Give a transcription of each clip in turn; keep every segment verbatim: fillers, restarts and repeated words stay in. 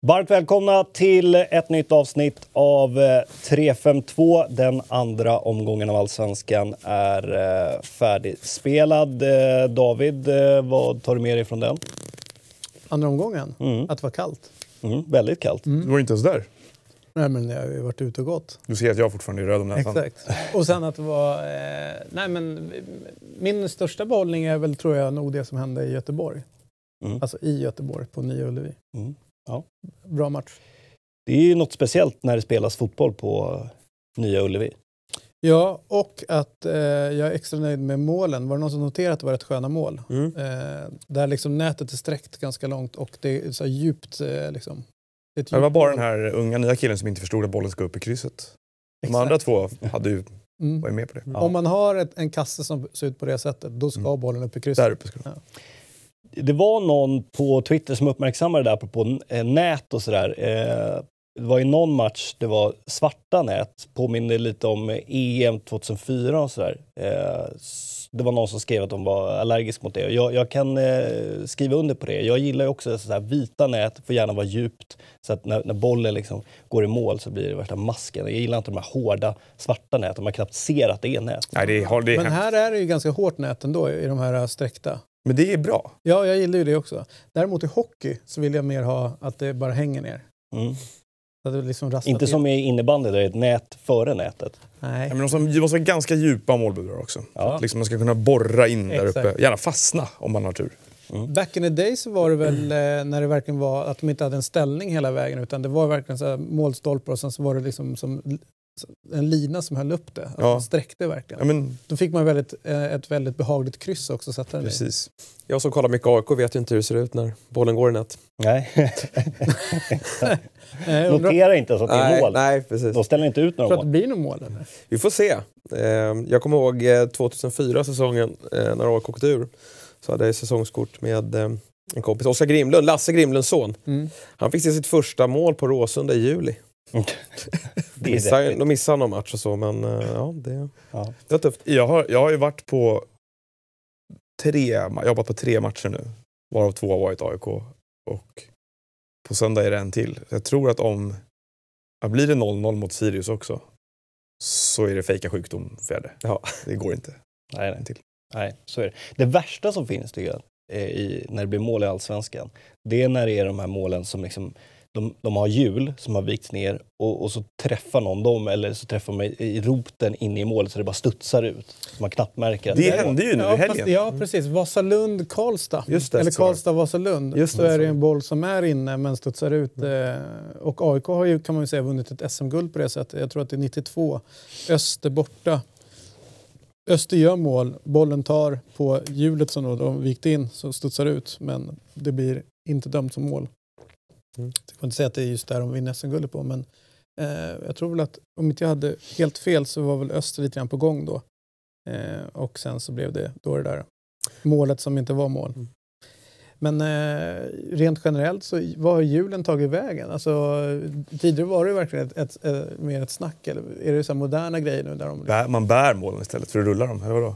Varmt välkomna till ett nytt avsnitt av tre fem två. Den andra omgången av Allsvenskan är färdigspelad. David, vad tar du med dig från den? Andra omgången? Mm. Att det var kallt. Mm, väldigt kallt. Mm. Du var inte ens där. Nej, men jag har ju varit ute och gått. Du ser att jag fortfarande är röd om näsan. Exakt. Och sen att det var... Eh, nej, men min största behållning är väl, tror jag, nog det som hände i Göteborg. Mm. Alltså i Göteborg, på Nya Ullevi. Mm. Ja. Bra match. Det är ju något speciellt när det spelas fotboll på Nya Ullevi. Ja, och att eh, jag är extra nöjd med målen. Var det någon som noterade att det var ett sköna mål? Mm. Eh, där liksom nätet är sträckt ganska långt och det är så djupt eh, liksom. Det, det var bara den här unga nya killen som inte förstod att bollen ska upp i krysset. De Exakt. andra två hade ju mm. varit med på det. Ja. Om man har ett, en kasse som ser ut på det sättet, då ska mm. bollen upp i krysset. Där uppe ska ja. Det var någon på Twitter som uppmärksammade det där på nät och sådär. Det var i någon match, det var svarta nät. Påminner lite om E M tjugohundrafyra och sådär. Det var någon som skrev att de var allergisk mot det. Jag, jag kan skriva under på det. Jag gillar ju också så här, vita nät, får gärna vara djupt. Så att när, när bollen liksom går i mål så blir det värsta masken. Jag gillar inte de här hårda svarta näten. Man knappt ser att det är nät. Nej, det är, det är Men här är det ju ganska hårt nät ändå i de här sträckta. Men det är bra. Ja, jag gillar ju det också. Däremot i hockey så vill jag mer ha att det bara hänger ner. Mm. Så att det liksom inte som i innebandy där det är ett nät före nätet. Nej. Ja, men de måste vara ganska djupa målburar också. Ja. Att liksom man ska kunna borra in där Exakt. uppe. Gärna fastna om man har tur. Mm. Back in the day så var det väl mm. när det verkligen var att de inte hade en ställning hela vägen, utan det var verkligen så här målstolpar och sen så var det liksom som en lina som höll upp det. Att ja. man sträckte verkligen. Ja, men... Då fick man väldigt, ett väldigt behagligt kryss också. Så den Precis. Jag som kollar mycket A I K vet ju inte hur det ser ut när bollen går i nät. Nej. Notera inte så att det är nej, mål. Nej, precis. De ställer inte ut några mål. mål. För att det blir några mål eller? Vi får se. Jag kommer ihåg tjugohundrafyra-säsongen när A I K åkte ur. Så hade jag säsongskort med en kompis, Oskar Grimlund, Lasse Grimlunds son. Mm. Han fick se sitt första mål på Råsunda i juli. det missade, de missade någon match och så, men ja, det, ja. det var tufft. Jag har, jag har ju varit på tre, jag har jobbat på tre matcher nu, varav två har varit A I K och på söndag är det en till. Jag tror att om ja, blir det noll noll mot Sirius också så är det fejka sjukdom fjärde. Ja, det går inte. Nej, nej. Till. Nej, så är det. Det värsta som finns tycker jag, i, när det blir mål i Allsvenskan, det är när det är de här målen som liksom De, de har hjul som har vikts ner och, och så träffar någon dem eller så träffar man i, i roten inne i målet så det bara studsar ut. Så man knappt märker. Det hände ju nu ja, i helgen. Fast, ja, precis. Vasalund, Karlstad. Just det, eller så. Karlstad, Vasalund. Just så det, är det en boll som är inne men studsar ut. Mm. Och A I K har ju, kan man ju säga, vunnit ett S M-guld på det sättet. Jag tror att det är nittiotvå. Öster borta. Öster gör mål. Bollen tar på hjulet som de vikt in så studsar ut. Men det blir inte dömt som mål. Mm. Jag får inte säga att det är just där de vinner S M-guldet på, men eh, jag tror väl att om inte jag hade helt fel så var väl Öster lite grann på gång då. Eh, och sen så blev det då det där målet som inte var mål. Mm. Men eh, rent generellt så vad har julen tagit vägen? Alltså, tidigare var det verkligen ett, ett, ett, mer ett snack, eller är det så här moderna grejer nu? Där de... Bär, man bär målen istället för att rulla dem, eller vadå?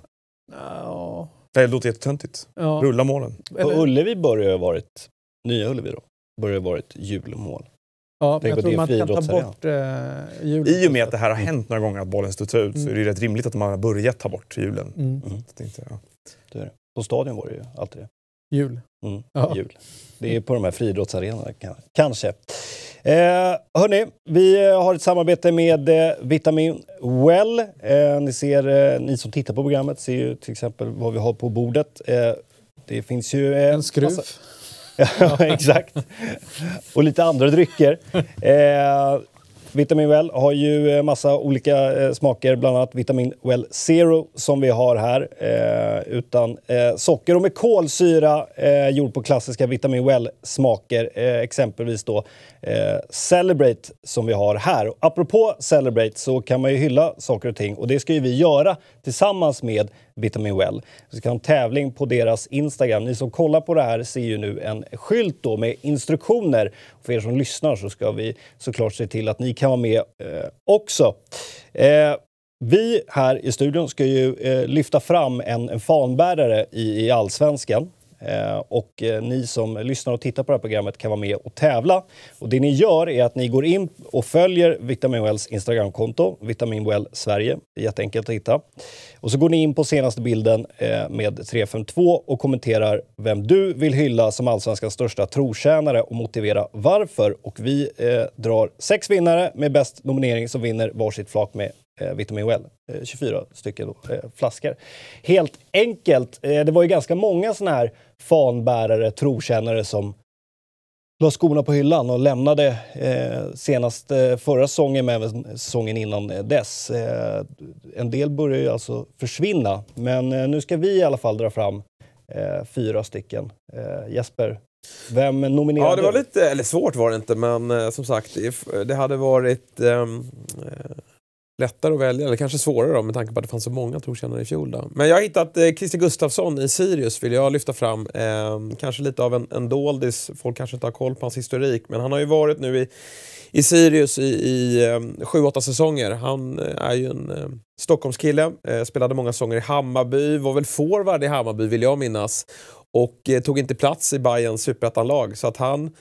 Ja. Det låter jättetöntigt. Ja. Rulla målen. Eller... På Ullevi börjar det ha varit, Nya Ullevi då, börjar det ha varit julmål. Ja, jag tror man kan ta bort uh, julen. I och med att det här har hänt några gånger att bollen studsar ut mm. så är det rätt rimligt att man har börjat ta bort julen. Mm. Mm. Tänkte, ja. Det är det. På stadion var det ju alltid det. Jul. Mm. Ja. Jul. Det är på de här friidrottsarenorna kanske. Eh, hörni, vi har ett samarbete med eh, Vitamin Well. Eh, ni ser, eh, ni som tittar på programmet ser ju till exempel vad vi har på bordet. Eh, det finns ju eh, en skruv. Massa... ja, exakt. Och lite andra drycker. Eh, Vitamin Well har ju massa olika eh, smaker, bland annat Vitamin Well Zero som vi har här. Eh, utan eh, socker och med kolsyra eh, gjord på klassiska Vitamin Well smaker. Eh, exempelvis då eh, Celebrate som vi har här. Och apropå Celebrate så kan man ju hylla saker och ting. Och det ska ju vi göra tillsammans med Vitamin Well. Vi ska ha en tävling på deras Instagram. Ni som kollar på det här ser ju nu en skylt då med instruktioner. Och för er som lyssnar så ska vi såklart se till att ni kan vara med eh, också. Eh, vi här i studion ska ju eh, lyfta fram en, en fanbärare i, i Allsvenskan. Eh, och eh, ni som lyssnar och tittar på det här programmet kan vara med och tävla. Och det ni gör är att ni går in och följer Vitamin Wells Instagramkonto, Vitamin Well Sverige. Det är jätteenkelt att hitta. Och så går ni in på senaste bilden eh, med tre fem två och kommenterar vem du vill hylla som allsvenskans största trotjänare och motivera varför. Och vi eh, drar sex vinnare med bäst nominering som vinner varsitt flak med eh, Vitamin Well. Eh, tjugofyra stycken då, eh, flaskor. Helt enkelt. Eh, det var ju ganska många såna här fanbärare, trotjänare som la skorna på hyllan och lämnade eh, senast eh, förra säsongen med säsongen innan dess. Eh, en del börjar ju alltså försvinna, men eh, nu ska vi i alla fall dra fram eh, fyra stycken. Eh, Jesper, vem nominerade? Ja, det var lite, eller svårt var det inte, men eh, som sagt, det, det hade varit eh, lättare att välja, eller kanske svårare då, med tanke på att det fanns så många trotjänare i fjol då. Men jag har hittat eh, Christer Gustafsson i Sirius, vill jag lyfta fram. Eh, kanske lite av en, en doldis, folk kanske inte har koll på hans historik, men han har ju varit nu i, i Sirius i, i eh, sju åtta säsonger. Han eh, är ju en eh, Stockholmskille, eh, spelade många säsonger i Hammarby, var väl forward i Hammarby vill jag minnas, och eh, tog inte plats i Bayerns superettanlag, så att han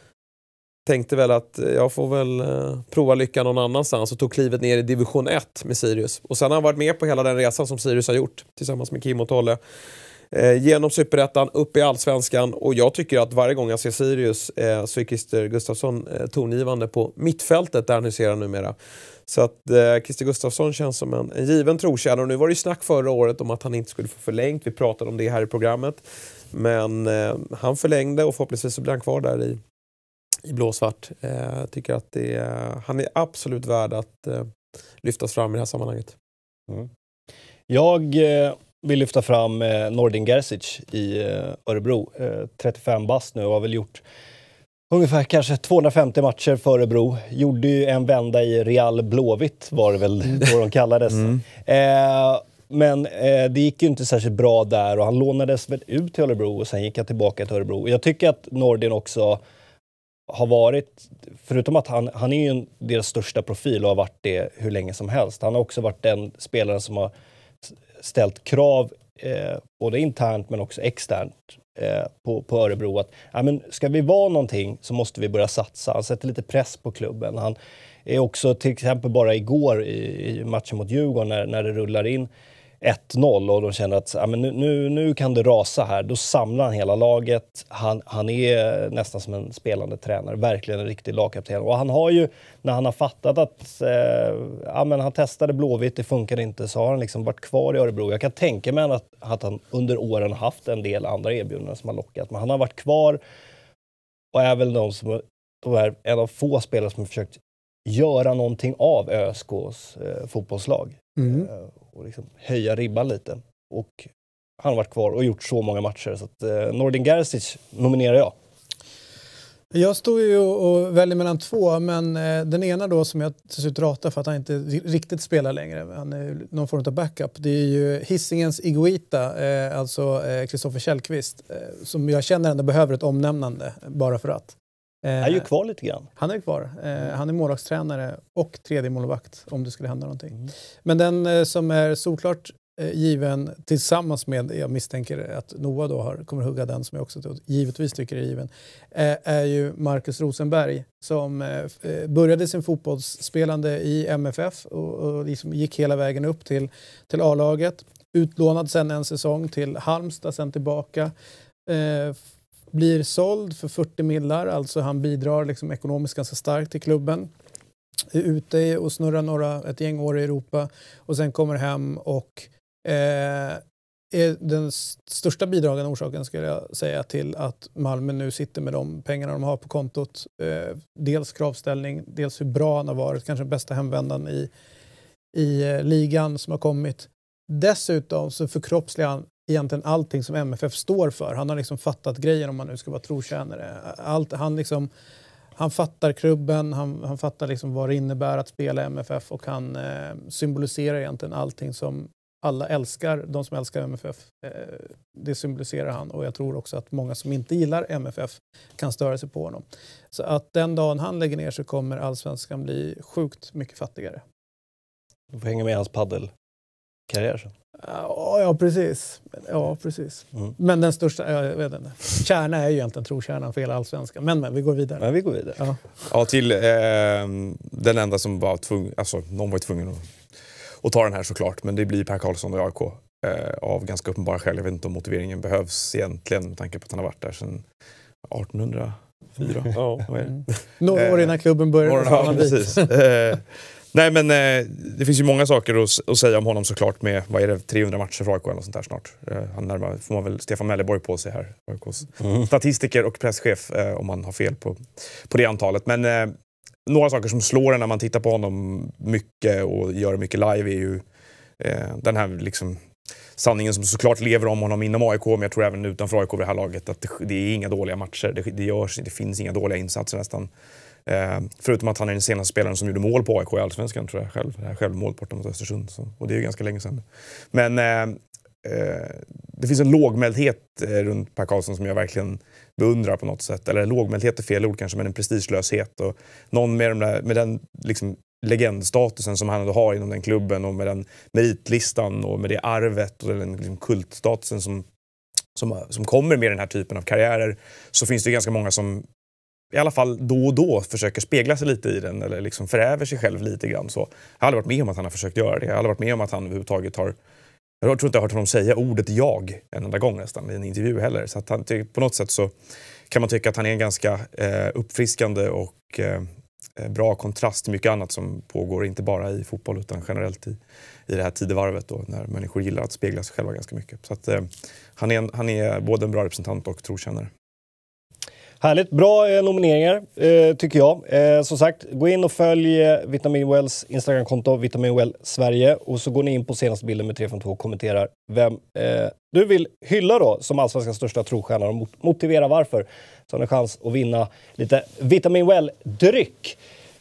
tänkte väl att jag får väl eh, prova lyckan någon annanstans och tog klivet ner i division ett med Sirius. Och sen har han varit med på hela den resan som Sirius har gjort tillsammans med Kim och Tolle. Eh, genom superettan, upp i allsvenskan, och jag tycker att varje gång jag ser Sirius eh, så är Christer Gustafsson eh, tongivande på mittfältet där han huserar numera. Så att eh, Christer Gustafsson känns som en, en given trotjänare, och nu var det ju snack förra året om att han inte skulle få förlängt. Vi pratade om det här i programmet. Men eh, han förlängde och förhoppningsvis så blir han kvar där i i blåsvart. Jag tycker att det är, han är absolut värd att eh, lyftas fram i det här sammanhanget. Mm. Jag eh, vill lyfta fram eh, Nordin Gerzic i eh, Örebro. Eh, trettiofem bast nu och har väl gjort ungefär kanske tvåhundrafemtio matcher för Örebro. Gjorde ju en vända i Real Blåvitt, var det väl då de kallades. Mm. Eh, men eh, det gick ju inte särskilt bra där, och han lånades väl ut till Örebro och sen gick han tillbaka till Örebro. Jag tycker att Nordin också har varit, förutom att han, han är ju en, deras största profil och har varit det hur länge som helst. Han har också varit den spelaren som har ställt krav eh, både internt men också externt eh, på, på Örebro. Att, ja, men ska vi vara någonting så måste vi börja satsa. Han sätter lite press på klubben. Han är också till exempel bara igår i, i matchen mot Djurgården när, när det rullar in ett noll och de känner att ja, men nu, nu, nu kan det rasa här. Då samlar han hela laget. Han, han är nästan som en spelande tränare. Verkligen en riktig lagkapten. Och han har ju, när han har fattat att eh, ja, men han testade Blåvitt, det funkar inte, så har han liksom varit kvar i Örebro. Jag kan tänka mig att, att han under åren haft en del andra erbjudanden som har lockat. Men han har varit kvar och är väl de som de är en av få spelare som har försökt göra någonting av ÖSKs eh, fotbollslag. Mm. Eh, och liksom höja ribban lite. Och han har varit kvar och gjort så många matcher. Så att eh, Nordin Gerzic nominerar jag. Jag står ju och väljer mellan två, men eh, den ena då som jag till slut ratar för att han inte riktigt spelar längre. Han är någon form av backup. Det är ju Hisingens Iguita, eh, alltså Kristoffer eh, Källqvist, eh, som jag känner ändå behöver ett omnämnande bara för att. Han är ju kvar lite grann. Han är kvar. Eh, han är målvaktstränare och tredje målvakt om det skulle hända någonting. Mm. Men den eh, som är såklart eh, given tillsammans med, jag misstänker att Noah då har, kommer hugga den som jag också givetvis tycker är given, eh, är ju Marcus Rosenberg som eh, började sin fotbollsspelande i M F F och, och liksom gick hela vägen upp till, till A-laget. Utlånad sen en säsong till Halmstad, sen tillbaka. Eh, blir såld för fyrtio millar, alltså han bidrar liksom ekonomiskt ganska starkt till klubben. Är ute och snurrar några, ett gäng år i Europa och sen kommer hem och eh, är den största bidragande orsaken skulle jag säga till att Malmö nu sitter med de pengarna de har på kontot. Eh, dels kravställning, dels hur bra han har varit, kanske bästa hemvändan i, i eh, ligan som har kommit. Dessutom så förkroppsligar han egentligen allting som M F F står för. Han har liksom fattat grejen om man nu ska vara trotjänare. Allt, han, liksom, han fattar klubben, han, han fattar liksom vad det innebär att spela M F F och han eh, symboliserar egentligen allting som alla älskar, de som älskar M F F. Eh, det symboliserar han, och jag tror också att många som inte gillar M F F kan störa sig på honom. Så att den dagen han lägger ner så kommer allsvenskan bli sjukt mycket fattigare. Du får hänga med hans paddelkarriär sen. Ja, ja precis. Ja, precis. Mm. Men den största, jag vet inte. Kärna är ju egentligen trokärnan för hela allsvenskan. Men, men vi går vidare. Men vi går vidare. Ja, ja till eh, den enda som var tvungen, alltså någon var ju tvungen att, att ta den här såklart. Men det blir Per Karlsson och A I K eh, av ganska uppenbara skäl. Jag vet inte om motiveringen behövs egentligen med tanke på att han har varit där sedan artonhundrafyra. Ja, vad är det? Några år innan klubben började. Ja, precis. eh, nej men eh, det finns ju många saker att, att säga om honom såklart med, vad är det, trehundra matcher för A I K eller sånt där snart. Eh, han närmar, får man väl Stefan Melleborg på sig här. A I K:s mm. statistiker och presschef eh, om man har fel på, på det antalet. Men eh, några saker som slår en när man tittar på honom mycket och gör mycket live är ju eh, den här liksom sanningen som såklart lever om honom inom A I K, men jag tror även utanför A I K vid det här laget att det, det är inga dåliga matcher. Det, det, görs, det finns inga dåliga insatser nästan. Eh, förutom att han är den senaste spelaren som gjorde mål på A I K i Allsvenskan, tror jag själv. Det här självmål borta mot Östersund. Så, och det är ju ganska länge sedan. Men eh, eh, det finns en lågmäldhet eh, runt Per Karlsson som jag verkligen beundrar på något sätt. Eller lågmäldhet är fel ord kanske, men en prestigelöshet. Och någon med, de där, med den liksom legendstatusen som han ändå har inom den klubben och med den meritlistan och med det arvet och den liksom kultstatusen som, som, som kommer med den här typen av karriärer, så finns det ganska många som i alla fall då och då försöker spegla sig lite i den eller liksom föräver sig själv lite grann. Så jag har aldrig varit med om att han har försökt göra det. Jag har aldrig varit med om att han överhuvudtaget har... Jag tror inte jag har hört honom säga ordet jag en enda gång nästan i en intervju heller. Så att han, på något sätt så kan man tycka att han är en ganska eh, uppfriskande och eh, bra kontrast till mycket annat som pågår, inte bara i fotboll utan generellt i, i det här tidevarvet då, när människor gillar att spegla sig själva ganska mycket. Så att eh, han, är en, han är både en bra representant och trotjänare. Härligt, bra eh, nomineringar eh, tycker jag. Eh, som sagt, gå in och följ eh, Vitamin Wells Instagramkonto, Vitamin Well Sverige, och så går ni in på senaste bilden med tre fem två och kommenterar vem eh, du vill hylla då som allsvenskans största trotjänare och mot- motivera varför. Så har ni chans att vinna lite Vitamin Well-dryck.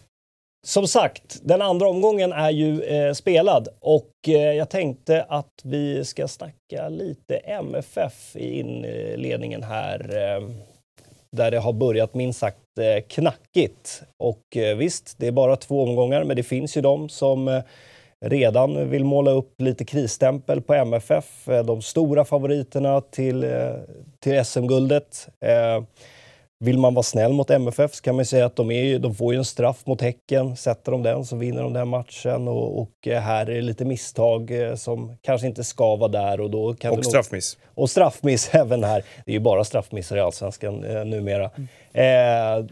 Som sagt, den andra omgången är ju eh, spelad och eh, jag tänkte att vi ska snacka lite M F F i inledningen här. Eh, Där det har börjat minst sagt eh, knackigt. Och eh, visst, det är bara två omgångar, men det finns ju de som eh, redan vill måla upp lite krisstämpel på M F F. Eh, de stora favoriterna till, eh, till S M-guldet. Eh, vill man vara snäll mot M F F så kan man säga att de, är ju, de får ju en straff mot Häcken. Sätter de den så vinner de den matchen. Och, och här är det lite misstag eh, som kanske inte ska vara där. Och, då kan och straffmiss. Nog, och straffmiss även här. Det är ju bara straffmissar i Allsvenskan eh, numera. Mm. Eh,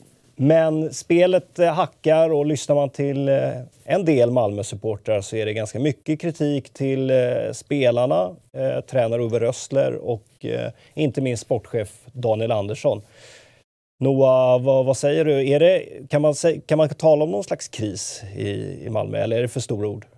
men spelet eh, hackar och lyssnar man till eh, en del Malmö-supportrar så är det ganska mycket kritik till eh, spelarna, eh, tränare Uwe Rössler och eh, inte minst sportchef Daniel Andersson. Noah, vad, vad säger du? Är det, kan, man, kan man tala om någon slags kris i, i Malmö eller är det för stora ord?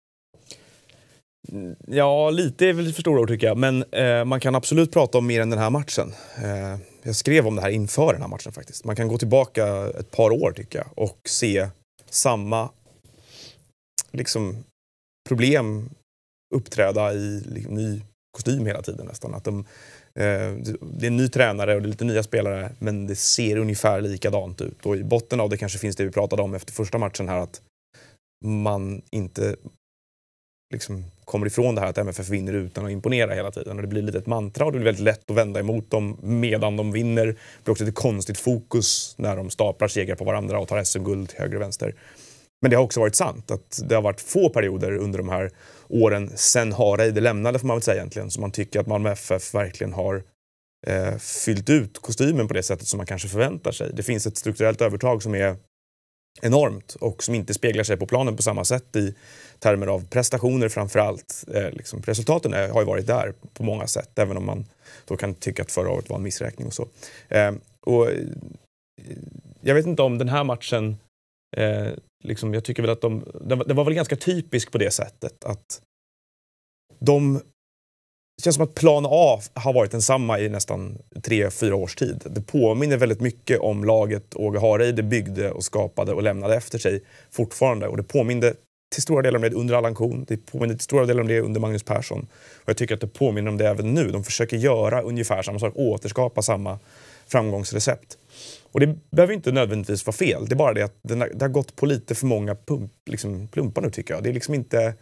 Ja, lite är väl för stora ord tycker jag. Men eh, man kan absolut prata om mer än den här matchen. Eh, jag skrev om det här inför den här matchen faktiskt. Man kan gå tillbaka ett par år tycker jag och se samma liksom, problem uppträda i liksom, ny kostym hela tiden nästan. Att de, eh, det är en ny tränare och det är lite nya spelare, men det ser ungefär likadant ut. Och i botten av det kanske finns det vi pratade om efter första matchen här, att man inte liksom kommer ifrån det här att M F F vinner utan att imponera hela tiden. Och det blir lite ett mantra och det blir väldigt lätt att vända emot dem medan de vinner. Det blir också ett konstigt fokus när de staplar segrar på varandra och tar S M-guld till höger och vänster. Men det har också varit sant att det har varit få perioder under de här åren sen Hareide lämnade, får man väl säga egentligen, så man tycker att Malmö F F verkligen har eh, fyllt ut kostymen på det sättet som man kanske förväntar sig. Det finns ett strukturellt övertag som är enormt och som inte speglar sig på planen på samma sätt i termer av prestationer framförallt. Eh, liksom, resultaten är, har ju varit där på många sätt, även om man då kan tycka att förra året var en missräkning och så. Eh, och jag vet inte om den här matchen eh, liksom, jag tycker väl att de, det var väl ganska typiskt på det sättet att de, det känns som att plan A har varit densamma i nästan tre, fyra års tid. Det påminner väldigt mycket om laget Åge Hareide byggde och skapade och lämnade efter sig fortfarande. Och det påminner till stora delar om det under Allan Kohn. Det påminner till stora delar om det under Magnus Persson. Och jag tycker att det påminner om det även nu. De försöker göra ungefär samma sak, återskapa samma framgångsrecept. Och det behöver inte nödvändigtvis vara fel. Det är bara det att det har gått på lite för många pump, liksom, plumpar nu tycker jag. Det är liksom inte...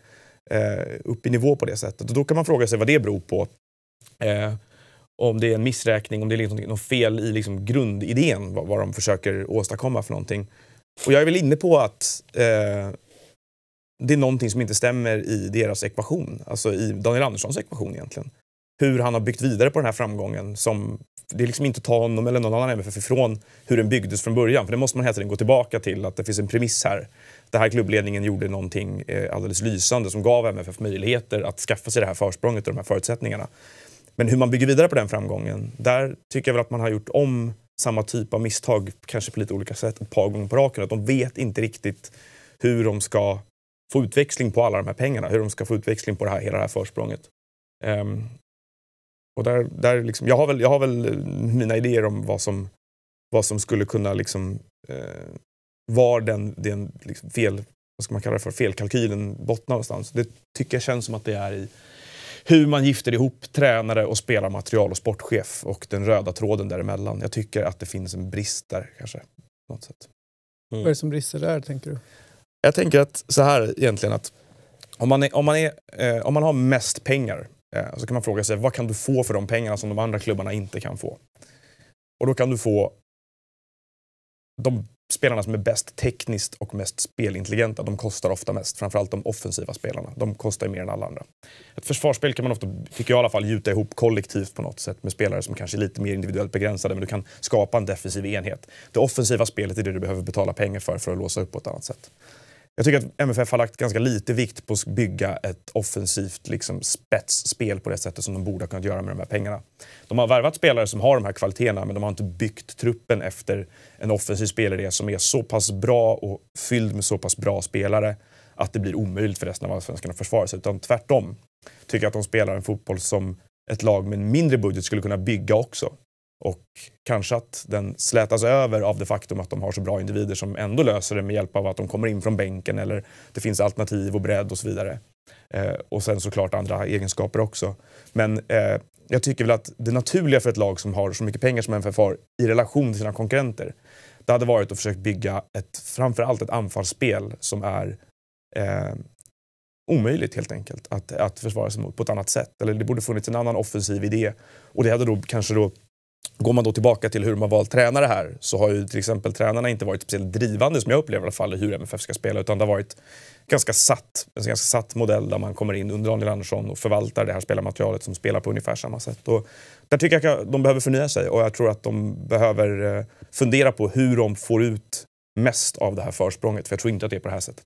eh, upp i nivå på det sättet. Och då kan man fråga sig vad det beror på. Eh, om det är en missräkning, om det är liksom något fel i liksom grundidén, vad, vad de försöker åstadkomma för någonting. Och jag är väl inne på att eh, det är någonting som inte stämmer i deras ekvation. Alltså i Daniel Anderssons ekvation egentligen. Hur han har byggt vidare på den här framgången. Som, det är liksom inte att ta honom eller någon annan M F F ifrån hur den byggdes från början. För det måste man hela tiden gå tillbaka till, att det finns en premiss här. Det här klubbledningen gjorde någonting eh, alldeles lysande som gav M F F möjligheter att skaffa sig det här försprånget och de här förutsättningarna. Men hur man bygger vidare på den framgången, där tycker jag väl att man har gjort om samma typ av misstag, kanske på lite olika sätt, ett par gånger på raken. Att de vet inte riktigt hur de ska få utväxling på alla de här pengarna, hur de ska få utväxling på det här, hela det här försprånget. Um, och där, där liksom, jag, har väl, jag har väl mina idéer om vad som, vad som skulle kunna liksom, uh, var den, den liksom fel, vad ska man kalla det för, felkalkylen bottnar någonstans. Det tycker jag känns som att det är i hur man gifter ihop tränare och spelarmaterial och sportchef och den röda tråden däremellan. Jag tycker att det finns en brist där kanske, på något sätt. Mm. Vad är det som brister där, tänker du? Jag tänker att så här egentligen, att om man, är, om man, är, eh, om man har mest pengar eh, så kan man fråga sig, vad kan du få för de pengarna som de andra klubbarna inte kan få? Och då kan du få de spelarna som är bäst tekniskt och mest spelintelligenta. De kostar ofta mest, framförallt de offensiva spelarna. De kostar mer än alla andra. Ett försvarsspel kan man ofta, tycker jag i alla fall, gjuta ihop kollektivt på något sätt med spelare som kanske är lite mer individuellt begränsade, men du kan skapa en defensiv enhet. Det offensiva spelet är det du behöver betala pengar för för att låsa upp på ett annat sätt. Jag tycker att M F F har lagt ganska lite vikt på att bygga ett offensivt liksom, spetsspel på det sättet som de borde ha kunnat göra med de här pengarna. De har värvat spelare som har de här kvaliteterna, men de har inte byggt truppen efter en offensiv spelare som är så pass bra och fylld med så pass bra spelare att det blir omöjligt för resten av allsvenskan att försvara sig. Utan tvärtom tycker jag att de spelar en fotboll som ett lag med en mindre budget skulle kunna bygga också. Och kanske att den slätas över av det faktum att de har så bra individer som ändå löser det med hjälp av att de kommer in från bänken eller det finns alternativ och bredd och så vidare. Eh, och sen såklart andra egenskaper också. Men eh, jag tycker väl att det naturliga för ett lag som har så mycket pengar som M F F har i relation till sina konkurrenter, det hade varit att försöka bygga ett, framförallt ett anfallsspel som är eh, omöjligt helt enkelt att, att försvara sig mot på ett annat sätt. Eller det borde funnits en annan offensiv idé. Och det hade då kanske då, går man då tillbaka till hur de har valt tränare här, så har ju till exempel tränarna inte varit speciellt drivande, som jag upplever i alla fall, i hur M F F ska spela, utan det har varit ganska satt, en ganska satt modell där man kommer in under Daniel Andersson och förvaltar det här spelarmaterialet som spelar på ungefär samma sätt. Och där tycker jag att de behöver förnya sig, och jag tror att de behöver fundera på hur de får ut mest av det här försprånget, för jag tror inte att det är på det här sättet.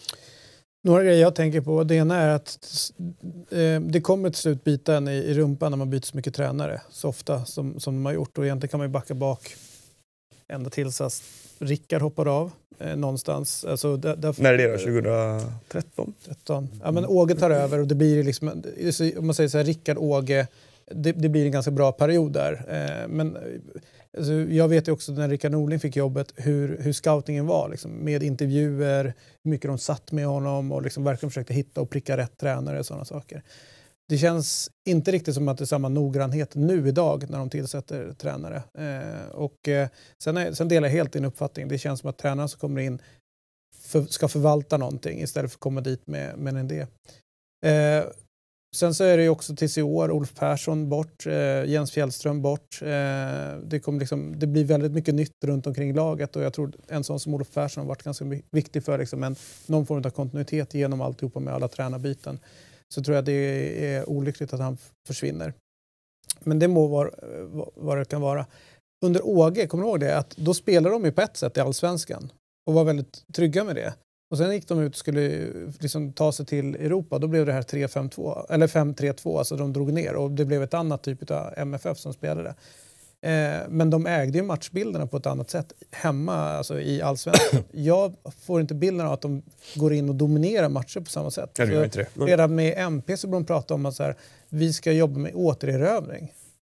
Några grejer jag tänker på, det ena är att eh, det kommer till slut bita en i, i rumpan när man byter så mycket tränare så ofta som, som de har gjort, och egentligen kan man ju backa bak ända tills att Rickard hoppar av eh, någonstans. Alltså, där, där, när är det då? tjugohundratretton? tretton. Ja, men Åge tar över och det blir liksom, om man säger så här, Rickard, Åge, det, det blir en ganska bra period där. Eh, men alltså, jag vet ju också när Rickard Norling fick jobbet hur, hur scoutingen var. Liksom, med intervjuer, hur mycket de satt med honom och liksom verkligen försökte hitta och pricka rätt tränare och sådana saker. Det känns inte riktigt som att det är samma noggrannhet nu idag när de tillsätter tränare. Eh, och eh, sen, är, sen delar jag helt din uppfattning. Det känns som att tränarna som kommer in för, ska förvalta någonting istället för att komma dit med, med en idé. Eh, Sen så är det ju också tills i år Ulf Persson bort, eh, Jens Fjällström bort. Eh, det, kommer liksom, det blir väldigt mycket nytt runt omkring laget, och jag tror en sån som Ulf Persson har varit ganska viktig för liksom, en, någon form av kontinuitet genom alltihopa med alla tränarbyten. Så tror jag det är olyckligt att han försvinner. Men det må vara vad det kan vara. Under Åge, kommer du ihåg det? Att då spelade de ju på ett sätt i Allsvenskan och var väldigt trygga med det. Och sen gick de ut och skulle liksom ta sig till Europa. Då blev det här tre fem två, eller fem tre två, alltså de drog ner. Och det blev ett annat typ av M F F som spelade. Eh, men de ägde ju matchbilderna på ett annat sätt hemma, alltså i Allsvenskan. Jag får inte bilden av att de går in och dominerar matcher på samma sätt. Ja, det gör inte det. Redan med M P så började de prata om att så här, vi ska jobba med återerövring.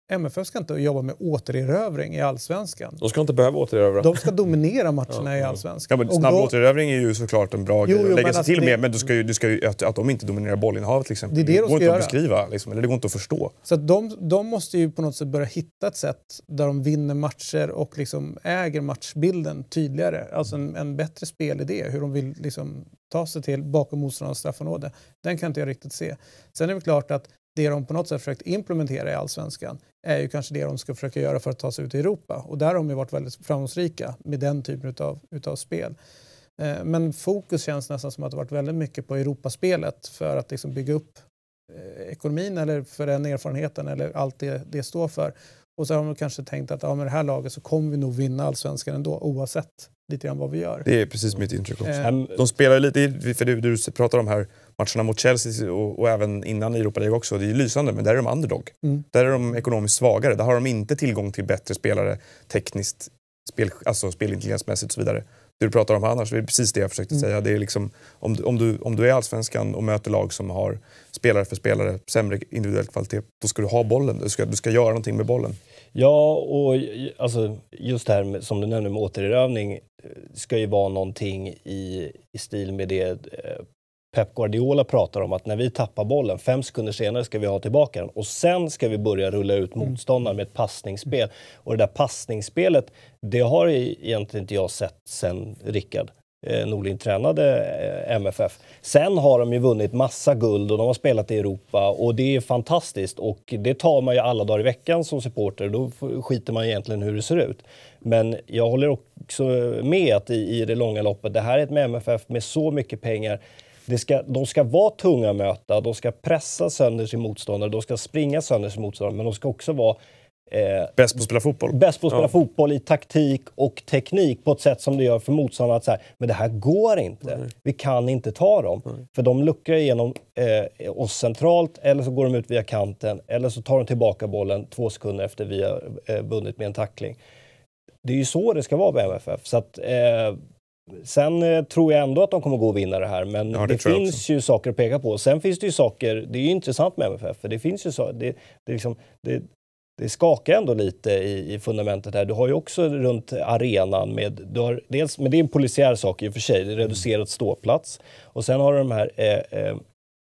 M F F ska inte jobba med återerövring i allsvenskan. De ska inte behöva återerövra. De ska dominera matcherna ja, i ja. allsvenskan. Ja, men snabb då, återerövring är ju såklart en bra jo, grej att lägga sig alltså till det, med. Men du ska ju, du ska ju, att, att de inte dominerar bollinnehavet till exempel. Det, är det, det går de inte göra. att beskriva, liksom, eller det går inte att förstå. Så att de, de måste ju på något sätt börja hitta ett sätt där de vinner matcher och liksom äger matchbilden tydligare. Alltså en, en bättre spelidé, hur de vill liksom ta sig till bakom motståndarnas straffområde. Den kan inte jag riktigt se. Sen är det klart att det de på något sätt försökt implementera i allsvenskan är ju kanske det de ska försöka göra för att ta sig ut i Europa. Och där har de ju varit väldigt framgångsrika med den typen utav, utav spel. Eh, men fokus känns nästan som att det varit väldigt mycket på Europaspelet för att liksom bygga upp eh, ekonomin eller för den erfarenheten eller allt det, det står för. Och så har de kanske tänkt att ja, med det här laget så kommer vi nog vinna allsvenskan ändå oavsett lite grann vad vi gör. Det är precis mitt intryck också. Eh, De spelar lite, för du, du pratar om här matcherna mot Chelsea och, och även innan i Europa League också. Det är ju lysande, men där är de underdog. Mm. Där är de ekonomiskt svagare. Där har de inte tillgång till bättre spelare tekniskt, spel, alltså spelintelligensmässigt och så vidare. Det du pratar om annars, det är precis det jag försökte mm. säga. Det är liksom, om, om, du, om du är allsvenskan och möter lag som har spelare för spelare, sämre individuell kvalitet, då ska du ha bollen. Du ska, du ska göra någonting med bollen. Ja, och alltså, just det här med, som du nämnde med återerövning ska ju vara någonting i, i stil med det eh, Pep Guardiola pratar om, att när vi tappar bollen, fem sekunder senare ska vi ha tillbaka den och sen ska vi börja rulla ut motståndaren med ett passningsspel. Och det där passningsspelet, det har egentligen inte jag sett sen Rickard eh, Norling tränade eh, M F F. Sen har de ju vunnit massa guld och de har spelat i Europa och det är fantastiskt och det tar man ju alla dagar i veckan som supporter. Då skiter man egentligen hur det ser ut. Men jag håller också med att i, i det långa loppet, det här är ett med M F F med så mycket pengar. Det ska, de ska vara tunga att möta, de ska pressa sönder sin motståndare, de ska springa sönder sin motståndare, men de ska också vara eh, bäst på att spela fotboll. Bäst på att spela ja. fotboll i taktik och teknik på ett sätt som det gör för motståndarna att så här, men det här går inte. Nej. Vi kan inte ta dem. Nej. För de luckrar igenom eh, oss centralt, eller så går de ut via kanten, eller så tar de tillbaka bollen två sekunder efter vi har eh, vunnit med en tackling. Det är ju så det ska vara med M F F. Så att eh, Sen eh, tror jag ändå att de kommer gå och vinna det här, men ja, det, det finns ju saker att peka på. Sen finns det ju saker, det är ju intressant med M F F, för det finns ju så, det, det, liksom, det, det skakar ändå lite i, i fundamentet här. Du har ju också runt arenan med, du har dels, men det är en polisiär sak i och för sig, det är reducerat ståplats. Och sen har du de här eh, eh,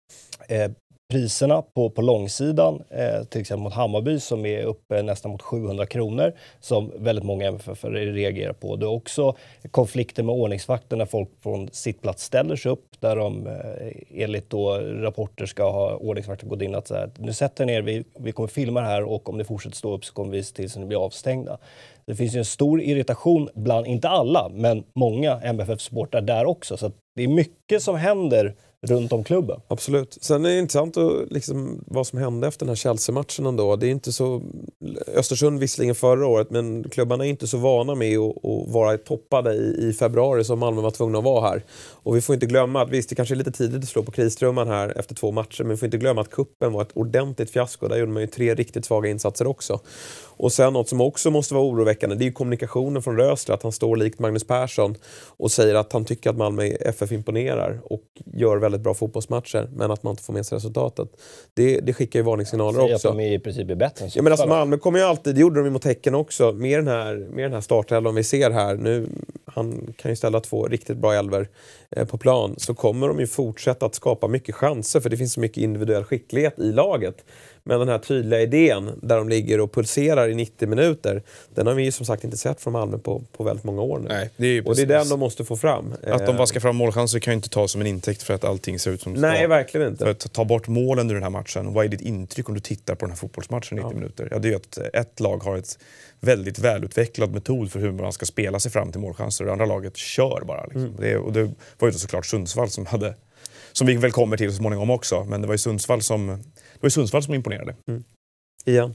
eh, priserna på, på långsidan, eh, till exempel mot Hammarby som är uppe nästan mot sjuhundra kronor som väldigt många M F F reagerar på. Det är också konflikter med ordningsvakter när folk från sittplats ställer sig upp där de eh, enligt då rapporter ska ha ordningsvakter gått in att så här, nu sätter ner, vi, vi kommer filma det här och om det fortsätter stå upp så kommer vi se till så ni blir avstängda. Det finns ju en stor irritation bland, inte alla, men många M F F-supportrar där också. Så att det är mycket som händer runt om klubben. Absolut. Sen är det intressant att, liksom, vad som hände efter den här Chelsea-matchen ändå. Det är inte så... Östersund visserligen förra året, men klubbarna är inte så vana med att, att vara toppade i, i februari som Malmö var tvungna att vara här. Och vi får inte glömma att visst, det kanske är lite tidigt att slå på kristrumman här efter två matcher, men vi får inte glömma att kuppen var ett ordentligt fiasko. Där gjorde man ju tre riktigt svaga insatser också. Och sen något som också måste vara oroväckande, det är ju kommunikationen från Rösler, att han står likt Magnus Persson och säger att han tycker att Malmö F F imponerar och gör väldigt bra fotbollsmatcher, men att man inte får med sig resultatet. Det, det skickar ju varningssignaler också. Att de är i princip är bättre än så. Ja, men alltså Malmö kommer ju alltid, det gjorde de mot Häcken också, med den här, med den här startelvan vi ser här nu, han kan ju ställa två riktigt bra elver eh, på plan, så kommer de ju fortsätta att skapa mycket chanser, för det finns så mycket individuell skicklighet i laget. Men den här tydliga idén där de ligger och pulserar i nittio minuter, den har vi ju som sagt inte sett från Malmö på, på väldigt många år nu. Nej, det är ju och det är den de måste få fram. Att de vaskar fram målchanser kan ju inte ta som en intäkt för att allting ser ut som det ska. Nej, verkligen inte. För att ta bort målen ur den här matchen, vad är ditt intryck om du tittar på den här fotbollsmatchen i nittio ja. minuter? Ja, det är ju att ett lag har ett väldigt välutvecklad metod för hur man ska spela sig fram till målchanser och det andra laget kör bara. Liksom. Mm. Det, och det var ju såklart Sundsvall som hade, som vi väl kommer till så småningom också, men det var ju Sundsvall som, det var ju Sundsvall som imponerade. Mm. Igen.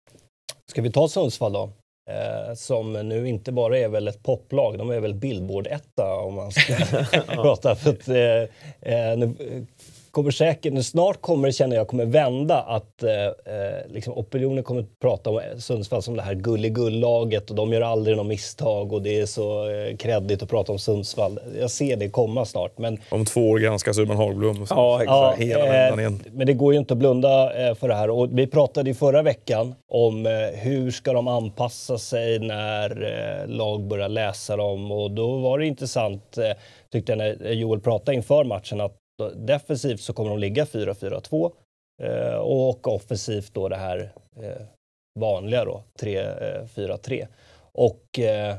Ska vi ta Sundsvall då? Eh, som nu inte bara är väl ett poplag, de är väl Billboard-etta om man ska prata. För att, eh, nu kommer säkert, snart kommer det, känner jag, kommer vända att eh, liksom opinionen kommer att prata om Sundsvall som det här gulligull-laget och de gör aldrig någon misstag och det är så eh, kreddigt att prata om Sundsvall. Jag ser det komma snart. Men, om två år granskas Urban Hagblom och så. Ja, exakt. Ja, Hela eh, igen. men det går ju inte att blunda eh, för det här. Och vi pratade i förra veckan om eh, hur ska de anpassa sig när eh, lag börjar läsa dem. Och då var det intressant, eh, tyckte jag, när Joel pratade inför matchen, att defensivt så kommer de ligga fyra fyra två eh, och offensivt då det här eh, vanliga då, tre fyra tre. Och eh,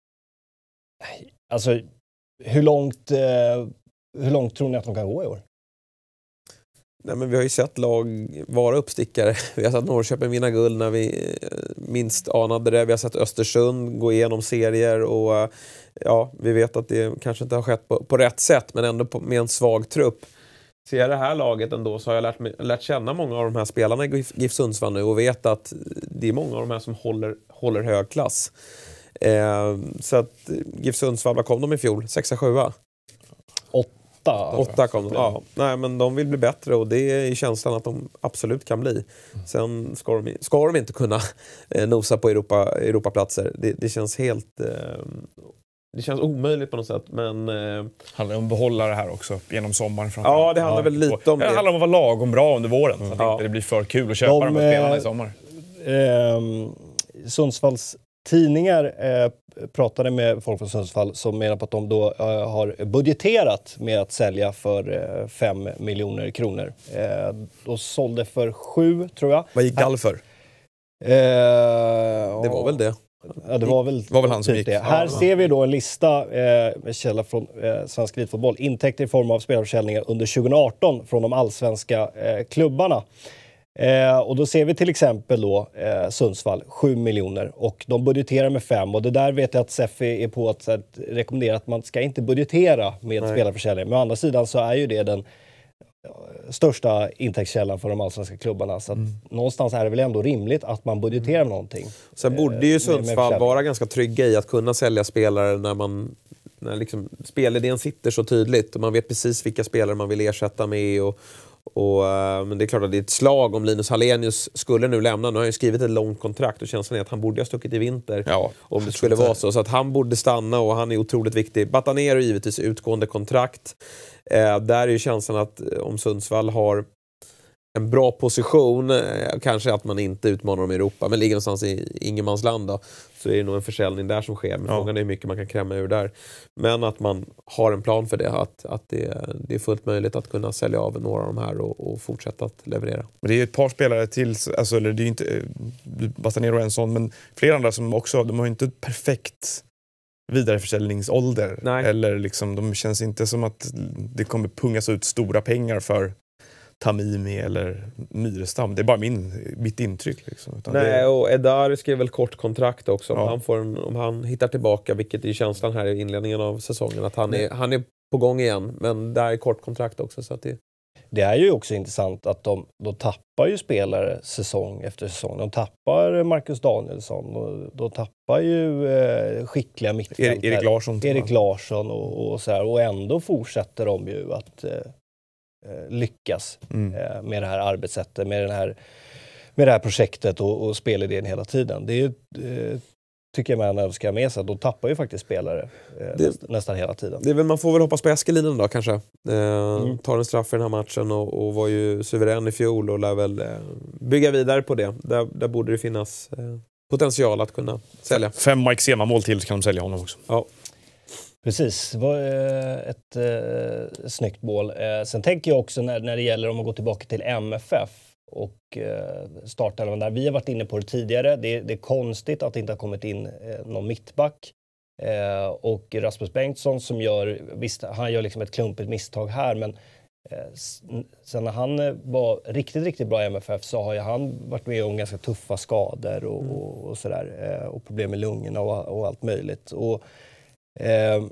alltså hur långt, eh, hur långt tror ni att de kan gå i år? Nej, men vi har ju sett lag vara uppstickare. Vi har sett Norrköping vinna guld när vi minst anade det. Vi har sett Östersund gå igenom serier och ja, vi vet att det kanske inte har skett på, på rätt sätt, men ändå på, med en svag trupp. Ser jag det här laget ändå så har jag lärt, mig, lärt känna många av de här spelarna i GIF Sundsvall nu och vet att det är många av de här som håller, håller hög klass. Eh, så att GIF Sundsvall, vad kom de i fjol? Sexa, sjua? Åtta. Åtta kom de. Ja. Nej, men de vill bli bättre och det är känslan att de absolut kan bli. Sen ska de, ska de inte kunna eh, nosa på Europa, Europaplatser. Det, det känns helt... Eh, det känns omöjligt på något sätt, men... Eh, handlar om att behålla det här också genom sommaren. Ja, det handlar ja. väl lite om det. Det handlar om att vara lagom bra under våren, så att ja. inte det blir för kul att köpa de, de här spelarna i sommar. Eh, Sundsvalls tidningar eh, pratade med folk från Sundsvall som menar på att de då eh, har budgeterat med att sälja för eh, fem miljoner kronor. Eh, då sålde för sju, tror jag. Vad gick Gall för? Eh, det var väl det. Ja, det var väl, var väl han som typ gick. Det. Här ja, ser vi då en lista eh, med källa från eh, Svensk Elitfotboll. Intäkter i form av spelarförsäljningar under tjugo arton från de allsvenska eh, klubbarna. Eh, och då ser vi till exempel då eh, Sundsvall, sju miljoner, och de budgeterar med fem, och det där vet jag att Seffi är på att, att rekommendera att man ska inte budgetera med Nej. spelarförsäljning. Men å andra sidan så är ju det den största intäktskällan för de allsvenska klubbarna, så att mm. någonstans är det väl ändå rimligt att man budgeterar med någonting. Sen borde ju Sundsvall vara ganska trygga i att kunna sälja spelare när man när liksom spelidén sitter så tydligt och man vet precis vilka spelare man vill ersätta med och Och, uh, men det är klart att det är ett slag om Linus Hallenius skulle nu lämna. Nu har han ju skrivit ett långt kontrakt och känslan är att han borde ha stuckit i vinter ja, om det skulle vara så. Så att han borde stanna och han är otroligt viktig. Batanero är givetvis utgående kontrakt. Uh, där är ju känslan att om Sundsvall har en bra position, uh, kanske att man inte utmanar dem i Europa, men ligger någonstans i ingenmansland då, så är det nog en försäljning där som sker. Men ja. frågan är hur mycket man kan kräma ur där. Men att man har en plan för det, att, att det, det är fullt möjligt att kunna sälja av några av de här och, och fortsätta att leverera. Men det är ett par spelare till, alltså, eller det är inte Bastanero en sån, men flera andra som också, de har ju inte perfekt vidareförsäljningsålder. Nej. Eller liksom, de känns inte som att det kommer pungas ut stora pengar för Tamimi eller Myrestam. Det är bara min, mitt intryck. Liksom. Utan Nej, det... och Edar skrev väl kort kontrakt också. Om, ja. han får en, om han hittar tillbaka, vilket är känslan här i inledningen av säsongen, att han är, han är på gång igen. Men där är kort kontrakt också. Så att det... det är ju också intressant att de, de tappar ju spelare säsong efter säsong. De tappar Marcus Danielsson och de tappar ju eh, skickliga mittfältare. Erik Larsson. Erik Larsson och, och så här. Och ändå fortsätter de ju att eh, lyckas mm. eh, med det här arbetssättet, med, den här, med det här projektet och, och spelidén hela tiden. Det är ju, eh, tycker jag man ska ha med sig. De tappar ju faktiskt spelare eh, det, näst, nästan hela tiden. Det är väl, man får väl hoppas på Eskelinen då kanske. Eh, mm. Tar en straff i den här matchen och, och var ju suverän i fjol och lär väl eh, bygga vidare på det. Där, där borde det finnas eh, potential att kunna sälja. Fem Mike Sema-mål till så kan de sälja honom också. Ja. Precis, det var eh, ett eh, snyggt mål. Eh, sen tänker jag också när, när det gäller om att gå tillbaka till M F F och eh, startelvan där. Vi har varit inne på det tidigare. Det, det är konstigt att det inte har kommit in eh, någon mittback. Eh, och Rasmus Bengtsson som gör, visst han gör liksom ett klumpigt misstag här, men eh, sen när han var riktigt, riktigt bra i M F F så har ju han varit med om ganska tuffa skador och, mm. och, och sådär. Eh, och problem med lungorna och, och allt möjligt. Och Eh,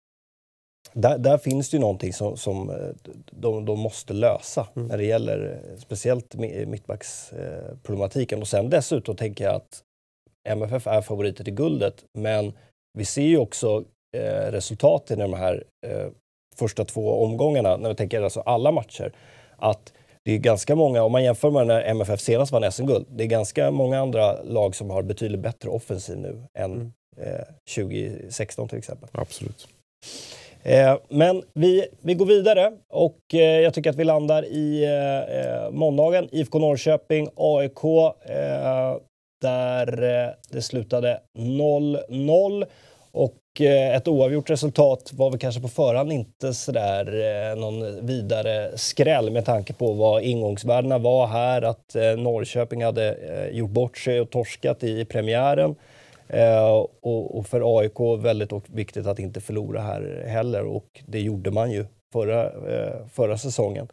där, där finns det ju någonting som, som de, de måste lösa mm. när det gäller speciellt mittbacksproblematiken. Och sen dessutom tänker jag att M F F är favoriter till guldet, men vi ser ju också eh, resultaten i de här eh, första två omgångarna, när vi tänker alltså alla matcher, att det är ganska många, om man jämför med när M F F senast vann S M-guld, det är ganska många andra lag som har betydligt bättre offensiv nu än mm. eh, tjugo sexton till exempel. Absolut. Eh, men vi, vi går vidare och eh, jag tycker att vi landar i eh, måndagen. I F K Norrköping, A I K, eh, där eh, det slutade noll noll. Och eh, ett oavgjort resultat var väl kanske på förhand inte sådär eh, någon vidare skräll med tanke på vad ingångsvärdena var här. Att eh, Norrköping hade eh, gjort bort sig och torskat i, i premiären. Eh, och, och för A I K väldigt viktigt att inte förlora här heller, och det gjorde man ju förra, eh, förra säsongen.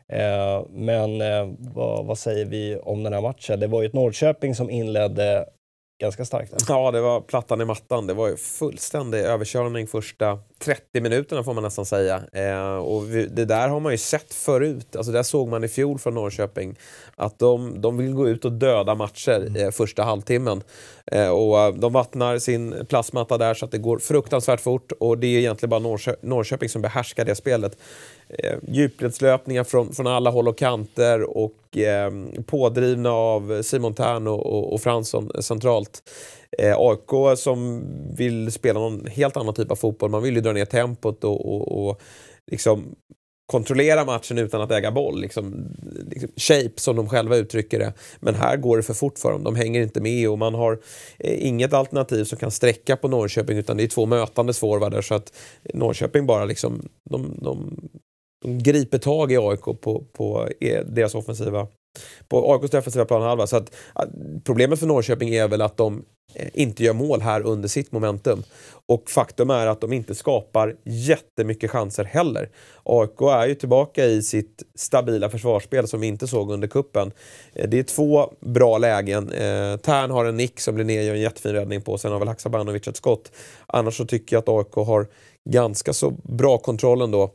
Eh, men eh, vad, vad säger vi om den här matchen? Det var ju ett Norrköping som inledde ganska starkt. Ja, det var plattan i mattan. Det var ju fullständig överkörning första trettio minuterna får man nästan säga. Eh, och vi, det där har man ju sett förut. Alltså där såg man i fjol från Norrköping att de, de vill gå ut och döda matcher eh, första halvtimmen. Eh, och de vattnar sin plastmatta där så att det går fruktansvärt fort. Och det är egentligen bara Norrkö- Norrköping som behärskar det spelet. Eh, djupledslöpningar från, från alla håll och kanter och eh, pådrivna av Simon Tern och, och, och Fransson centralt. Eh, A I K som vill spela någon helt annan typ av fotboll. Man vill ju dra ner tempot och, och, och liksom kontrollera matchen utan att äga boll. Liksom, liksom shape som de själva uttrycker det. Men här går det för fort för dem. De hänger inte med och man har eh, inget alternativ som kan sträcka på Norrköping, utan det är två mötande forwarder, så att Norrköping bara liksom de, de, de griper tag i A I K på, på deras offensiva på A I K:s defensiva planhalva. Så att, att problemet för Norrköping är väl att de eh, inte gör mål här under sitt momentum. Och faktum är att de inte skapar jättemycket chanser heller. A I K är ju tillbaka i sitt stabila försvarsspel som vi inte såg under kuppen. Eh, det är två bra lägen. Eh, Tern har en nick som blir ner och gör en jättefin räddning på. Sen har väl Haksabanovic ett skott. Annars så tycker jag att A I K har ganska så bra kontroll ändå.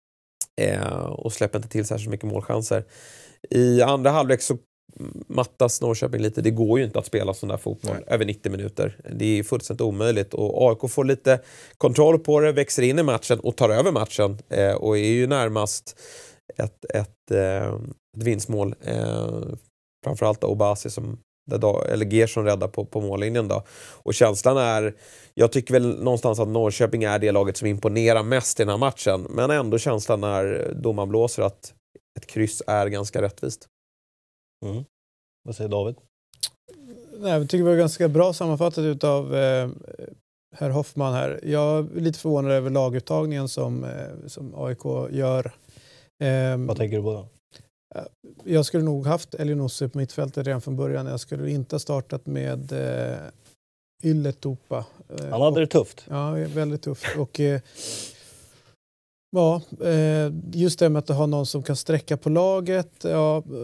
Eh, och släpper inte till särskilt mycket målchanser. I andra halvlek så mattas Norrköping lite. Det går ju inte att spela sån där fotboll Nej. över nittio minuter. Det är fullständigt omöjligt. Och A I K får lite kontroll på det, växer in i matchen och tar över matchen. Eh, och är ju närmast ett, ett, eh, ett vinstmål. Eh, framförallt Obasi som där, eller Gerson räddar på, på mållinjen då. Och känslan är, jag tycker väl någonstans att Norrköping är det laget som imponerar mest i den här matchen. Men ändå känslan är domaren blåser att ett kryss är ganska rättvist. Mm. Vad säger David? Nej, jag tycker det var ganska bra sammanfattat utav eh, herr Hoffman här. Jag är lite förvånad över laguttagningen som, eh, som A I K gör. Eh, Vad tänker du på då? Jag skulle nog haft Elionossi på mittfältet redan från början. Jag skulle inte ha startat med eh, Ylätupa. Eh, Han hade och, det tufft. Ja, väldigt tufft. Och eh, ja, eh, just det med att ha någon som kan sträcka på laget. Ja, eh,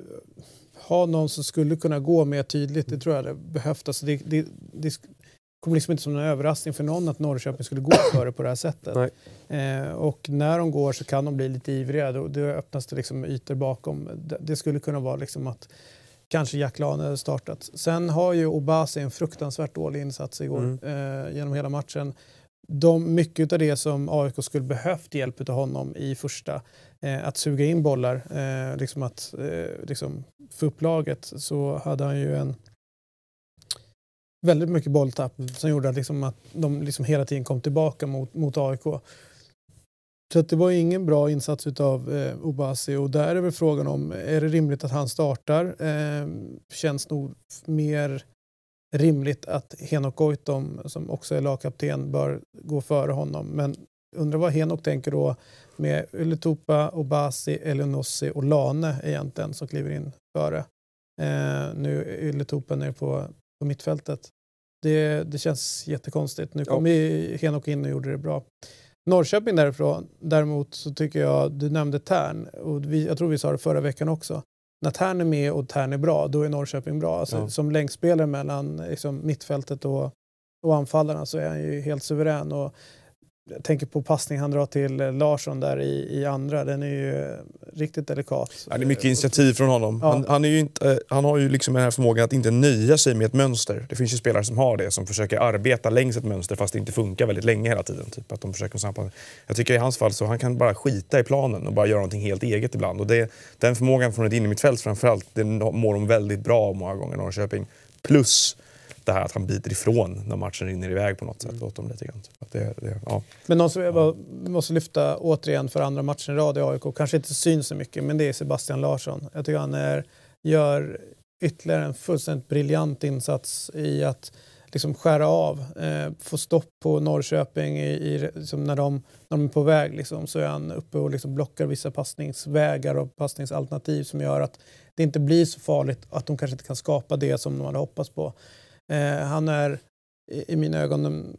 ha någon som skulle kunna gå mer tydligt. Det tror jag det behövs. Alltså det, det, det kommer liksom inte som en överraskning för någon att Norrköping skulle gå före på det här sättet. Eh, och när de går så kan de bli lite ivriga. Då, då öppnas det liksom ytor bakom. Det, det skulle kunna vara liksom att kanske Jack Lane startat. Sen har ju Obasi en fruktansvärt dålig insats igår mm. eh, genom hela matchen. De, mycket av det som A I K skulle behövt hjälp av honom i första, eh, att suga in bollar, eh, liksom att eh, liksom få upp laget, så hade han ju en väldigt mycket bolltapp som gjorde att, liksom att de liksom hela tiden kom tillbaka mot, mot A I K. Så att det var ingen bra insats utav eh, Obasi, och där är väl frågan om, är det rimligt att han startar? Eh, känns nog mer rimligt att Henok Goitom, som också är lagkapten, bör gå före honom. Men undrar vad Henok tänker då med Ylätupa, Obasi, Elionossi och Lane egentligen som kliver in före. Eh, nu är Ylätupa nere på, på mittfältet. Det, det känns jättekonstigt. Nu kom ja. Henok in och gjorde det bra. Norrköping därifrån, däremot så tycker jag, du nämnde Tern, och vi, jag tror vi sa det förra veckan också. När Tern är med och Tern är bra, då är Norrköping bra. Alltså, ja. Som länkspelare mellan liksom, mittfältet och, och anfallarna så är han ju helt suverän. Och jag tänker på passning han drar till Larsson där i, i andra. Den är ju riktigt delikat. Ja, det är mycket initiativ från honom. Ja. Han, han, är ju inte, han har ju liksom den här förmågan att inte nöja sig med ett mönster. Det finns ju spelare som har det, som försöker arbeta längs ett mönster fast det inte funkar väldigt länge hela tiden. Typ att de försöker sampa. Jag tycker i hans fall så han kan bara skita i planen och bara göra någonting helt eget ibland. Och det, den förmågan från ett innermittfält framförallt, det mår de väldigt bra många gånger i Norrköping. Plus det här att han biter ifrån när matchen rinner iväg på något sätt. Åt dem lite grann. Att det, det, ja. Men någon som jag bara måste lyfta återigen för andra matchen i rad i A I K, kanske inte syns så mycket, men det är Sebastian Larsson. Jag tycker han är, gör ytterligare en fullständigt briljant insats i att liksom skära av, eh, få stopp på Norrköping i, i, liksom när, de, när de är på väg. Liksom, så är han uppe och liksom blockar vissa passningsvägar och passningsalternativ som gör att det inte blir så farligt, att de kanske inte kan skapa det som de hade hoppats på. Eh, han är i, i mina ögon den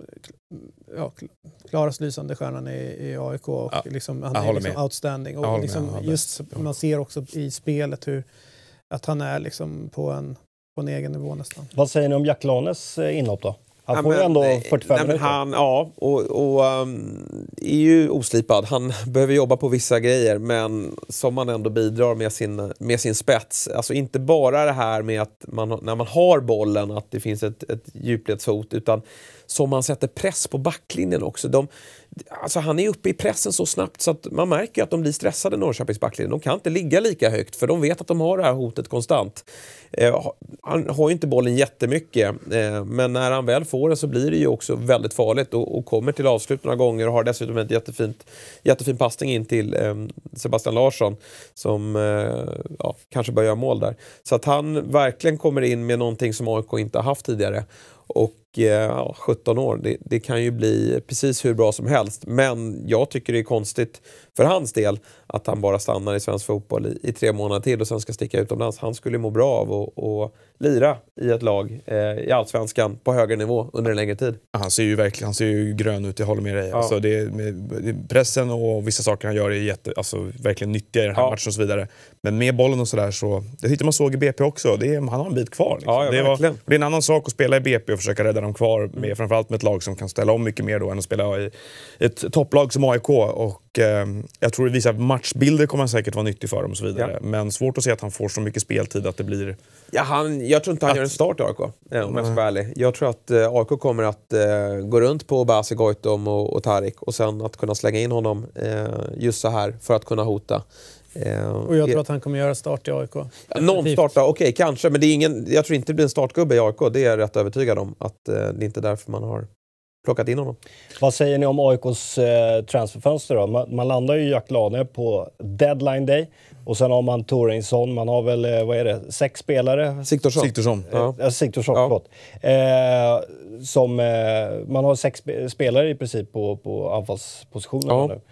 ja, klarast lysande stjärnan i, i A I K. Och ja, liksom, han är liksom outstanding. Och liksom, med, just, man ser också i spelet hur, att han är liksom på en på en egen nivå nästan. Vad säger ni om Jack Lanes inhopp då? Han ja, får men, ju ändå fyrtiofem nej, minuter. Han, ja, och, och um, är ju oslipad. Han behöver jobba på vissa grejer, men som man ändå bidrar med sin, med sin spets. Alltså inte bara det här med att man, när man har bollen att det finns ett, ett djupledshot, utan som man sätter press på backlinjen också. De, alltså han är uppe i pressen så snabbt så att man märker att de blir stressade, Norrköpings backlinjen. De kan inte ligga lika högt för de vet att de har det här hotet konstant. Eh, han har ju inte bollen jättemycket, eh, men när han väl får det så blir det ju också väldigt farligt och, och kommer till avslut några gånger och har dessutom ett jättefint, jättefin passning in till eh, Sebastian Larsson som eh, ja, kanske börjar göra mål där. Så att han verkligen kommer in med någonting som A I K inte har haft tidigare. Och ja, sjutton år, det, det kan ju bli precis hur bra som helst. Men jag tycker det är konstigt för hans del att han bara stannar i svensk fotboll i, i tre månader till och sen ska sticka utomlands. Han skulle må bra av att och lira i ett lag eh, i Allsvenskan på högre nivå under en längre tid. Han ser ju verkligen han ser ju grön ut, jag håller med dig. Ja. Alltså det, med, pressen och vissa saker han gör är jätte, alltså, verkligen nyttiga i den här ja. matchen och så vidare. Men med bollen och sådär så, det tyckte man såg i B P också, det är, han har en bit kvar. Liksom. Ja, ja, det, var, verkligen. det är en annan sak att spela i B P och försöka rädda dem kvar, med, mm. framförallt med ett lag som kan ställa om mycket mer då än att spela i ett topplag som A I K. Och eh, jag tror det visar matchbilder kommer han säkert vara nyttig för dem och så vidare. Ja. Men svårt att se att han får så mycket speltid att det blir... Ja, han, jag tror inte han att... gör en start i A I K, eh, om jag ska vara ärlig. Jag tror att eh, A I K kommer att eh, gå runt på Basi Goitom och, och Tarik och sen att kunna slänga in honom eh, just så här för att kunna hota. Eh, och jag tror att han kommer göra start i A I K. Ja, någon startar, okej okay, kanske, men det är ingen, jag tror inte det blir en startgubbe i A I K, det är jag rätt övertygad om. Att eh, det är inte därför man har plockat in honom. Vad säger ni om A I K:s eh, transferfönster då? Man, man landar ju Jack Lane på deadline day. Och sen har man Torinsson, man har väl, eh, vad är det, sex spelare? Siktorsson. Siktorsson. Ja. Eh, Siktorsson, ja. förlåt. Eh, som, eh, man har sex sp- spelare i princip på, på anfallspositionen ja. nu.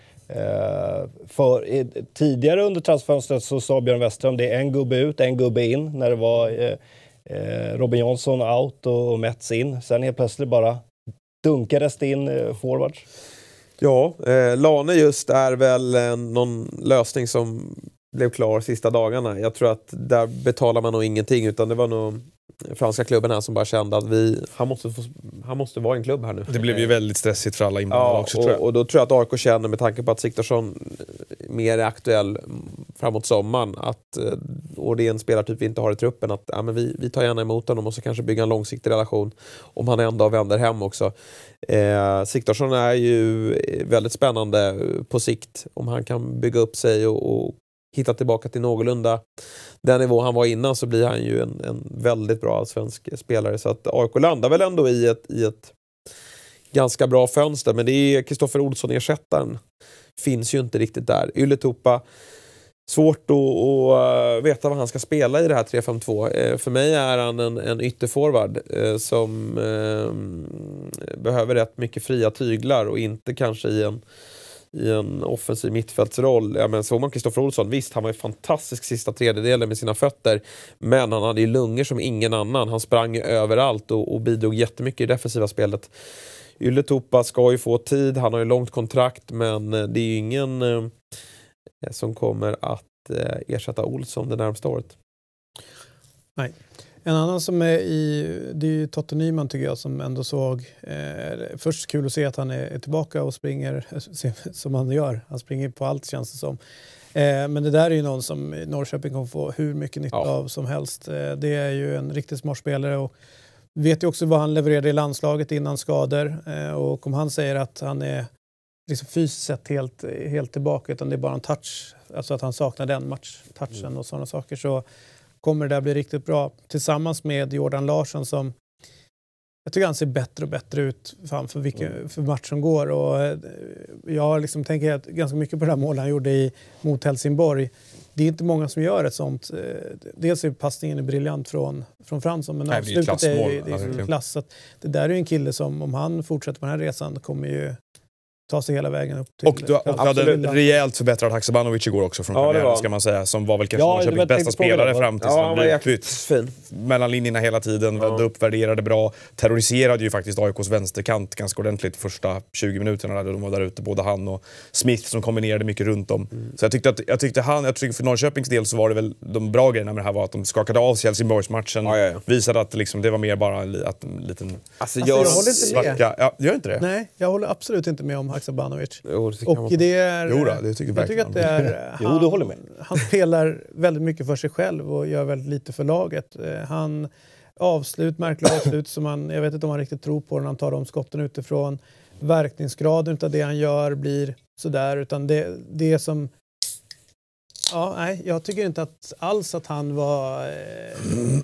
Uh, för eh, tidigare under transferfönstret så sa Björn Westerholm det är en gubbe ut, en gubbe in när det var eh, eh, Robin Johnson out och, och Mets in. Sen helt plötsligt bara dunkades det in eh, forwards. Ja, eh, Lane just är väl eh, någon lösning som blev klar sista dagarna. Jag tror att där betalar man nog ingenting, utan det var nog franska klubben här som bara kände att vi, han, måste få, han måste vara en klubb här nu. Det blev ju väldigt stressigt för alla inblandade ja, också, och, tror jag. Och då tror jag att A I K känner, med tanke på att Siktorsson mer är aktuell framåt sommaren, att, och det är en spelartyp vi inte har i truppen, att ja, men vi, vi tar gärna emot honom och så kanske bygga en långsiktig relation om han ändå vänder hem också. Eh, Siktorsson är ju väldigt spännande på sikt om han kan bygga upp sig och, och hitta tillbaka till någorlunda den nivå han var innan, så blir han ju en, en väldigt bra svensk spelare. Så att A I K landar väl ändå i ett, i ett ganska bra fönster, men det är Kristoffer Olsson-ersättaren finns ju inte riktigt där. Ylätupa, svårt att, att veta vad han ska spela i det här tre fem två. För mig är han en, en ytterforward som eh, behöver rätt mycket fria tyglar och inte kanske i en i en offensiv mittfältsroll. Ja, men såg man Kristoffer Olsson, visst, han var ju fantastisk sista tredjedelen med sina fötter, men han hade ju lungor som ingen annan. Han sprang ju överallt och, och bidrog jättemycket i det defensiva spelet. Ylätupa ska ju få tid, han har ju långt kontrakt, men det är ju ingen eh, som kommer att eh, ersätta Olsson det närmaste året. Nej. En annan som är i, det är ju Totte Nyman tycker jag som ändå såg, eh, först kul att se att han är, är tillbaka och springer som han gör. Han springer på allt känns det som. Eh, men det där är ju någon som Norrköping kommer få hur mycket nytta ja. av som helst. Eh, det är ju en riktigt smart spelare och vet ju också vad han levererade i landslaget innan skador. Eh, och om han säger att han är liksom fysiskt sett helt, helt tillbaka utan det är bara en touch, alltså att han saknar den matchtouchen mm. och sådana saker, så kommer det där bli riktigt bra. Tillsammans med Jordan Larsson som jag tycker han ser bättre och bättre ut fan, för, vilka, mm. för match som går. Och jag liksom tänker ganska mycket på det här målet han gjorde i, mot Helsingborg. Det är inte många som gör ett sånt. Dels är passningen är briljant från, från Fransson, men avslutet är ju det är klass. Så det där är ju en kille som, om han fortsätter på den här resan, kommer ju ta sig hela vägen upp till... Och du, och du hade rejält förbättrad Haksabanovic igår också från premiären, ja, ska man säga, som var väl kanske ja, Norrköpings bästa spelare fram till ja, han var jäkligt fin. Mellan linjerna hela tiden, ja. uppvärderade bra, terroriserade ju faktiskt A I K:s vänsterkant ganska ordentligt första tjugo minuterna där de var där ute, både han och Smith som kombinerade mycket runt om. Mm. Så jag tyckte att jag tyckte han, jag tyckte för Norrköpings del så var det väl de bra grejerna med det här var att de skakade av sig Helsingborgs-matchen, ja, ja, ja. visade att liksom, det var mer bara en, att en liten... Alltså, jag, alltså, jag håller inte med. Svacka. Ja, gör inte det? Nej, jag håller absolut inte med om Haksabanovic. Och det är, jo då, det tycker jag, jag tycker att det är, han, jo, du håller med. Han spelar väldigt mycket för sig själv och gör väldigt lite för laget. Han avslut, märkliga avslut som han, jag vet inte om han riktigt tror på när han tar de skotten utifrån. Verkningsgraden av det han gör blir sådär, utan det, det som... Ja, nej, jag tycker inte att, alls att han var... Eh,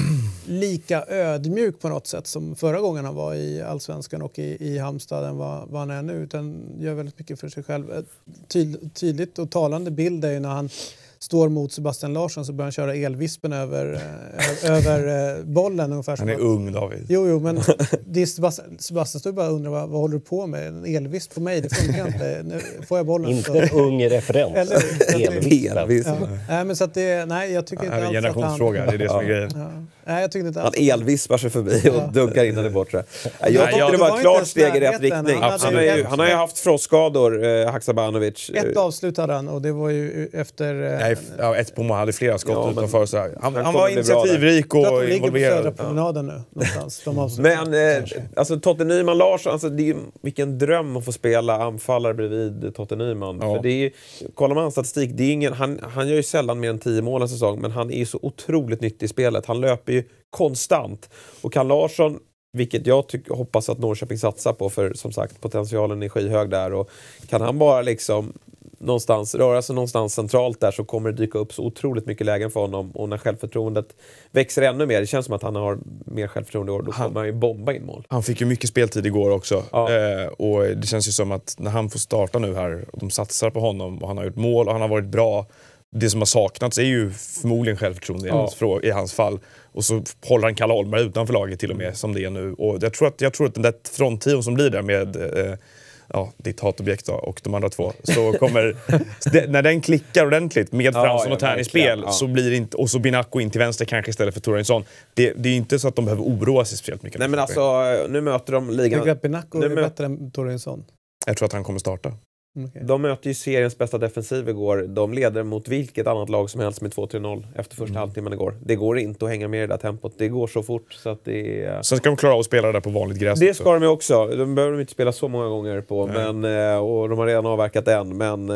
lika ödmjuk på något sätt som förra gången han var i Allsvenskan och i, i Halmstad än vad, vad han är nu, utan gör väldigt mycket för sig själv. Tyd, tydligt och talande bild är ju när han står mot Sebastian Larsson så börjar han köra elvispen över, äh, över äh, bollen ungefär. Han är ung, David. Jo, jo, men det är Sebastian, Sebastian står bara och undrar vad, vad håller du på med? En elvisp på mig, det funkar inte. Nu får jag bollen. Inte en ung referens. Eller elvisp. Ja. Nej, men så att det, nej, jag tycker inte alls att han... generationsfråga, det är det som är grejen. Ja. Nej, jag tyckte inte alls. Han elvispar sig förbi och ja. dunkar in den bort. Jag tyckte nej, det var ett klart steg i rätt riktning. Han, han, har ju, han har ju haft frostskador, eh, Haksabanovic. Ett avslut hade han och det var ju efter... Eh, nej, ja, ett på mål hade flera skott ja, utanför. Så han, han, han var initiativrik och involverad. De ligger på södra promenaden nu någonstans. De men eh, alltså Totte Nyman Larsson, alltså, det är ju vilken dröm att få spela anfallare bredvid Totte Nyman. Ja. För det är ju, kollar man statistik, det är ingen, han, han gör ju sällan mer än tio mål en säsong, men han är ju så otroligt nyttig i spelet. Han löper ju konstant. Och kan Larsson, vilket jag tycker, hoppas att Norrköping satsar på, för som sagt potentialen är skyhög där, och kan han bara liksom någonstans röra sig någonstans centralt där, så kommer det dyka upp så otroligt mycket lägen för honom, och när självförtroendet växer ännu mer, det känns som att han har mer självförtroende i år, då han, kommer han ju bomba in mål. Han fick ju mycket speltid igår också, ja. eh, och det känns ju som att när han får starta nu här och de satsar på honom och han har gjort mål och han har varit bra, det som har saknats är ju förmodligen självförtroende ja. i, hans frå- i hans fall. Och så håller han Kalle Holmberg utanför laget till och med, som det är nu. Och jag tror att, jag tror att den där fronttion som blir där med eh, ja, ditt hatobjekt och de andra två, så kommer det, när den klickar ordentligt med Fransson ja, och Tern i spel, ja. så blir det inte, och så Binacco in till vänster kanske istället för Torrensson. Det, det är inte så att de behöver oroa sig speciellt mycket. Nej, men alltså, nu möter de ligan... Jag tycker att Binacco är bättre än Torrensson. Jag tror att han kommer starta. Okay. De möter ju seriens bästa defensiv igår. De leder mot vilket annat lag som helst med två tre noll efter första mm. halvtimmen igår. Det går inte att hänga med i det där tempot. Det går så fort så att det är... Sen ska de klara av att spela det där på vanligt gräs. Det ska de ju också. De behöver de inte spela så många gånger på. Men, och de har redan avverkat en. Men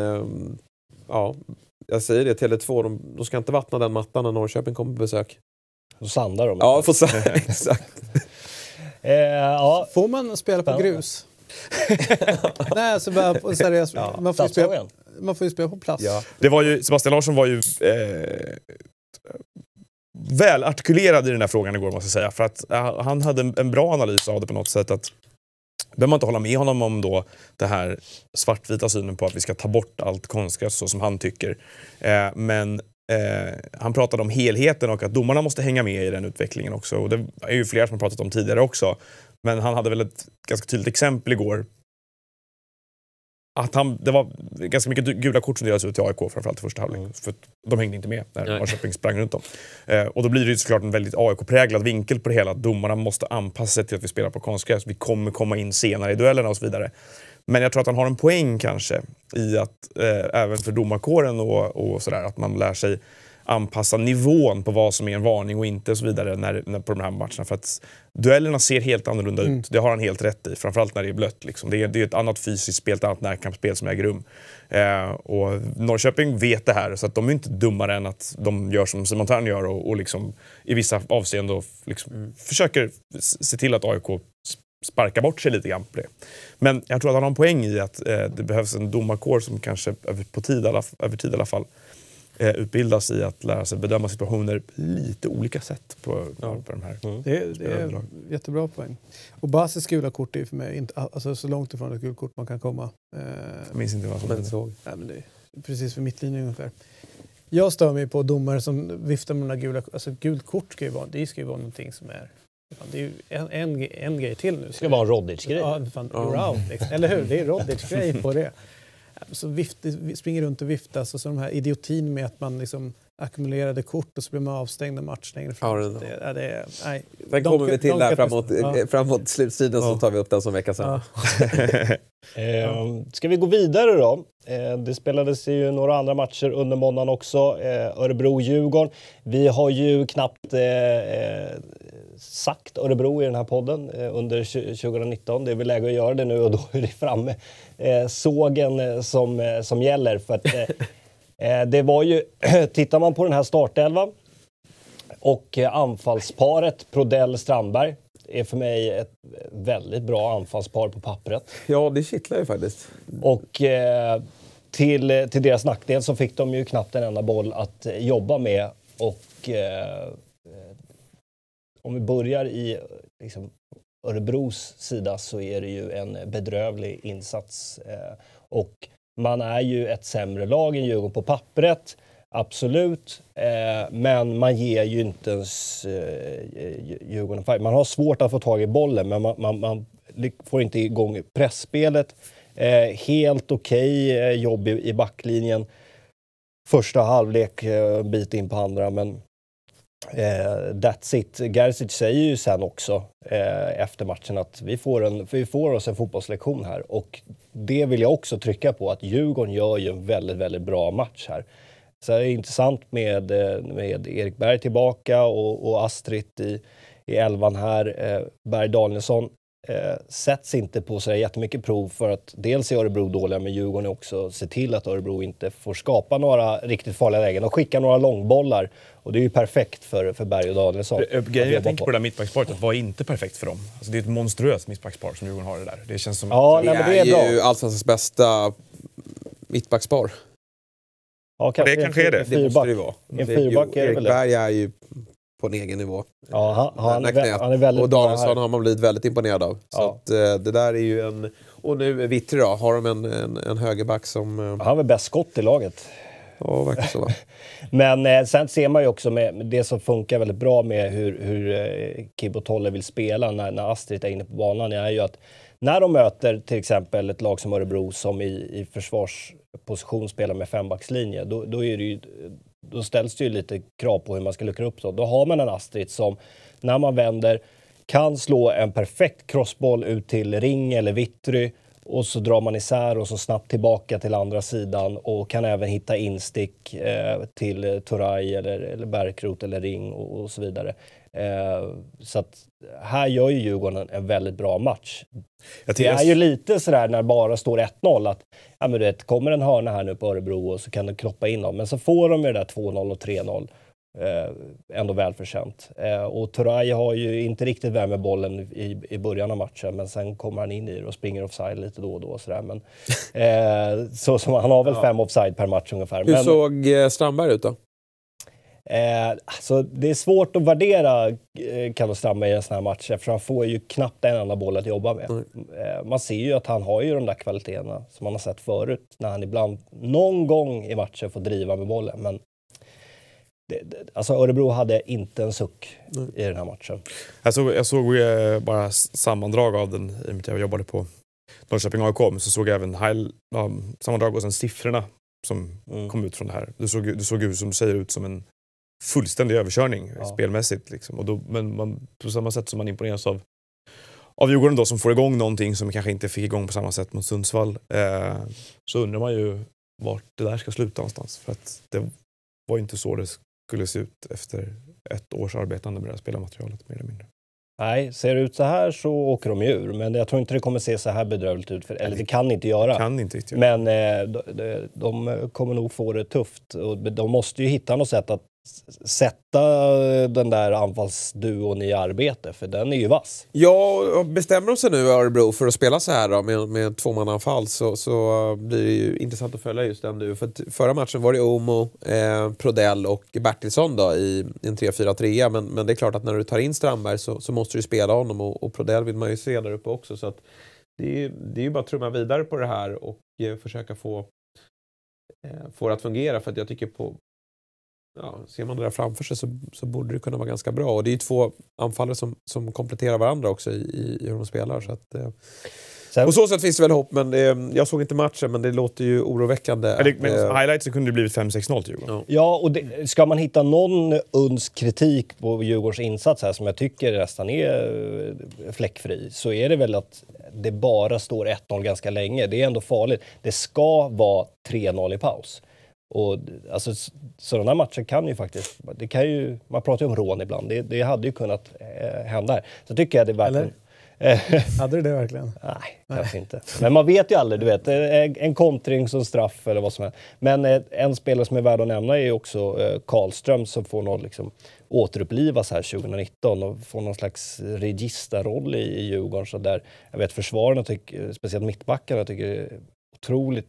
ja, jag säger det, Tele två, de, de ska inte vattna den mattan när Norrköping kommer på besök. Då sandar de. Ja, får säga. Exakt. eh, ja. Får man spela på grus? Nej, alltså bara seriöst. Ja, man, får spela, man får ju spela på plats. Ja. Det var ju, Sebastian Larsson var ju eh, väl artikulerad i den här frågan igår, måste jag säga. För att eh, han hade en, en bra analys av det på något sätt. Att behöver man inte hålla med honom om då det här svartvita synen på att vi ska ta bort allt konstgräs så som han tycker. Eh, men eh, han pratade om helheten och att domarna måste hänga med i den utvecklingen också. Och det är ju flera som har pratat om tidigare också. Men han hade väl ett ganska tydligt exempel igår. Att han, det var ganska mycket gula kort som delades ut till A I K, framförallt i första halvlek. Mm. För de hängde inte med när Norrköping sprang runt dem. Eh, och då blir det ju såklart en väldigt A I K-präglad vinkel på det hela. Domarna måste anpassa sig till att vi spelar på konstgräs. Vi kommer komma in senare i duellerna och så vidare. Men jag tror att han har en poäng kanske i att, eh, även för domarkåren och, och sådär, att man lär sig anpassa nivån på vad som är en varning och inte och så vidare när, när på de här matcherna. För att duellerna ser helt annorlunda mm. ut. Det har han helt rätt i. Framförallt när det är blött. Liksom. Det, är, det är ett annat fysiskt spel, ett annat närkampsspel som äger rum. Eh, och Norrköping vet det här. Så att de är inte dummare än att de gör som Simon Thern gör. Och, och liksom, i vissa avseenden liksom mm. försöker se till att A I K sparka bort sig lite grann på det. Men jag tror att han har en poäng i att eh, det behövs en domarkår som kanske över, på tid, alla, över tid i alla fall eh, utbildas i att lära sig bedöma situationer lite olika sätt på, ja. på de här. Mm. Det, är, det är jättebra poäng. Och Basis gula kort är för mig inte, alltså så långt ifrån ett gult kort man kan komma. Eh, jag minns inte vad som hände. Nej, men det är precis för mittlinjen ungefär. Jag stör mig på domare som viftar med de där gula, alltså gult kort ska ju vara, det ska ju vara någonting som är. Det är ju en, en, en grej till nu. Det ska vara en Rodic-grej. Ja, fan, you're out, liksom. Eller hur? Det är Rodic-grej på det. Så vift, springer runt och viftas och så de här idiotin med att man liksom ackumulerade kort och så blir man avstängd en match längre fram. Ja, det, det, det, nej. Den kommer vi till där framåt, ja. framåt slutsidan ja. Så tar vi upp den som vecka sedan. Ja. eh, ska vi gå vidare då? Eh, det spelades ju några andra matcher under måndagen också. Eh, Örebro-Djurgården. Vi har ju knappt eh, sagt Örebro i den här podden eh, under tjugonitton. Det är väl läge att göra det nu och då är det framme eh, sågen eh, som, eh, som gäller. För att eh, eh, det var ju, tittar man på den här startelvan och eh, anfallsparet Prodell-Strandberg är för mig ett väldigt bra anfallspar på pappret. Ja, det kittlar ju faktiskt. Och eh, till, till deras nackdel så fick de ju knappt en enda boll att eh, jobba med. Och eh, om vi börjar i liksom, Örebros sida så är det ju en bedrövlig insats. Eh, och man är ju ett sämre lag än Djurgården på pappret. Absolut, eh, men man ger ju inte ens eh, Djurgården fight. Man har svårt att få tag i bollen, men man, man, man får inte igång pressspelet. Eh, helt okej okay, eh, jobb i, i backlinjen. Första halvlek, eh, bit in på andra, men eh, that's it. Gerzic säger ju sen också eh, efter matchen att vi får, en, vi får oss en fotbollslektion här. Och det vill jag också trycka på, att Djurgården gör ju en väldigt, väldigt bra match här. Så det är intressant med, med Erik Berg tillbaka och, och Astrid i, i elvan här. Eh, Berg Danielsson eh, sätts inte på så jättemycket prov för att dels är Örebro dåliga, men Djurgården också se till att Örebro inte får skapa några riktigt farliga lägen och skicka några långbollar. Och det är ju perfekt för, för Berg och Danielsson. Grejen jag tänker på det där mittbacksparet, att var inte perfekt för dem. Alltså det är ett monstruöst mittbackspar som Djurgården har det där. Det känns som ja, att nej, men det är, är bra. ju allsvenskans bästa mittbackspar. Ja, kanske det kanske är det. Det måste det vara. En fyrback är det väl det. Erik Berg är ju på en egen nivå. Ja, han, han, är, han är väldigt och Danielsson har man blivit väldigt imponerad av. Så ja. att, eh, det där är ju en... Och nu Vittry då, har de en, en, en högerback som... Eh... Han är väl bäst skott i laget. Ja, verkligen så. Men eh, sen ser man ju också med, med det som funkar väldigt bra med hur, hur eh, Kibbo Tolle vill spela när, när Astrid är inne på banan är ju att när de möter till exempel ett lag som Örebro som i, i försvarsposition spelar med fembackslinje, då, då, är det ju, då ställs det ju lite krav på hur man ska luckra upp så. Då har man en Astrid som när man vänder kan slå en perfekt crossboll ut till Ring eller Vittry och så drar man isär och så snabbt tillbaka till andra sidan och kan även hitta instick eh, till Turay eller, eller Bärkrot eller Ring och, och så vidare. Eh, så att här gör ju Djurgården en, en väldigt bra match. Det är ju lite sådär när det bara står ett noll att ja, men du vet, kommer en hörna här nu på Örebro och så kan du knoppa in dem. Men så får de ju det där två noll och tre noll. Eh, ändå välförtjänt. Eh, och Turay har ju inte riktigt väl med bollen i, i början av matchen, men sen kommer han in i det och springer offside lite då och då. Och sådär. Men, eh, så som han har väl ja. fem offside per match ungefär. Hur men, såg eh, Strandberg ut då? Eh, alltså, det är svårt att värdera eh, Kalle Strandberg i en sån här match eftersom han får ju knappt en enda boll att jobba med. Mm. Eh, man ser ju att han har ju de där kvaliteterna som man har sett förut när han ibland någon gång i matchen får driva med bollen. Men det, det, alltså Örebro hade inte en suck mm. i den här matchen. Jag såg, jag såg eh, bara sammandrag av den i och med att jag jobbade på Norrköping A I K, så såg jag även high, ja, sammandrag och sen siffrorna som mm. kom ut från det här. Det såg, det såg ut som säger ut som en fullständig överkörning ja. spelmässigt. Liksom. Och då, men man, på samma sätt som man imponeras av, av Djurgården då, som får igång någonting som kanske inte fick igång på samma sätt mot Sundsvall, eh, så undrar man ju vart det där ska sluta någonstans. För att det var inte så det skulle se ut efter ett års arbetande med det här spelarmaterialet mer eller mindre. Nej, ser det ut så här så åker de ju ur. Men jag tror inte det kommer se så här bedrövligt ut. För, eller det kan inte göra. Kan inte riktigt. Men eh, de, de kommer nog få det tufft. Och de måste ju hitta något sätt att sätta den där anfallsduon i arbete. För den är ju vass. Ja, bestämmer de sig nu Örebro för att spela så här då, med, med tvåmananfall så, så blir det ju intressant att följa just den du. För att förra matchen var det Omo, eh, Prodell och Bertilsson då i, i en tre fyra tre. Men, men det är klart att när du tar in Strandberg så, så måste du spela honom och, och Prodell vill man ju se där uppe också. Så att det, är, det är ju bara att trumma vidare på det här och eh, försöka få, eh, få det att fungera. För att jag tycker på Ja, ser man det där framför sig så, så borde det kunna vara ganska bra. Och det är ju två anfallare som, som kompletterar varandra också i, i, i hur de spelar. Så att, eh. Sen, på så sätt finns det väl hopp, men det, jag såg inte matchen, men det låter ju oroväckande. Ja, det, men eh, highlights så kunde det blivit fem sex noll till Djurgården. Ja, ja och det, ska man hitta någon uns kritik på Djurgårdens insats här som jag tycker nästan är fläckfri, så är det väl att det bara står ett noll ganska länge. Det är ändå farligt. Det ska vara tre noll i paus. Och alltså, sådana matcher kan ju faktiskt, det kan ju, man pratar ju om rån ibland, det, det hade ju kunnat eh, hända här. Så tycker jag det verkligen... Hade det det verkligen? Nej, kanske Nej. inte. Men man vet ju aldrig, du vet, en kontring som straff eller vad som helst. Men eh, en spelare som är värd att nämna är också eh, Karlström som får någon liksom återupplivas här tjugonitton och får någon slags registerroll i, i Djurgården. Så där, jag vet försvararna, tycker, speciellt mittbackarna, tycker det är otroligt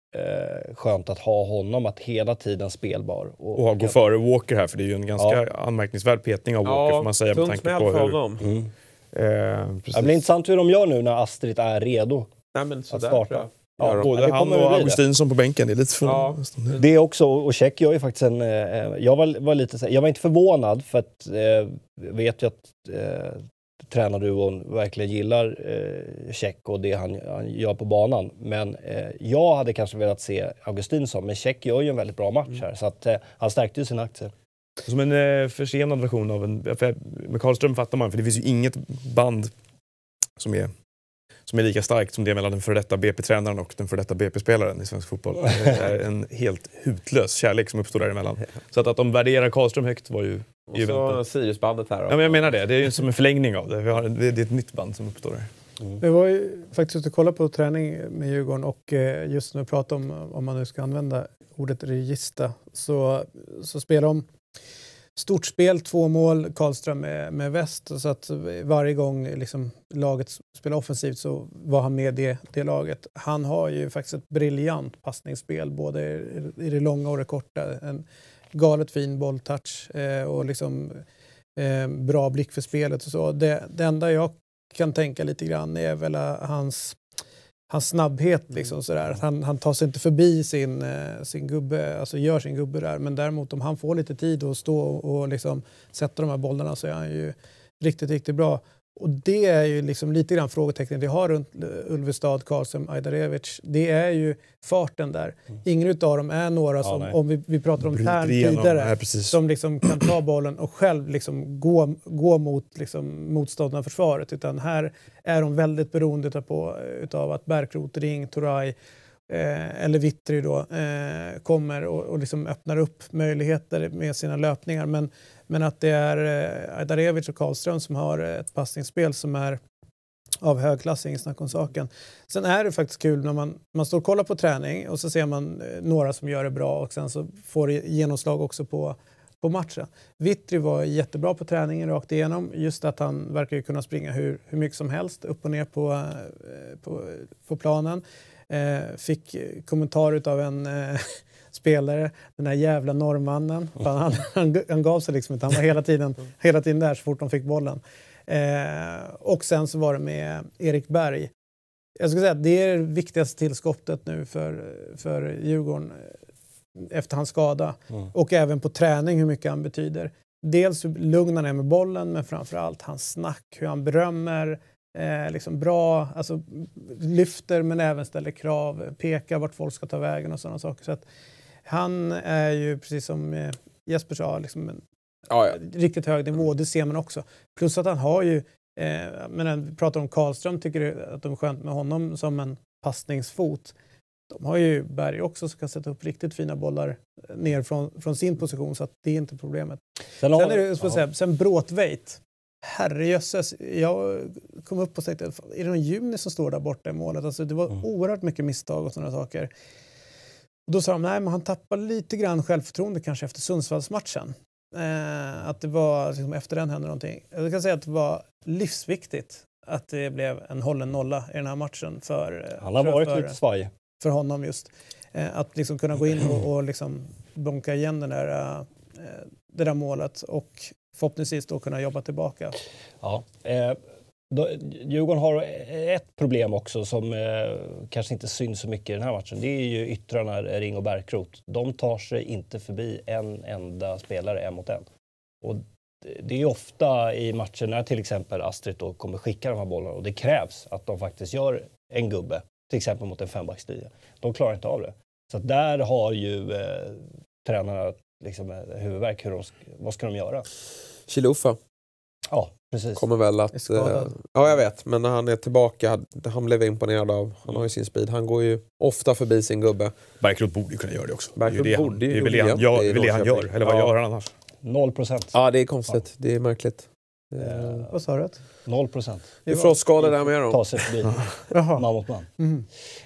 Eh, skönt att ha honom, att hela tiden spelbar. Och, och gå före Walker här, för det är ju en ganska ja. anmärkningsvärd petning av Walker, ja, får man säga. Tungt med tanke på hur, honom. Mm. Eh, det blir intressant hur de gör nu när Astrid är redo. Nej, men så att där, starta. Ja, ja, både han och Augustinsson på bänken, det är lite förvånande. Ja. Det är också, och Tjeck gör ju faktiskt en... Eh, jag, var, var lite, jag var inte förvånad för att eh, vet ju att eh, tränarduon verkligen gillar eh, Tjeck och det han, han gör på banan. Men eh, jag hade kanske velat se Augustinsson, men Tjeck gör ju en väldigt bra match här. Så att eh, han stärkte ju sin aktie. Som en eh, försenad version av en... För med Karlström fattar man, för det finns ju inget band som är, som är lika starkt som det mellan den för detta B P-tränaren och den för detta B P-spelaren i svensk fotboll. Det är en helt hutlös kärlek som uppstår däremellan. Så att, att de värderar Karlström högt var ju... Och så Siriusbandet här då. Ja, men jag menar det. Det är ju som en förlängning av det. Vi har, det är ett nytt band som uppstår där. Mm. Vi var ju faktiskt ute och kollade på träning med Djurgården och just när vi pratar om, om man nu ska använda ordet regista, så, så spelar de stort spel, två mål, Karlström med, med väst, så att varje gång liksom laget spelar offensivt så var han med det, det laget. Han har ju faktiskt ett briljant passningsspel, både i det långa och det korta. En galet fin bolltouch eh, och liksom eh, bra blick för spelet och så. Det, det enda jag kan tänka lite grann är väl hans, hans snabbhet liksom sådär. Han, han tar sig inte förbi sin, eh, sin gubbe, alltså gör sin gubbe där. Men däremot om han får lite tid att stå och, och liksom sätta de här bollarna så är han ju riktigt, riktigt bra. Och det är ju liksom lite grann frågetecknet vi har runt Ulvestad, Karlström, Ajdarevic. Det är ju farten där. Mm. Ingen av dem är några som, ja, om vi, vi pratar om Tern tidigare, som liksom kan ta bollen och själv liksom gå, gå mot liksom motståndarna försvaret. Utan här är de väldigt beroende på, utav att Bärkroth, Ring, Turay eh, eller Vittry då eh, kommer och, och liksom öppnar upp möjligheter med sina löpningar. Men Men att det är Ajdarevic och Karlström som har ett passningsspel som är av hög klass, ingen snack om saken. Sen är det faktiskt kul när man, man står och kollar på träning och så ser man några som gör det bra och sen så får det genomslag också på, på matchen. Vittry var jättebra på träningen rakt igenom. Just att han verkar ju kunna springa hur, hur mycket som helst upp och ner på, på, på planen. Eh, fick kommentar av en... Eh, spelare, den här jävla norrmannen. Han, han, han gav sig liksom inte. Han var hela tiden, hela tiden där så fort de fick bollen. Eh, och sen så var det med Erik Berg. Jag ska säga att det är det viktigaste tillskottet nu för, för Djurgården efter hans skada. Mm. Och även på träning hur mycket han betyder. Dels hur lugn han är med bollen, men framförallt hans snack, hur han berömmer, eh, liksom bra, alltså lyfter men även ställer krav, pekar vart folk ska ta vägen och sådana saker. Så att han är ju, precis som Jesper sa, liksom en ja, ja. riktigt hög nivå. Det ser man också. Plus att han har ju, eh, men vi pratar om Karlström, tycker att de är skönt med honom som en passningsfot. De har ju Berg också som kan sätta upp riktigt fina bollar ner från, från sin position, så att det är inte problemet. Sen, har, sen är det, så att säga, sen Bråtveit. Herrejösses, jag kom upp och tänkte, är det någon Juni som står där borta i målet? Alltså, det var mm. oerhört mycket misstag och sådana saker. Och då sa de, nej men han tappade lite grann självförtroende kanske efter Sundsvallsmatchen. Eh, att det var, liksom, efter den hände någonting. Jag kan säga att det var livsviktigt att det blev en hållen nolla i den här matchen. För, han har för, varit för, lite svaj. För honom just. Eh, att liksom kunna gå in och, och liksom bonka igen den där, eh, det där målet och förhoppningsvis då kunna jobba tillbaka. Ja, eh, då, Djurgården har ett problem också som eh, kanske inte syns så mycket i den här matchen. Det är ju yttrarna Ring och Bärkroth. De tar sig inte förbi en enda spelare en mot en. Och det är ofta i matcher när till exempel Astrid då kommer skicka de här bollarna och det krävs att de faktiskt gör en gubbe, till exempel mot en fembackslinje. De klarar inte av det. Så att där har ju eh, tränarna liksom huvudvärk. Hur de, vad ska de göra? Chilufa. Ja, precis. Kommer väl att... Eh, ja, jag vet. Men när han är tillbaka, han blev imponerad av. Han har ju sin speed. Han går ju ofta förbi sin gubbe. Bärkroth borde ju kunna göra det också. Bärkroth det är borde ju det är väl det han gör, det är det han gör. Eller vad ja. gör han annars? Noll procent. Ja, det är konstigt. Ja. Det är märkligt. Uh, vad sa du? Noll procent. Det är frostskador där med dem. Ta sig förbi. Man mot man. Mm.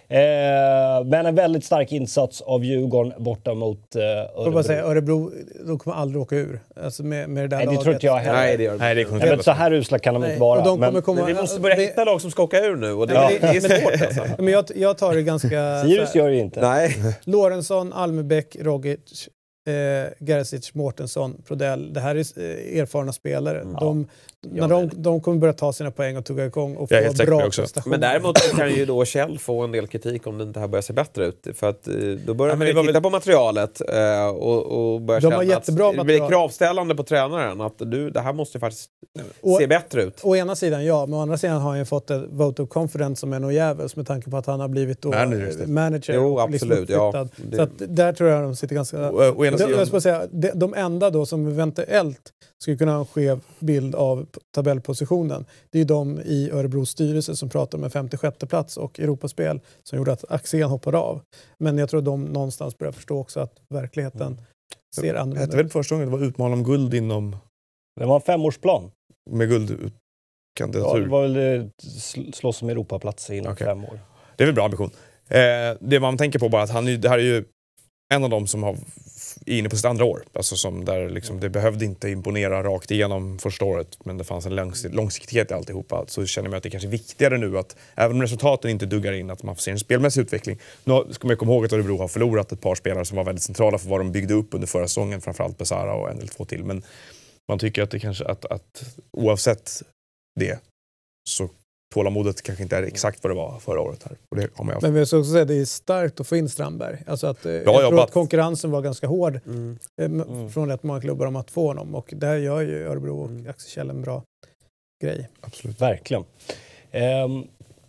Eh, men en väldigt stark insats av Djurgården borta mot eh, Örebro. Jag bara säga, Örebro, de kommer aldrig åka ur. Alltså med, med det där Nej, det laget. tror inte jag heller. Nej, det gör Nej, det kommer inte. Så här usla kan de Nej. inte vara. De men, komma, men vi måste börja det, hitta lag som ska åka ur nu. Och det, ja. det, det är svårt alltså. Men jag, jag tar det ganska... Sirius gör det inte. Nej. Lorentzon, Almebäck, Rogic, eh, Gerzic, Mårtensson, Prodell. Det här är eh, erfarna spelare. Mm. De, Ja. när de, de kommer börja ta sina poäng och tugga igång och få bra prestationer. Men däremot kan ju då Kjell få en del kritik om det inte här börjar se bättre ut. För att då börjar ja, man ju titta väl... på materialet eh, och, och börja de känna att material. det blir kravställande på tränaren. Att du, det här måste ju faktiskt och, se bättre ut. Å ena sidan ja, men å andra sidan har han ju fått ett vote of confidence som är nog jävligt med tanke på att han har blivit då manager. manager jo, absolut. Liksom ja, det... Så att där tror jag de sitter ganska... Och, och ena sidan... jag ska säga, de, de enda då som eventuellt skulle kunna ha en skev bild av tabellpositionen. Det är ju de i Örebros styrelse som pratar om en femtiosjätte plats och Europaspel som gjorde att Axén hoppade av. Men jag tror att de någonstans börjar förstå också att verkligheten mm. ser annorlunda ut. Det väl första gången det var utmanat om guld inom... Det var en femårsplan. Med guldkandidatur. Ja, det var väl slåss om Europaplats inom okay. fem år. Det är väl bra ambition. Eh, det man tänker på bara att han, det här är ju en av dem som har är inne på sitt andra år. Alltså som där liksom, det behövde inte imponera rakt igenom första året, men det fanns en långs- långsiktighet i alltihopa. Så känner jag att det är kanske viktigare nu att, även om resultaten inte duggar in, att man får se en spelmässig utveckling. Nu ska man komma ihåg att Örebro har förlorat ett par spelare som var väldigt centrala för vad de byggde upp under förra säsongen, framförallt Besara och en eller två till. Men man tycker att det kanske, att, att oavsett det så tålamodet kanske inte är exakt vad det var förra året här. Och det kommer jag... Men vi ska också säga att det är starkt att få in Strandberg. Alltså att, ja, jag jag tror bara... att konkurrensen var ganska hård mm. Mm. från rätt många klubbar om att få honom. Och där gör ju Örebro och mm. Axel Kjell en bra grej. Absolut. Verkligen. Um,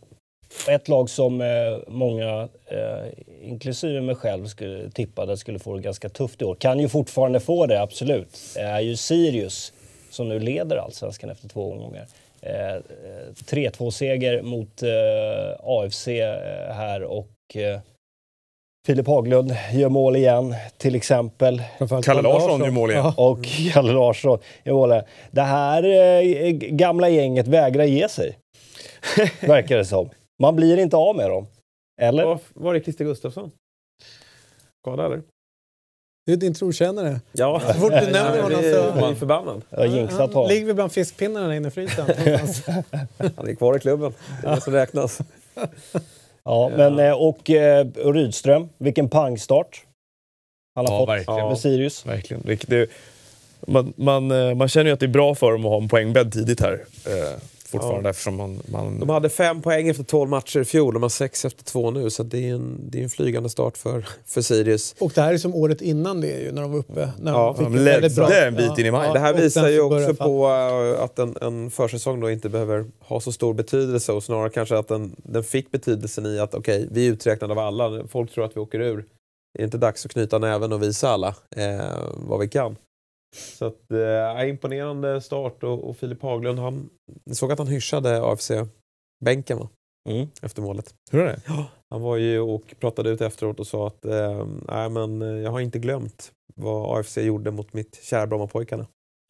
ett lag som eh, många, eh, inklusive mig själv, skulle tippade skulle få det ganska tufft i år. Kan ju fortfarande få det, absolut. är ju Sirius som nu leder Allsvenskan efter två omgångar. Eh, tre två-seger mot eh, A F C eh, här och eh, Filip Haglund gör mål igen till exempel. Kalle Larsson gör mål igen. Och Kalle Larsson gör mål. Det här eh, gamla gänget vägrar ge sig. Verkar det som. Man blir inte av med dem. Eller? Var, var är Christer Gustafsson? Skada eller? Det är din trotjänare. Ja, så fort du nämner honom så är vi förbannad. Jag jinxat honom. Ligger vi bland fiskpinnarna inne i frysen. Han är kvar i klubben. Det är det som räknas. Ja, men och eh, Rydström, vilken pangstart han har ja, fått verkligen. med Sirius. Verkligen. Det, det, man, man, man känner ju att det är bra för dem att ha en poängbädd tidigt här. Eh, fortfarande ja. eftersom man, man... De hade fem poäng efter tolv matcher i fjol. De har sex efter två nu. Så det är en, det är en flygande start för, för Sirius. Och det här är som året innan det ju, när de var uppe. När ja, de fick de bra. En bit in i maj. Ja, det här visar ju också på uh, att en, en försäsong då inte behöver ha så stor betydelse. Och snarare kanske att den, den fick betydelsen i att okej, okay, vi är uträknade av alla. Folk tror att vi åker ur. Det är inte dags att knyta näven och visa alla eh, vad vi kan. Så att, eh, imponerande start och, och Filip Haglund, han såg att han hyschade A F C-bänken va? mm. efter målet. Hur är det? Ja, han var ju och pratade ut efteråt och sa att eh, nej, men jag har inte glömt vad A F C gjorde mot mitt kära Brommapojkarna.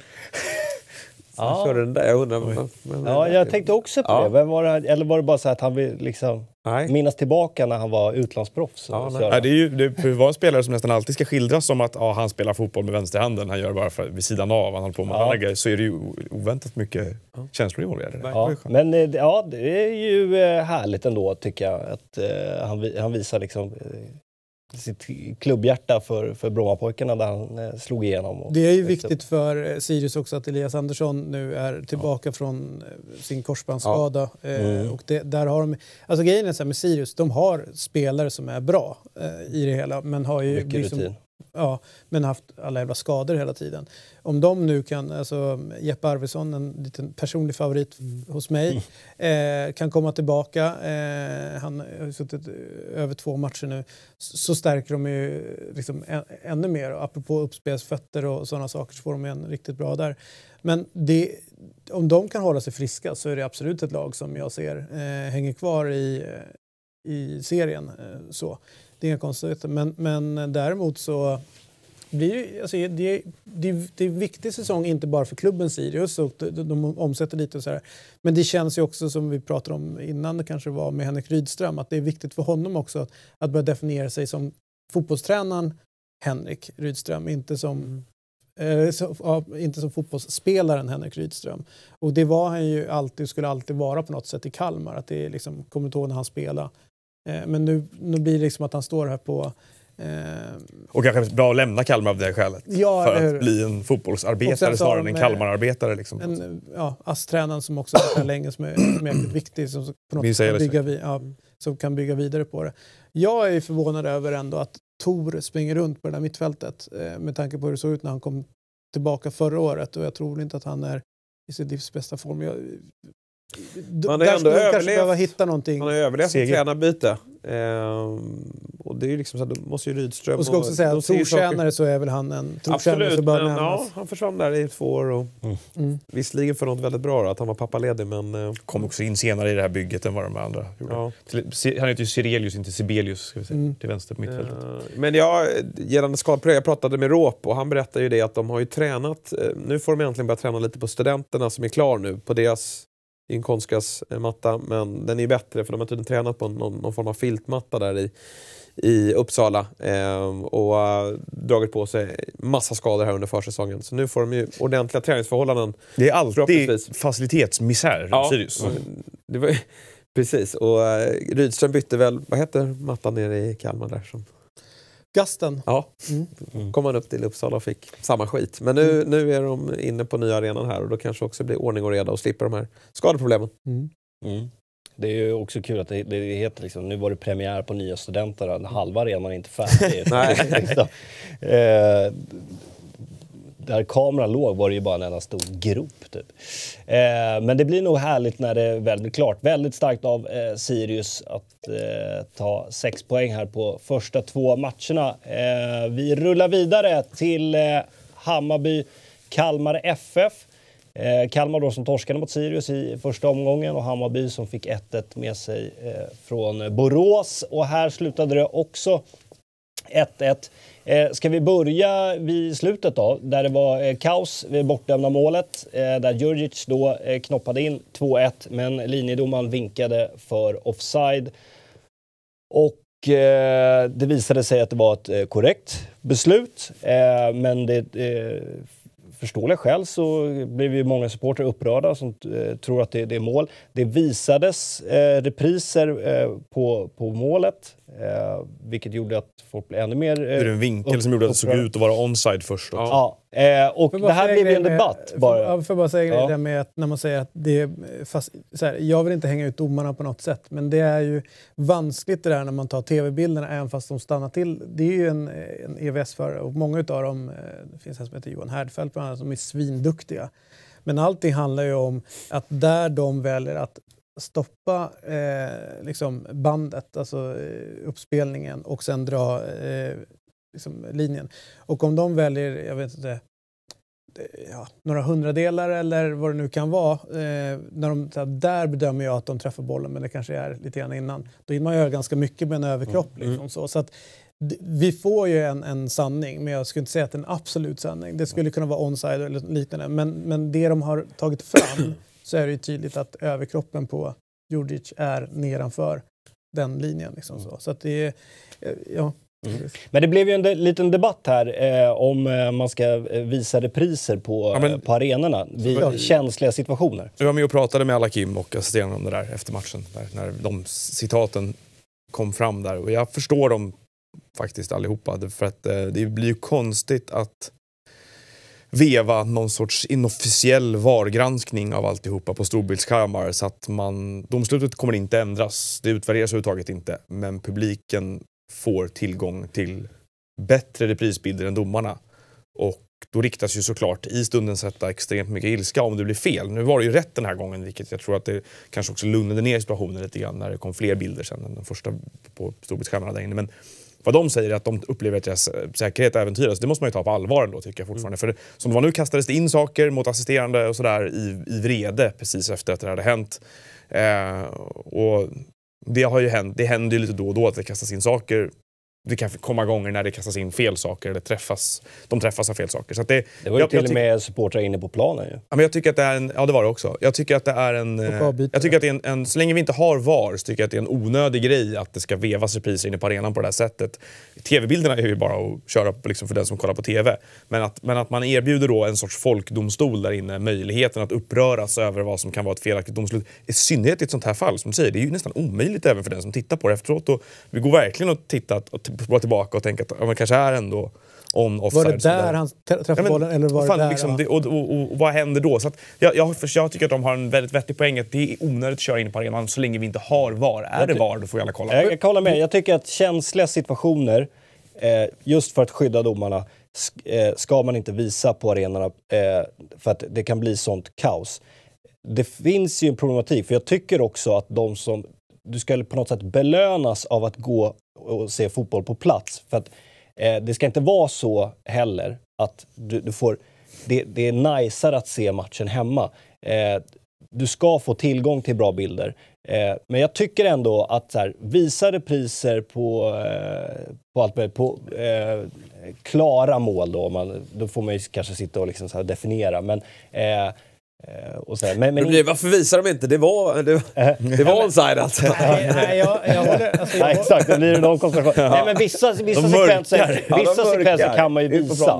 Ja. Jag körde den där. Jag undrar, men, men, Ja, jag tänkte också på ja. det. Var det. Eller var det bara så att han vill liksom nej. minnas tillbaka när han var utlandsproffs? Ja, så nej. Ja, det är ju det är var en spelare som nästan alltid ska skildras som att ja, han spelar fotboll med vänsterhanden. Han gör bara för, vid sidan av, han håller på med Ja. andra grejer. Så är det ju oväntat mycket Ja. känslor involverade. Ja, men eh, ja, det är ju eh, härligt ändå tycker jag att eh, han, vi- han visar liksom eh, sitt klubbhjärta för, för Brommapojkarna där han eh, slog igenom. Och, Det är ju liksom- viktigt för eh, Sirius också att Elias Andersson nu är tillbaka från eh, sin korsbandsskada. Eh, Mm. och det, där har de, alltså grejen är så här med Sirius, de har spelare som är bra eh, i det hela, men har ju Mycket liksom, rutin. ja, men haft alla jävla skador hela tiden. Om de nu kan, alltså Jeppe Arvidsson, en liten personlig favorit hos mig, eh, kan komma tillbaka. Eh, han har ju suttit över två matcher nu. Så, så stärker de ju liksom ä, ännu mer. Och apropå uppspelsfötter och sådana saker så får de en riktigt bra där. Men det, om de kan hålla sig friska så är det absolut ett lag som jag ser eh, hänger kvar i, i serien. Eh, så. Det är inga konstigheter. Men, men däremot så blir det, alltså det, det, det är en viktig säsong inte bara för klubben Sirius och de, de omsätter lite och så här. Men det känns ju också som vi pratade om innan det kanske var med Henrik Rydström att det är viktigt för honom också att, att börja definiera sig som fotbollstränaren Henrik Rydström, inte som eh, så, ja, inte som fotbollsspelaren Henrik Rydström. Och det var han ju alltid, skulle alltid vara på något sätt i Kalmar, att det är liksom, kommer inte ihåg när han spelade. Eh, men nu, nu blir det liksom att han står här på Eh, Och kanske bra att lämna Kalmar av det skälet. Ja, för hur? att bli en Och fotbollsarbetare sen så har snarare än de, en eh, Kalmararbetare. Liksom. en ja, A S S-tränaren som också har varit här länge som är, som är jäkligt viktig som på något Minns sätt jag kan det bygga, vi, ja, som kan bygga vidare på det. Jag är förvånad över ändå att Tor springer runt på det där mittfältet eh, med tanke på hur det såg ut när han kom tillbaka förra året och jag tror inte att han är i sin livs bästa form. Jag, d- Han har där ändå skulle de kanske överlevt. behöva hitta någonting. Han har överlevt som Seger. tränarbyte. Ehm, och det är ju liksom så att då måste ju Rydström... Och ska också säga de att ser ju saker- trotjänare så är väl han en trotjänare Absolut, så bör men ja, nämnas. han försvann där i två år och Mm. visserligen för något väldigt bra då, att han var pappaledig, men eh, Kom också in senare i det här bygget än vad de andra gjorde. ja. Till- Han heter ju Sirelius, inte Sibelius, ska vi säga, Mm. till vänster på mittfältet. Eh, Men jag, gällande skador, jag pratade med Råp och han berättade ju det att de har ju tränat, eh, nu får de egentligen börja träna lite på studenterna som är klar nu, på deras i en konstgräsmatta, men den är bättre för de har tydligen tränat på någon, någon form av filtmatta där i, i Uppsala eh, och uh, dragit på sig massa skador här under försäsongen. Så nu får de ju ordentliga träningsförhållanden. Det är alltid Förhoppningsvis. facilitetsmisär, Ja, Sirius. och det var, precis. Och uh, Rydström bytte väl, vad heter mattan nere i Kalmar där? Som, Gasten. ja, Mm. kom han upp till Uppsala och fick samma skit. Men nu, nu är de inne på nya arenan här och då kanske också blir ordning och reda och slipper de här skadeproblemen. Mm. Mm. Det är ju också kul att det, det heter liksom, nu var det premiär på nya studenter, halva arenan är inte färdig. Nej. liksom. eh, där kameran låg var det ju bara en enda stor grop typ. Eh, men det blir nog härligt när det väl blir klart. Väldigt starkt av eh, Sirius att eh, ta sex poäng här på första två matcherna. Eh, vi rullar vidare till eh, Hammarby Kalmar F F. Eh, Kalmar då som torskade mot Sirius i första omgången och Hammarby som fick ett ett med sig eh, från Borås. Och här slutade det också ett ett. Eh, ska vi börja vid slutet då, där det var eh, kaos vid bortdömda målet, eh, där Djurdjic då eh, knoppade in två ett, men linjedomaren vinkade för offside. Och eh, det visade sig att det var ett eh, korrekt beslut, eh, men det eh, förståeliga skäl så blev ju många supporter upprörda som eh, tror att det, det är mål. Det visades eh, repriser eh, på, på målet, eh, vilket gjorde att folk blev ännu mer... Det är Eh, en vinkel som gjorde att det såg ut att vara onside först. Också. ja, eh, och Får det bara här säga blev ju en grejen med- debatt får- bara. Ja, får jag bara säga Ja. det där med att när man säger att det är fast, så här, jag vill inte hänga ut domarna på något sätt, men det är ju vanskligt det där när man tar tv-bilderna även fast de stannar till. Det är ju en, en E V S-förare och många utav dem, eh, det finns en som heter Johan Härdfeldt bland annat, som är svinduktiga. Men allting handlar ju om att där de väljer att stoppa eh, liksom bandet, alltså eh, uppspelningen och sen dra eh, liksom linjen. Och om de väljer, jag vet inte, ja, några hundradelar eller vad det nu kan vara. Eh, när de, där bedömer jag att de träffar bollen, men det kanske är lite grann innan. Då vill man göra ganska mycket med en överkropp. Mm. Liksom, så. Så att, d- vi får ju en, en sanning, men jag skulle inte säga att det är en absolut sanning. Det skulle kunna vara onside eller liknande. Men, men det de har tagit fram så är det ju tydligt att överkroppen på Djurdjic är nedanför den linjen. Liksom, så. Så att det är... Ja. Mm. Men det blev ju en de- liten debatt här eh, om eh, man ska visa repriser på, ja, men, eh, på arenorna vid ja. känsliga situationer. Jag var med och pratade med Alakim och assisterande om det där efter matchen, där, när de citaten kom fram där. Och jag förstår dem faktiskt allihopa, för att eh, det blir ju konstigt att veva någon sorts inofficiell vargranskning av alltihopa på storbildsskärmar, så att man, domslutet kommer inte ändras, det utvärderas överhuvudtaget inte, men publiken får tillgång till bättre reprisbilder än domarna. Och då riktas ju såklart i stunden sätta extremt mycket ilska om det blir fel. Nu var det ju rätt den här gången, vilket jag tror att det kanske också lugnade ner situationen lite grann när det kom fler bilder sen än den första på storbildsskärmarna där inne. Men vad de säger är att de upplever att deras säkerhet äventyras. Det måste man ju ta på allvar ändå, tycker jag fortfarande. Mm. För som det var nu kastades det in saker mot assisterande och sådär i, i vrede precis efter att det hade hänt. Eh, och det har ju hänt, det händer ju lite då och då att det kastas in saker. Det kan komma gånger när det kastas in fel saker eller träffas, de träffas av fel saker. Så att det, det var ju jag, till jag och med supportrar inne på planen ju. Ja, men jag tycker att det är en, ja det var det också. Jag tycker att det är en, jag tycker att det är en, en, så länge vi inte har V A R så tycker jag att det är en onödig grej att det ska vevas repriser inne på arenan på det här sättet. Tv-bilderna är ju bara att köra på, liksom, för den som kollar på tv. Men att, men att man erbjuder då en sorts folkdomstol där inne, möjligheten att uppröras över vad som kan vara ett felaktigt domslut. I synnerhet i ett sånt här fall, som du säger, det är ju nästan omöjligt även för den som tittar på det efteråt. Och vi går verkligen att titta och gå tillbaka och tänka att ja, man kanske är ändå on offside. Var det där han träffade ja, bollen eller var fan, det där? Liksom, det, och, och, och, och vad händer då? Så att jag, jag, jag tycker att de har en väldigt vettig poäng att det är onödigt att köra in på arenan så länge vi inte har V A R. Är det V A R, då får vi alla kolla. Jag, jag kollar med. Jag tycker att känsliga situationer, eh, just för att skydda domarna, eh, ska man inte visa på arenorna eh, för att det kan bli sånt kaos. Det finns ju en problematik, för jag tycker också att de som du ska på något sätt belönas av att gå och se fotboll på plats. För att eh, det ska inte vara så heller att du, du får, det, det är najsare att se matchen hemma. Eh, du ska få tillgång till bra bilder. Eh, men jag tycker ändå att så här, visa repriser på, eh, på allt möjligt, på eh, klara mål då, man, då får man ju kanske sitta och liksom så här definiera. Men eh, och så här, men, men det, varför visar de inte? Det var, det, det var onside alltså. Nej, nej, jag, jag håller, alltså, jag... nej, exakt, det blir de koncentrationer. Nej, men vissa, vissa, sekvenser, ja, vissa sekvenser kan man ju visa.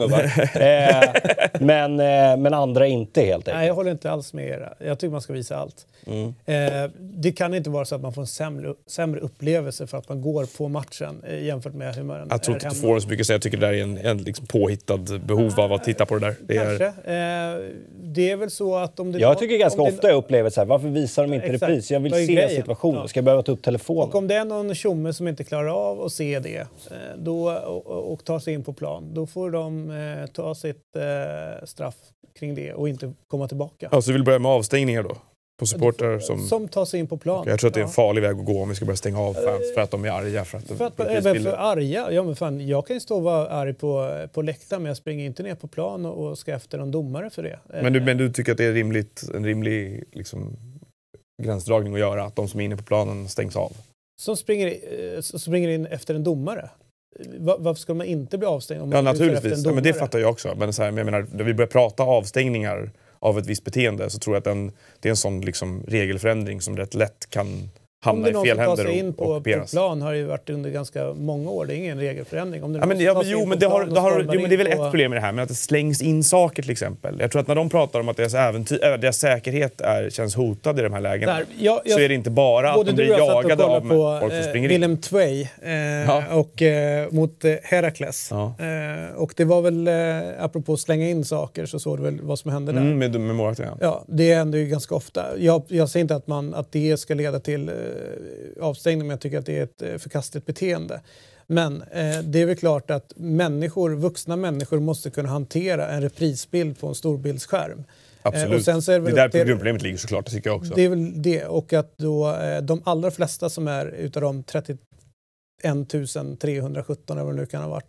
eh, men, eh, men andra inte helt enkelt. Nej, jag håller inte alls med er. Jag tycker man ska visa allt. Mm. Eh, det kan inte vara så att man får en sämre, sämre upplevelse för att man går på matchen eh, jämfört med hur man jag tror inte att du får så mycket, så jag tycker det där är en, en liksom påhittad behov av att titta på det där. Det Kanske. är, eh, det är väl så att om det jag tycker ganska om ofta jag upplever så här, varför visar de inte exakt, repris? Jag vill se grejen. situationen. Ja. Ska jag behöva ta upp telefonen? Och om det är någon tjomme som inte klarar av att se det då, och, och ta sig in på plan, då får de eh, ta sitt eh, straff kring det och inte komma tillbaka. Ja, så vi vill börja med avstängningar då? På supporter som... som tar sig in på plan. Jag tror att det är en farlig väg att gå om vi ska börja stänga av fans för att de är arga. För att, för att även för arga? Ja, men fan, jag kan ju stå och vara arg på, på läktaren, men jag springer inte ner på plan och, och ska efter en domare för det. Men du, men du tycker att det är rimligt, en rimlig liksom, gränsdragning att göra? Att de som är inne på planen stängs av? Som springer, som springer in efter en domare? Varför ska man inte bli avstängd om man ja, naturligtvis. efter en domare? Ja, men det fattar jag också. Men så här, jag menar, när vi börjar prata avstängningar av ett visst beteende så tror jag att den, det är en sån liksom, regelförändring som rätt lätt kan hamna i fel händer och ockuperas. In på, på plan har ju varit under ganska många år. Det är ingen regelförändring. Om det ja, men, ja, jo, men det, har, det, har, jo, men det är väl ett problem med det här med att det slängs in saker till exempel. Jag tror att när de pratar om att deras, äventyr, äh, deras säkerhet är, känns hotad i de här lägena Där, jag, jag, så är det inte bara att de blir jagade av på, folk som springer in. Willem Tvei eh, ja. och, eh, mot eh, Herakles. Ja. Eh, och det var väl, eh, apropå att slänga in saker, så såg det väl vad som hände där. Mm, med, med målet, ja. Ja, det händer ju ganska ofta. Jag, jag säger inte att, man, att det ska leda till eh, avstängning, men jag tycker att det är ett eh, förkastligt beteende. Men eh, det är väl klart att människor, vuxna människor måste kunna hantera en reprisbild på en storbildsskärm. Absolut. Eh, och sen så är det, väl det där problemet ligger såklart, det tycker jag också. Det är väl det, och att då eh, de allra flesta som är utav de trettioen tusen trehundrasjutton eller vad det nu kan ha varit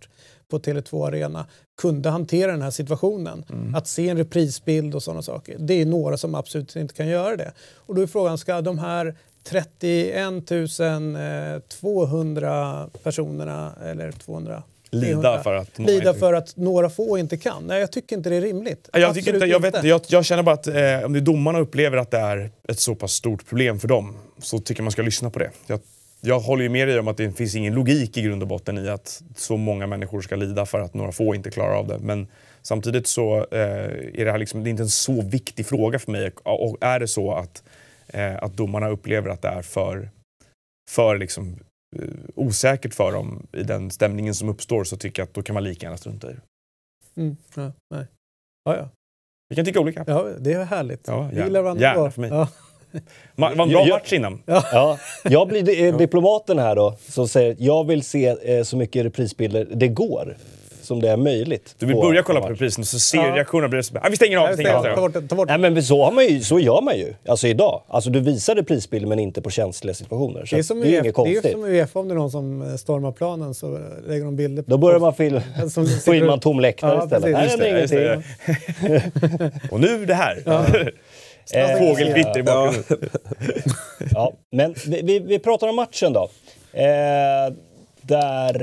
på Tele två Arena kunde hantera den här situationen. Mm. Att se en reprisbild och sådana saker. Det är några som absolut inte kan göra det. Och då är frågan, ska de här trettioen tusen tvåhundra personerna eller tvåhundra Lida för att Lida för att några få inte kan. Nej, jag tycker inte det är rimligt. Jag, tycker inte, jag, vet, jag, jag känner bara att eh, om det domarna upplever att det är ett så pass stort problem för dem, så tycker man ska lyssna på det. Jag, jag håller ju med dig om att det finns ingen logik i grund och botten i att så många människor ska lida för att några få inte klarar av det. Men samtidigt så eh, är det här liksom, det är inte en så viktig fråga för mig. Och är det så att, eh, att domarna upplever att det är för, för liksom osäkert för dem i den stämningen som uppstår, så tycker jag att då kan man lika gärna strunta i det. Mm, ja, nej. Ja, ja. Vi kan tycka olika. Ja, det är härligt. Ja, vi gillar varandra. Gärna för mig. Ja. Ma- var en bra match innan. Ja. Ja. Jag blir di- diplomaten här då, som säger att jag vill se eh, så mycket reprisbilder det går, som det är möjligt. Du vill börja kolla på reprisen och så ser ja. reaktionerna blir det så, ah, vi stänger av, vi stänger av. Ta bort, ta bort. Nej, men så, har man ju, så gör man ju, alltså idag. Alltså du visar reprisbilder men inte på känsliga situationer. Så det är, som det är inget konstigt. Det är som i UEFA, om det är någon som stormar planen så lägger de bilder på. Då börjar man fil- få in man tom läktare ja, istället. Precis, Nej, det är ingenting. Och nu det här. Ja. Fågelkvitter i bakgrunden. Ja, men vi, vi, vi pratar om matchen då. Eh, där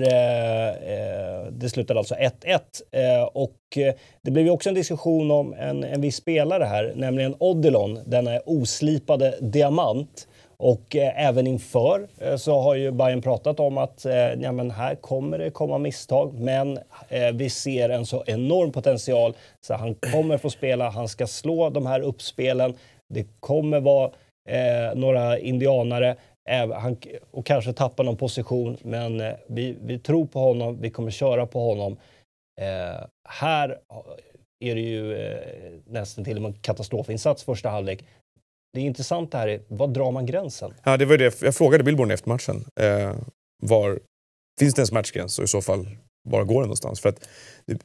eh, det slutade alltså ett ett. Eh, och eh, det blev ju också en diskussion om en, en viss spelare här, nämligen Odilon, denna oslipade diamant. Och eh, även inför eh, så har ju Bayern pratat om att eh, ja, men här kommer det komma misstag, men eh, vi ser en så enorm potential så han kommer få spela, han ska slå de här uppspelen, det kommer vara eh, några indianare eh, han, och kanske tappa någon position, men eh, vi, vi tror på honom, vi kommer köra på honom. Eh, här är det ju eh, nästan till och med katastrofinsats första halvlek. Det är intressant det här är, vad drar man gränsen? Ja, det var det. Jag frågade Billborn efter matchen. Eh, var, finns det en smärtgräns och i så fall bara går det någonstans? För att det,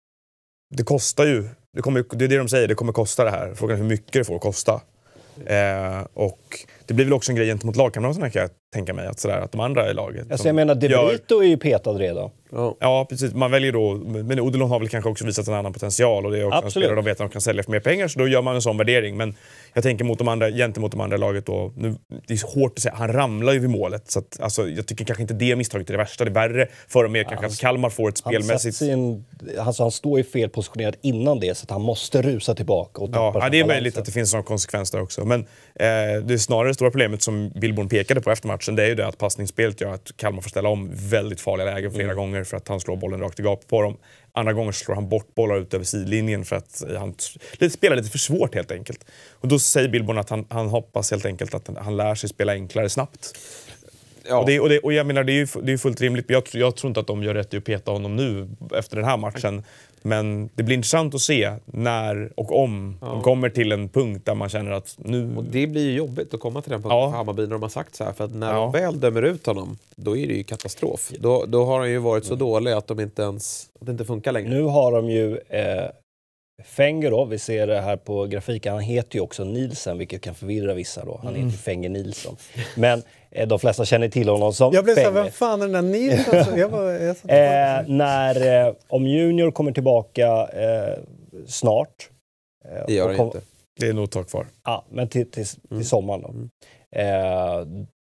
det kostar ju, det, kommer, det är det de säger, det kommer kosta det här. Frågan är hur mycket det får kosta. Eh, och det blir väl också en grej gentemot lagkamraterna, kan jag tänka mig, att, sådär, att de andra i laget... Alltså jag menar, De Brito gör... är ju petad redan. Ja. ja, precis. Man väljer då... Men Odilon har väl kanske också visat en annan potential, och det är också en spelare de vet att de kan sälja för mer pengar, så då gör man en sån värdering. Men jag tänker mot de andra, gentemot de andra laget då, nu, det är hårt att säga, han ramlar ju vid målet, så att, alltså, jag tycker kanske inte det misstaget är det värsta. Det är värre för dem mer kanske att Kalmar får ett spelmässigt... Han, alltså, han står ju fel positionerad innan det, så att han måste rusa tillbaka. Och ja, ja, det är möjligt att det finns någon konsekvens där också. Men eh, det är snarare det stora problemet som Billborn pekade på efter matchen, det är ju det att passningsspelet gör att Kalmar får ställa om väldigt farliga lägen flera mm. gånger för att han slår bollen rakt i gap på dem. Andra gånger slår han bort bollar ut över sidlinjen för att han lite, spelar lite för svårt helt enkelt. Och då säger Billborn att han, han hoppas helt enkelt att han, han lär sig spela enklare snabbt. Ja. Och, det, och, det, och jag menar, det är ju det är fullt rimligt. Jag, jag tror inte att de gör rätt i att peta honom nu efter den här matchen. Men det blir intressant att se när och om ja. de kommer till en punkt där man känner att nu... Och det blir ju jobbigt att komma till den punkten ja. för Hammarby när de har sagt så här. För att när ja. de väl dömer ut honom, då är det ju katastrof. Då, då har han ju varit så dålig att de inte ens... Att det inte funkar längre. Nu har de ju... Eh... Fenger då, vi ser det här på grafiken, han heter ju också Nilsen, vilket kan förvirra vissa då. Han heter mm. Fenger Nilsson. Men eh, de flesta känner till honom som Jag blev Fenger. så här, vem fan är den där Nilsen? jag var, jag eh, när, eh, om Junior kommer tillbaka eh, snart. Eh, det gör det kom, inte. Det är nog ett tag kvar. Ja, men till, till, till mm. sommaren då. Mm. Eh,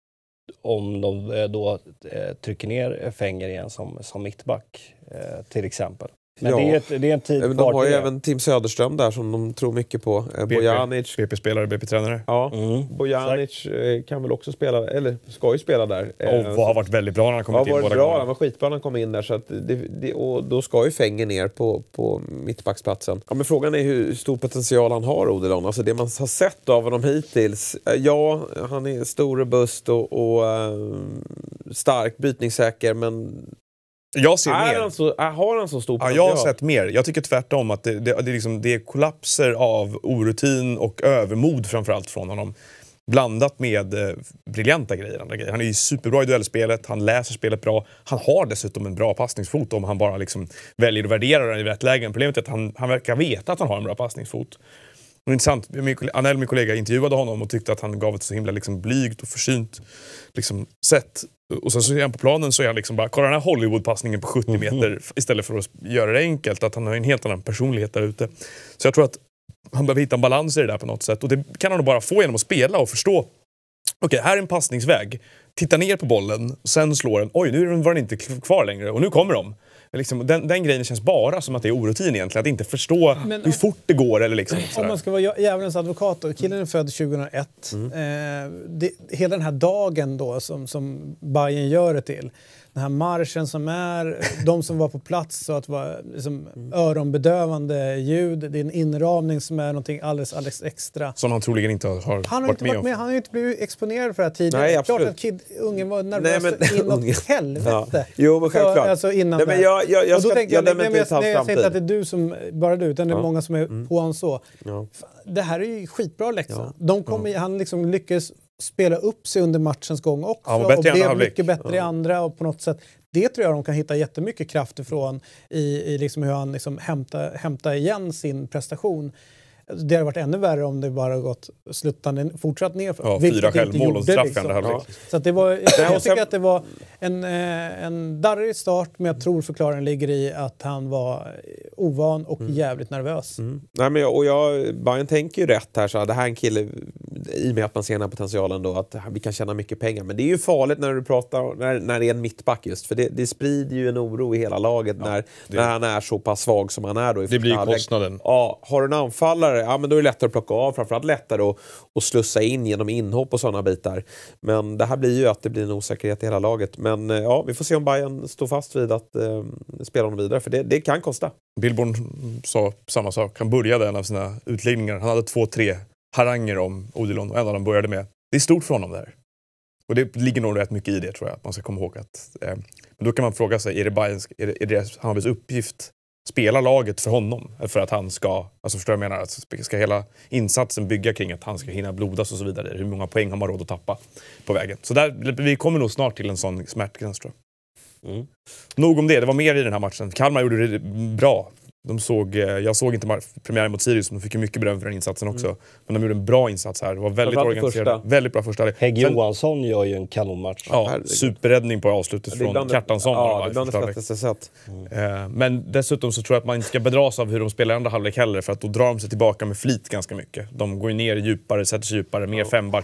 om de eh, då eh, trycker ner Fenger igen som, som mittback eh, till exempel. Men ja. det, är ett, det är en tid de kvar. De har ju även Tim Söderström där som de tror mycket på. Bojanic. B P-spelare, B P-tränare. Ja, mm. Bojanic kan väl också spela, eller ska ju spela där. Och har varit väldigt bra när han kommit in. Ja, varit bra. Han var skitbra när han kom in där. Så att det, det, och då ska ju Fenger ner på, på mittbacksplatsen. Ja, men frågan är hur stor potential han har, Odilon. Alltså det man har sett av honom hittills. Ja, han är stor, robust och, och uh, stark, brytningssäker, men... Jag ser är mer. Han så, är, har han så stor potential? Ja, jag har sett mer. Jag tycker tvärtom att det, det, det, är liksom, det är kollapser av orutin och övermod framförallt från honom. Blandat med eh, briljanta grejer, andra grejer. Han är ju superbra i duellspelet, han läser spelet bra. Han har dessutom en bra passningsfot om han bara liksom väljer att värdera den i rätt lägen. Problemet är att han, han verkar veta att han har en bra passningsfot. Det är intressant. Min, Anel, min kollega, intervjuade honom och tyckte att han gav ett så himla liksom, blygt och försynt liksom, sätt. Och sen så är han på planen så är han liksom bara, kolla den här Hollywood-passningen på sjuttio meter mm. istället för att göra det enkelt. Att han har en helt annan personlighet där ute. Så jag tror att han behöver hitta en balans i det där på något sätt. Och det kan han nog bara få genom att spela och förstå. Okej, okay, här är en passningsväg. Titta ner på bollen, sen slår den. Oj, nu var den inte kvar längre och nu kommer de. Liksom, den, den grejen känns bara som att det är orutin egentligen. Att inte förstå men, hur fort det går. Eller liksom, om man ska vara djävulens advokat då. Killen är född tjugohundraett. Mm. Eh, det, hela den här dagen då som, som Bayern gör det till. Den här marschen som är, de som var på plats så att det var liksom öronbedövande ljud. Det är en inramning som är någonting alldeles, alldeles extra. Som han troligen inte har, har han har varit inte med varit med. om. Han har ju inte blivit exponerad för det här tidigare. Nej, absolut. Klart att kid, ungen var nervös nej, men, inåt ungen. helvete. Ja. Jo, men självklart. Så, alltså innan nej, men jag, jag, jag, och då ska, tänker jag, jag, nej, jag, men jag, jag, nej, jag säger inte att det är du som, bara du, utan det är ja. många som är mm. på honom så. Ja. Det här är ju skitbra läxa. Ja. De kom, ja. Han liksom lyckades spela upp sig under matchens gång också. Ja, och blev mycket bättre ja. i andra och på något sätt. Det tror jag de kan hitta jättemycket kraft ifrån i, i liksom hur han liksom hämtar, hämtar igen sin prestation. Det hade varit ännu värre om det bara gått sluttande fortsatt ner. Ja, fyra självmål och straff liksom. Ja. Så att det var, jag, jag tycker att det var en, en darrig start, men jag tror förklaringen ligger i att han var ovan och mm. jävligt nervös. Mm. Nej, men jag, och jag, Bayern tänker ju rätt här, så det här är en kille, i och med att man ser den här potentialen då, att vi kan tjäna mycket pengar. Men det är ju farligt när du pratar, när, när det är en mittback just, för det, det sprider ju en oro i hela laget ja, när, det, när han är så pass svag som han är då. I det blir kostnaden. Ja, har du en anfallare, ja men då är det lättare att plocka av, framförallt lättare att, att slussa in genom inhopp och sådana bitar. Men det här blir ju att det blir en osäkerhet i hela laget. Men ja, vi får se om Bayern står fast vid att eh, spela honom vidare, för det, det kan kosta. Billborn sa samma sak. Han började en av sina utläggningar. Han hade två, tre haranger om Odilon och en av dem började med. Det är stort för honom där. Och det ligger nog rätt mycket i det, tror jag. Att man ska komma ihåg att... Eh, men då kan man fråga sig, är det, Bayerns, är det, är det Hammarbys uppgift spela laget för honom? För att han ska... Alltså förstår jag menar? Att ska hela insatsen bygga kring att han ska hinna blodas och så vidare? Hur många poäng har man råd att tappa på vägen? Så där, vi kommer nog snart till en sån smärtgräns, tror jag. Mm. Nog om det, det var mer i den här matchen. Kalmar gjorde det bra. De såg, jag såg inte premiären mot Sirius, men de fick ju mycket beröm för den insatsen också. Mm. Men de gjorde en bra insats här. Det var väldigt organiserat. Väldigt bra första. Hägg Johansson gör ju en kanonmatch. Ja, superräddning på avslutet från Kjartansson. Ja, det bland det bästa sätt. Mm. Men dessutom så tror jag att man inte ska bedras av hur de spelar andra halvlek heller, för att då drar de sig tillbaka med flit ganska mycket. De går ju ner djupare, sätter sig djupare, mer ja. femback.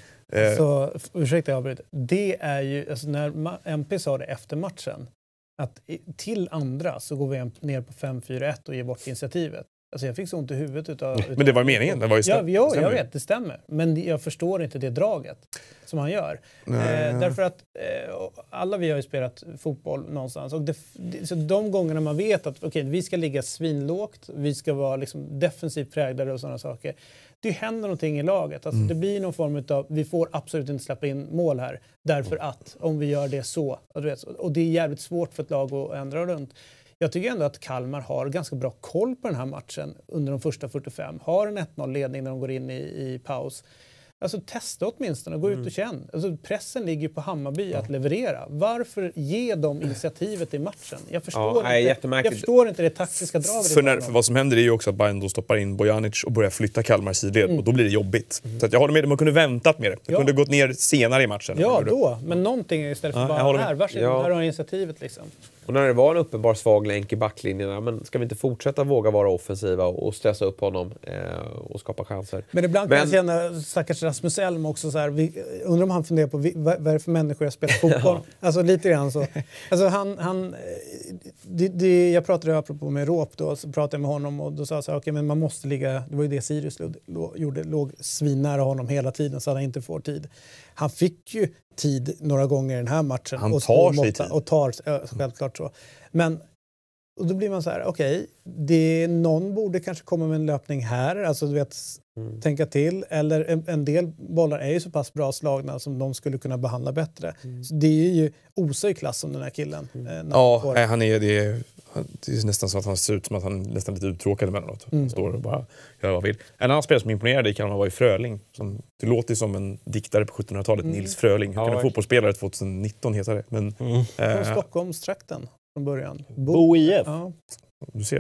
Så, ursäkta jag avbryter. Det är ju, alltså när M P sa det efter matchen, att till andra så går vi ner på fem fyra ett och ger bort initiativet. Alltså jag fick så ont i huvudet utav... utav men det var meningen, det var ju stäm- ja, ja, jag vet, det stämmer. Men jag förstår inte det draget som han gör. Eh, därför att eh, alla vi har ju spelat fotboll någonstans. Och det, så de gångerna man vet att okay, vi ska ligga svinlågt, vi ska vara liksom defensivt präglade och sådana saker. Det händer någonting i laget. Alltså, mm. Det blir någon form av, vi får absolut inte släppa in mål här. Därför att, om vi gör det så. Och det är jävligt svårt för ett lag att ändra runt. Jag tycker ändå att Kalmar har ganska bra koll på den här matchen under de första fyrtiofem. Har en ett noll-ledning när de går in i, i paus. Alltså testa åtminstone och gå mm. ut och känn. Alltså, pressen ligger på Hammarby ja. att leverera. Varför ge dem initiativet i matchen? Jag förstår, ja, inte, jag förstår inte det taktiska draget. För, när, för vad som händer är ju också att Bayern då stoppar in Bojanic och börjar flytta Kalmar sidled. Mm. Och då blir det jobbigt. Mm. Så att jag håller med, man kunde väntat med det. Det ja. kunde gått ner senare i matchen. Ja, då. Men någonting istället för ja, bara här. Varsågod, ja. här har initiativet liksom. Och när det var en uppenbar svag länk i backlinjerna, men ska vi inte fortsätta våga vara offensiva och stressa upp honom eh, och skapa chanser? Men ibland kan men... jag känna stackars Rasmus Elm också så här, vi, undrar om han funderar på vi, vad, vad är det för människor jag spelar fotboll? ja. Alltså lite grann så. Alltså han, han det, det, jag pratade apropå med Råp då, så pratade jag med honom och då sa jag så här, okej okay, men man måste ligga, det var ju det Sirius låg, låg, gjorde, låg svinnära honom hela tiden så att han inte får tid. Han fick ju tid några gånger i den här matchen. Han och tar sig tid. Och tar, ja, självklart så. Men och då blir man så här, okej, okay, någon borde kanske komma med en löpning här. Alltså du vet, mm. tänka till. Eller en, en del bollar är ju så pass bra slagna som de skulle kunna behandla bättre. Mm. Så det är ju osöj klass som den här killen. Mm. Eh, ja, han, nej, han är det. Är, det är nästan så att han ser ut som att han är nästan lite uttråkad med något. Mm. Han står och bara gör vad vill. En annan spelare som imponerade i Kalmar var ju Fröling. Som, det låter som en diktare på sjuttonhundratalet, mm. Nils Fröling. Hur ja, kan en fotbollsspelare tjugonitton heta det? Men, mm. eh, Från Stockholmstrakten från början. Bo I F. Ja. Du ser.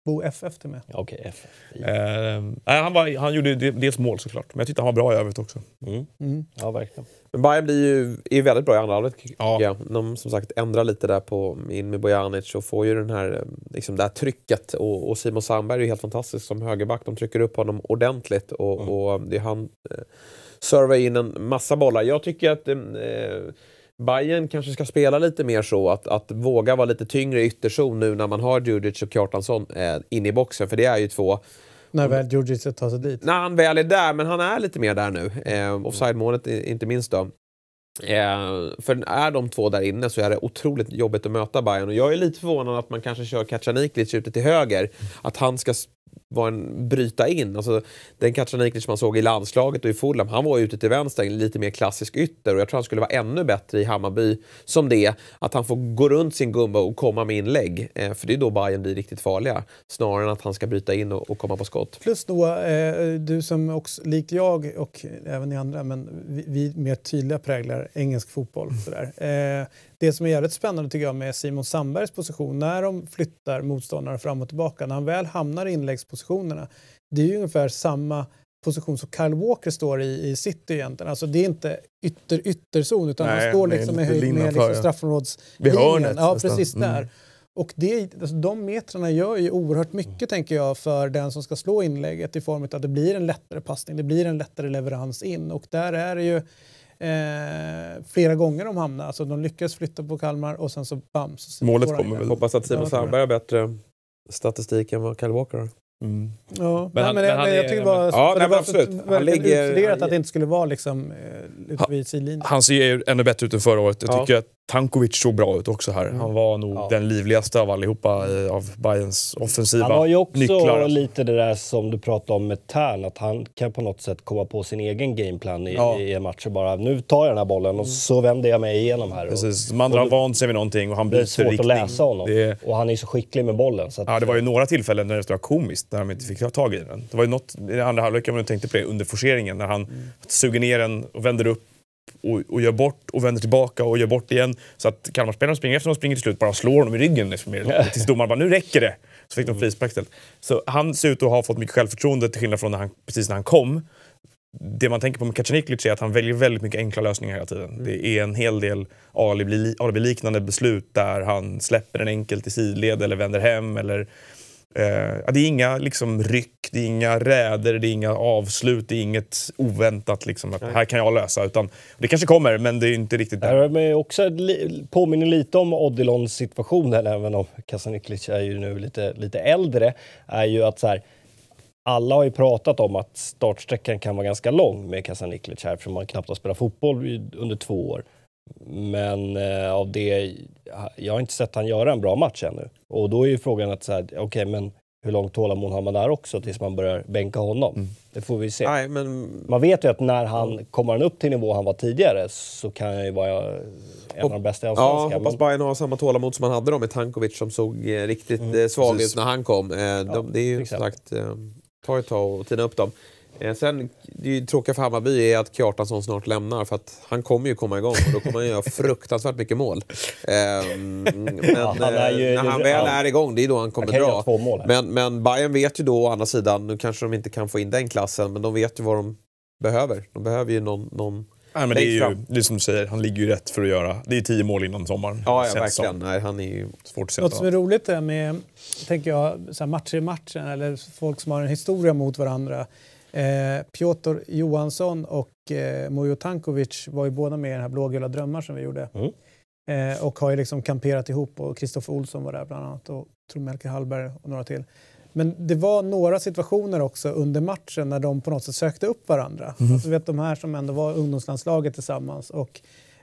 Bo F F till med. Okej, okay, F F. Eh, han, var, han gjorde dels mål såklart, men jag tyckte han var bra i övrigt också. Mm. Mm. Ja, verkligen. Men Bayern blir ju är väldigt bra i andra halvlek. Ja. De som sagt ändrar lite där på in med Bojanic och får ju den här, liksom det här trycket. Och, och Simon Sandberg är ju helt fantastisk som högerback. De trycker upp honom ordentligt och, mm. och det är han eh, servar in en massa bollar. Jag tycker att eh, Bayern kanske ska spela lite mer så att, att våga vara lite tyngre i ytterzon nu när man har Djurdjic och Kjartansson eh, in i boxen, för det är ju två. När väl Djurdjic tar sig dit. När han väl är där, men han är lite mer där nu. Eh, offside-målet inte minst då. Eh, för är de två där inne så är det otroligt jobbigt att möta Bayern. Och jag är lite förvånad att man kanske kör Kacaniklic ute till höger. Att han ska var en bryta in. Alltså, den Kacaniklic man såg i landslaget och i Fulham, han var ute till vänster, lite mer klassisk ytter, och jag tror han skulle vara ännu bättre i Hammarby som det, att han får gå runt sin gumba och komma med inlägg, eh, för det är då Bayern blir riktigt farliga, snarare än att han ska bryta in och, och komma på skott. Plus då, eh, du som också, likt jag och även ni andra, men vi, vi mer tydliga präglar engelsk fotboll. Sådär. Eh, det som är jävligt spännande tycker jag med Simon Sandbergs position, när de flyttar motståndare fram och tillbaka, när han väl hamnar i inläggspositionerna, det är ju ungefär samma position som Kyle Walker står i i City egentligen. Alltså det är inte ytter ytterzon, utan nej, han står liksom med höjd med liksom straffområdslinjen. Ja, precis mm. där. Och det, alltså de metrarna gör ju oerhört mycket mm. tänker jag för den som ska slå inlägget, i form av att det blir en lättare passning, det blir en lättare leverans in, och där är det ju Eh, flera gånger de hamnar. Alltså de lyckas flytta på Kalmar och sen så bam. Så målet kommer väl. Hoppas att Simon Sandberg har bättre statistik än vad Kyle Walker har. Mm. Ja, men, han, nej, men, men jag, jag tycker bara ja, det var absolut. Han ligger utstuderat att det inte skulle vara liksom eh, ute vid sidlinjen. Han ser ju ännu bättre ut än förra året. Jag ja. tycker att Tankovic såg bra ut också här. Mm. Han var nog ja. den livligaste av allihopa i, av Bayerns offensiva nycklar. Han har ju också nycklar. Lite det där som du pratade om med Tern, att han kan på något sätt komma på sin egen gameplan i, ja. i en match och bara, nu tar jag den här bollen och så vänder jag mig igenom här. Precis, de andra har vant sig vid någonting och han byter riktning. Det är svårt att läsa honom. Det... Och han är så skicklig med bollen. Så att... Ja, det var ju några tillfällen när det var komiskt, när de inte fick ta tag i den. Det var ju något i andra halvlek jag tänkte på det, under forceringen, när han mm. suger ner den och vänder upp och, och gör bort och vänder tillbaka och gör bort igen, så att Kalmarspelarna springer efter och springer till slut, bara slår honom i ryggen liksom, tills domaren bara, nu räcker det, så fick de frispark istället. Så han ser ut att ha fått mycket självförtroende, till skillnad från när han, precis när han kom. Det man tänker på med Kacaniklic är att han väljer väldigt mycket enkla lösningar hela tiden. Mm. Det är en hel del alibi-liknande beslut där han släpper en enkelt i sidled eller vänder hem, eller Uh, ja, det är inga liksom ryck, det är inga räder, det är inga avslut, det är inget oväntat liksom, att Nej. här kan jag lösa, utan det kanske kommer, men det är inte riktigt där. Men också li- påminner lite om Odilons situation här, även om Kacaniklic är ju nu lite, lite äldre, är ju att så här, alla har ju pratat om att startsträckan kan vara ganska lång med Kacaniklic här, för man knappt har spelat fotboll under två år. Men eh, av det, jag har inte sett han göra en bra match ännu. Och då är ju frågan att så här, okej, okay, men hur långt tålamod har man där också tills man börjar bänka honom? Mm. Det får vi se. Nej, men... Man vet ju att när han kommer han upp till nivå han var tidigare, så kan jag ju vara en av de bästa i allsvenskan. Ja, hoppas men... Bayern har samma tålamod som han hade då med Tankovic, som såg eh, riktigt mm. eh, svag ut när han kom. Eh, de, ja, det är ju som sagt, eh, ta ett tag och tina upp dem. Eh, sen, det är ju tråkiga för Hammarby är att Kjartansson snart lämnar, för att han kommer ju komma igång och då kommer han göra fruktansvärt mycket mål. Eh, men ja, han är ju, när han väl ja. är igång, det är då han kommer han dra. Mål men, men Bayern vet ju då å andra sidan, nu kanske de inte kan få in den klassen, men de vet ju vad de behöver. De behöver ju någon... någon Nej, men det är ju det är som du säger, han ligger ju rätt för att göra. Det är tio mål innan sommaren. Ja, ja verkligen. Nej, han är ju svårt att se. Något som är roligt är med, tänker jag, så här matcher i matchen, eller folk som har en historia mot varandra. Eh, Piotr Johansson och eh, Mujo Tankovic var ju båda med i den här blågula drömmar som vi gjorde. Mm. Eh, och har ju liksom kamperat ihop, och Kristoffer Olsson var där bland annat, och tror Melker Hallberg och några till. Men det var några situationer också under matchen när de på något sätt sökte upp varandra. Mm. Alltså, vet de här som ändå var ungdomslandslaget tillsammans, och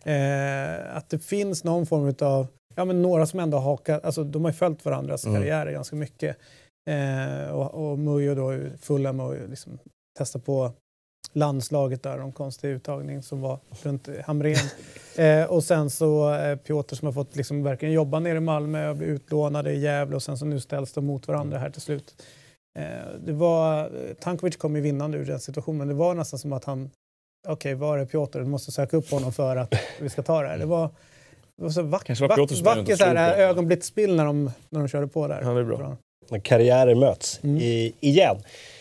eh, att det finns någon form av, ja men några som ändå har hakat, alltså de har ju följt varandras mm. karriärer ganska mycket. Eh, och, och Mujo då fulla med att liksom testa på landslaget där, de konstig uttagning som var runt Hamrén. eh, och sen så eh, Piotr som har fått liksom verkligen jobba ner i Malmö och bli utlånade i Gävle, och sen så nu ställs de mot varandra här till slut. Eh, det var, Tankovic kom ju vinnande ur den situationen. Det var nästan som att han, okej, okay, var är Piotr? Du måste söka upp honom för att vi ska ta det här. Det var, det var så vack, vack, vacker så här ögonblicksspill när de, när de körde på där. Ja, det är bra. när karriärer möts Mm. i, igen.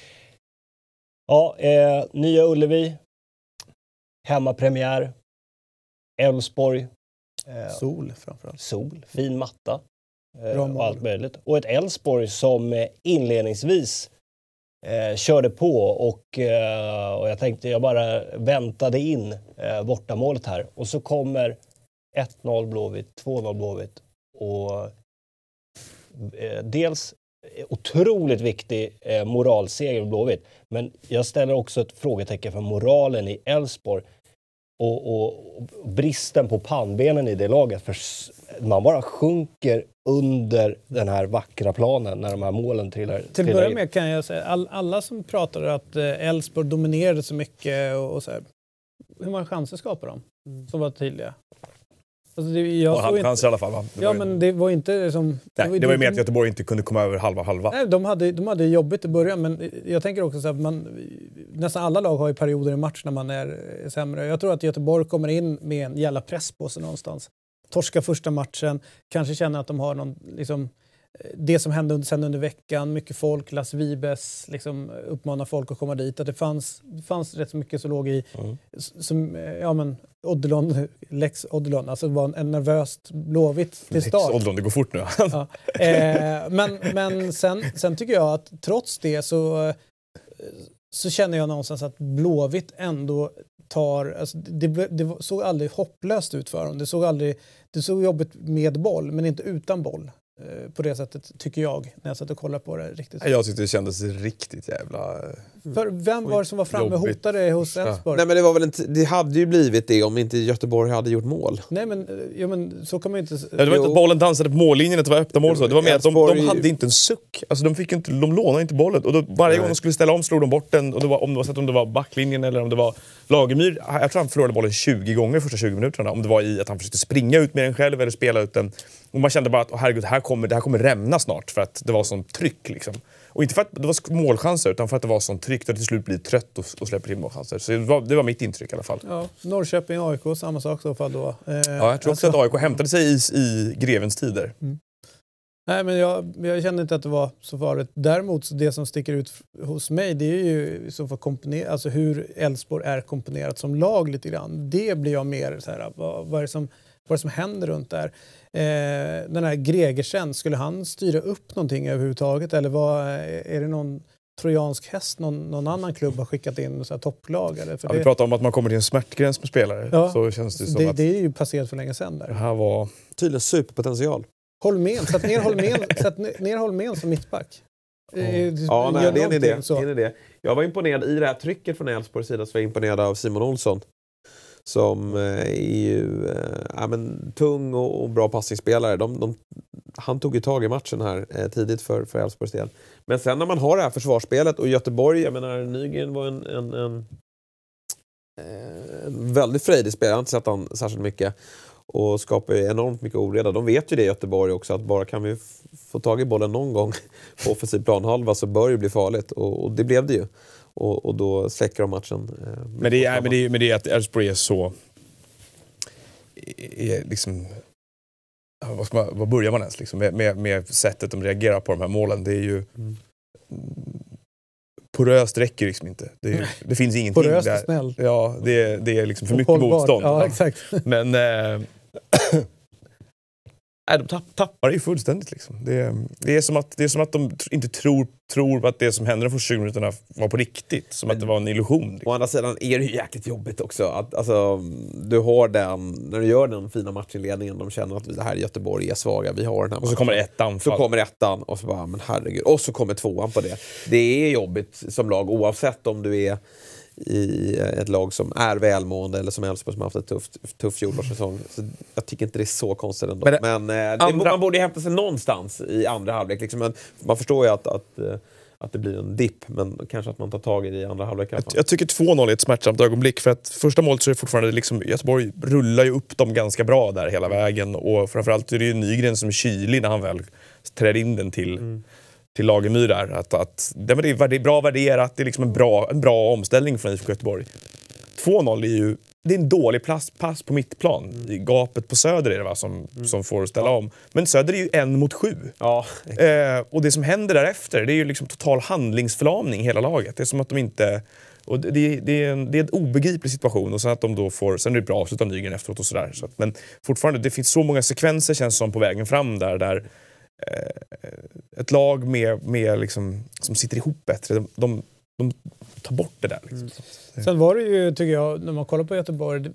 Ja, eh, Nya Ullevi. Hemmapremiär. Elfsborg. Eh, Sol framförallt. sol, fin matta. Eh, Bra och mål. allt möjligt. Och ett Elfsborg som eh, inledningsvis eh, körde på och, eh, och jag tänkte jag bara väntade in eh, bortamålet här. Och så kommer ett noll Blåvitt, två noll Blåvitt. Och eh, dels otroligt viktig eh, moralseger i Blåvitt. Men jag ställer också ett frågetecken för moralen i Elfsborg. Och, och, och bristen på pannbenen i det laget. För man bara sjunker under den här vackra planen när de här målen trillar. Till trillar att börja in. med kan jag säga, all, alla som pratar att Elfsborg eh, dominerade så mycket och, och så här, hur många chanser skapar de? Som var tydliga. Alltså det, jag Ja, han chanser i alla fall, va? Det ja, var ju- men det var inte som... Nej, det var ju med att Göteborg inte kunde komma över halva halva. Nej, de hade, de hade jobbigt i början, men jag tänker också så att man, nästan alla lag har ju perioder i match när man är sämre. Jag tror att Göteborg kommer in med en jävla press på sig någonstans. Torska första matchen, kanske känner att de har någon, liksom, det som hände under, sen under veckan, mycket folk, Las Vibes liksom, uppmanar folk att komma dit. Att det fanns, det fanns rätt så mycket som låg i, Mm. som, ja men, Odilon, Lex Odilon, alltså det var en, en nervöst Blåvitt till start. Oddlon, det går fort nu. Ja. Eh, men men sen, sen tycker jag att trots det så, så känner jag någonstans att Blåvitt ändå tar... Alltså det, det såg aldrig hopplöst ut för dem. Det såg, aldrig, det såg jobbigt med boll, men inte utan boll. Eh, på det sättet tycker jag, när jag satt och kollade på det riktigt. Jag tyckte det kändes riktigt jävla... För vem var det som var framme och Jobbigt. hotade hos Elfsborg? Nej, men det, var väl en t- det hade ju blivit det om inte Göteborg hade gjort mål. Nej, men, ja, men så kan man ju inte... Ja, det var inte Jo. att bollen dansade på mållinjen, att det var öppna mål. Så. Det var mer att de, de Elfsborg- hade inte en suck. Alltså, de, fick inte, de lånade inte bollen. Och då, varje Nej. gång de skulle ställa om slog de bort den. Och det var, om, det var, så att om det var backlinjen eller om det var Lagemyr. Jag tror han förlorade bollen tjugo gånger första tjugo minuterna. Om det var i att han försökte springa ut med den själv eller spela ut den. Och man kände bara att oh, herregud, här kommer, det här kommer rämna snart. För att det var sån tryck liksom. Och inte för att det var målchanser, utan för att det var sån tryck att det till slut blir trött och, och släpper in målchanser. Så det var, det var mitt intryck i alla fall. Ja, Norrköping, A I K, samma sak i så fall då. Eh, Ja, jag tror också att A I K hämtade sig i, i grevens tider. Nej, men jag, jag kände inte att det var så farligt. Däremot, det som sticker ut hos mig, det är ju så för komponera, alltså hur Elfsborg är komponerat som lag lite grann. Det blir jag mer så här, vad, vad, är, det som, vad är det som händer runt där? Eh, den här Gregersen, skulle han styra upp någonting överhuvudtaget? Eller vad, är det någon trojansk häst någon, någon annan klubb har skickat in så här topplag? Eller? För Ja, det, vi pratar om att man kommer till en smärtgräns med spelare. Ja, så känns det som det, att det är ju passerat för länge sedan det där. här var... Tydligen superpotential. Holmén, sätt ner Holmén, sätt ner Holmén som mittback. Eh, Ja, nej, gör det är en idé. någonting så. Det är en idé. Jag var imponerad i det här trycket från Elfsborgs sida, så var jag imponerad av Simon Olsson. Som eh, är ju eh, ja, men, tung och, och bra passningsspelare. De, de, han tog ju tag i matchen här eh, tidigt för, för Elfsborgs del. Men sen när man har det här försvarsspelet och Göteborg, jag menar Nygren var en, en, en, en väldigt frejdig spelare. Jag har inte sett han särskilt mycket. Och skapar ju enormt mycket oreda. De vet ju det i Göteborg också, att bara kan vi f- få tag i bollen någon gång på offensiv planhalva så bör det bli farligt. Och, och det blev det ju. Och, och då släcker de matchen. Eh, Men det är, men det är, men det är att Elfsborg är så... Är liksom, ja, vad, ska man, vad börjar man ens liksom, med, med, med sättet de reagerar på de här målen? Det är ju... Mm. Poröst räcker liksom inte. Det, är, det finns ingenting Poröst och där. snäll. Ja, det är, det är liksom för Och mycket hållbar. motstånd. Ja, exakt. Men... Eh, nej, de tapp, tappar ju fullständigt. Liksom. Det, är, det, är som att, det är som att de tr- inte tror, tror att det som hände de första tjugo minuterna var på riktigt. Som att det var en illusion. Liksom. Å andra sidan är det ju jäkligt jobbigt också. Att, alltså, du har den, när du gör den fina matchinledningen, de känner att det här i Göteborg är svaga, vi har den här Och så kommer ett anfall. Så kommer ettan och så bara, men herregud. Och så kommer tvåan på det. Det är jobbigt som lag, oavsett om du är i ett lag som är välmående eller som Elfsborg som har haft ett tufft, tuff fjolårssäsong. Så jag tycker inte det är så konstigt ändå. Men Men, det- eh, det, andra- man borde ju hämta sig någonstans i andra halvlek. Liksom. Men man förstår ju att, att, eh, att det blir en dipp, men kanske att man tar tag i det i andra halvlek. i alla fall. Jag tycker två noll är ett smärtsamt ögonblick, för att första målet så är det fortfarande liksom, Göteborg rullar ju upp dem ganska bra där hela vägen, och framförallt är det ju Nygren som är kylig när han väl träder in den till, Mm. till Lagemyr där. Att, att, det, är, det är bra värderat, det är liksom en bra, en bra omställning från I F K Göteborg. två noll är ju det är en dålig pass, pass på mittplan. Mm. Gapet på Söder är det va, som, mm. som får ställa ja. om. Men Söder är ju en mot sju. Ja. Eh, och det som händer därefter, det är ju liksom total handlingsförlamning i hela laget. Det är som att de inte... Och det, det, är en, det är en obegriplig situation. Och sen att de då får... Sen är det bra avsluta Nygren efteråt och sådär. Så att, men fortfarande, det finns så många sekvenser känns som på vägen fram där. där eh, ett lag med, med liksom, som sitter ihop bättre. De, de, de tar bort det där. Liksom. Mm. Sen var det ju, tycker jag, när man kollar på Göteborg...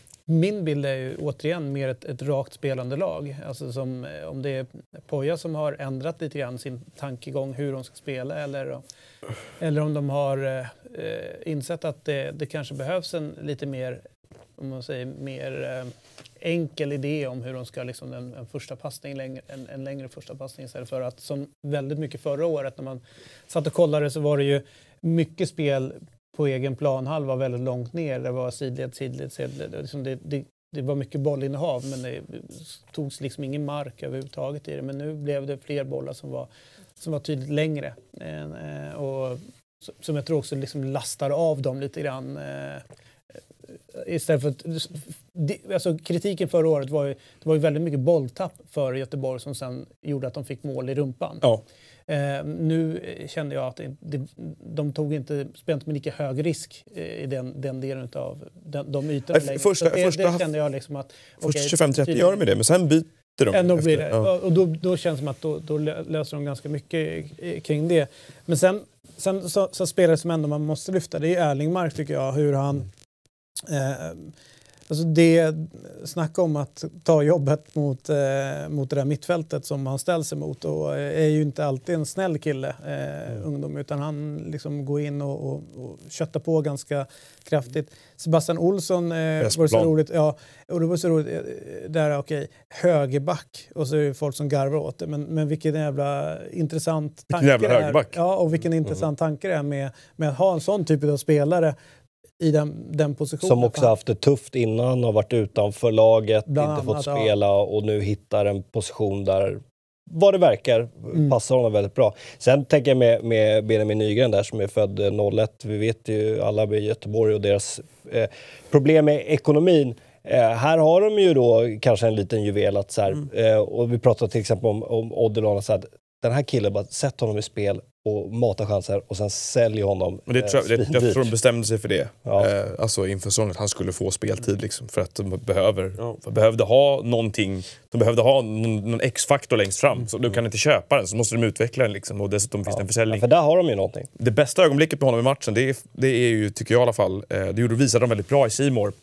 Min bild är ju återigen mer ett, ett rakt spelande lag. Alltså som, om det är Poja som har ändrat lite grann sin tankegång hur de ska spela eller, eller om de har eh, insett att det, det kanske behövs en lite mer, om man säger, mer eh, enkel idé om hur de ska liksom en, en första passning längre, en, en längre första passning istället för att som väldigt mycket förra året när man satt och kollade så var det ju mycket spel på egen planhalva väldigt långt ner. Det var sidled, sidled, sidled. Det, det, det, det var mycket bollinnehav men det togs liksom ingen mark överhuvudtaget i det. Men nu blev det fler bollar som var, som var tydligt längre. Eh, och som jag tror också liksom lastar av dem lite grann. Eh, istället för att, alltså kritiken förra året var ju, det var ju väldigt mycket bolltapp för Göteborg som sen gjorde att de fick mål i rumpan. Ja. Eh, nu kände jag att det, det, de tog inte spelade med lika hög risk eh, i den, den delen av de, de ytorna. Nej, första, det, första, det kände jag liksom att... Första okay, tjugofem trettio gör de med det, men sen byter de. Ändå blir det. Ja. Och då, då känns det som att då, då löser de ganska mycket kring det. Men sen, sen så, så spelare som ändå man måste lyfta, det är Erlingmark tycker jag, hur han... Eh, alltså det snacka om att ta jobbet mot, eh, mot det där mittfältet som han ställs emot och är ju inte alltid en snäll kille, eh, mm. ungdom, utan han liksom går in och, och, och köttar på ganska kraftigt. Sebastian Olsson eh, var så roligt, ja, och det var så roligt där, okej, okay, högerback och så är det folk som garvar åt det, men, men vilken jävla intressant tanke vilken jävla högerback. Ja, och vilken intressant mm. tanke det är med, med att ha en sån typ av spelare i den, den positionen. Som också haft det tufft innan, har varit utanför laget, bland inte annat, fått spela ja. Och nu hittar en position där vad det verkar mm. passar honom väldigt bra. Sen tänker jag med, med Benjamin Nygren där som är född noll ett. Vi vet ju alla i Göteborg och deras eh, problem med ekonomin. Eh, här har de ju då kanske en liten juvel att så här, mm. eh, och vi pratar till exempel om, om Odilon, så att den här killen bara sätt honom i spel och mata chanser och sen säljer honom. Men det eh, tror jag, det, jag tror de bestämde sig för det. Ja. Eh, alltså inför säsongen att han skulle få speltid liksom, för att de behöver, ja. behövde ha någonting, de behövde ha någon, någon X-faktor längst fram. Mm. Så du kan inte köpa den, så måste de utveckla den liksom, och dessutom finns ja. det en försäljning. Ja, för där har de ju någonting. Det bästa ögonblicket på honom i matchen, det är, det är ju, tycker jag i alla fall, eh, det gjorde, visade de väldigt bra i C More.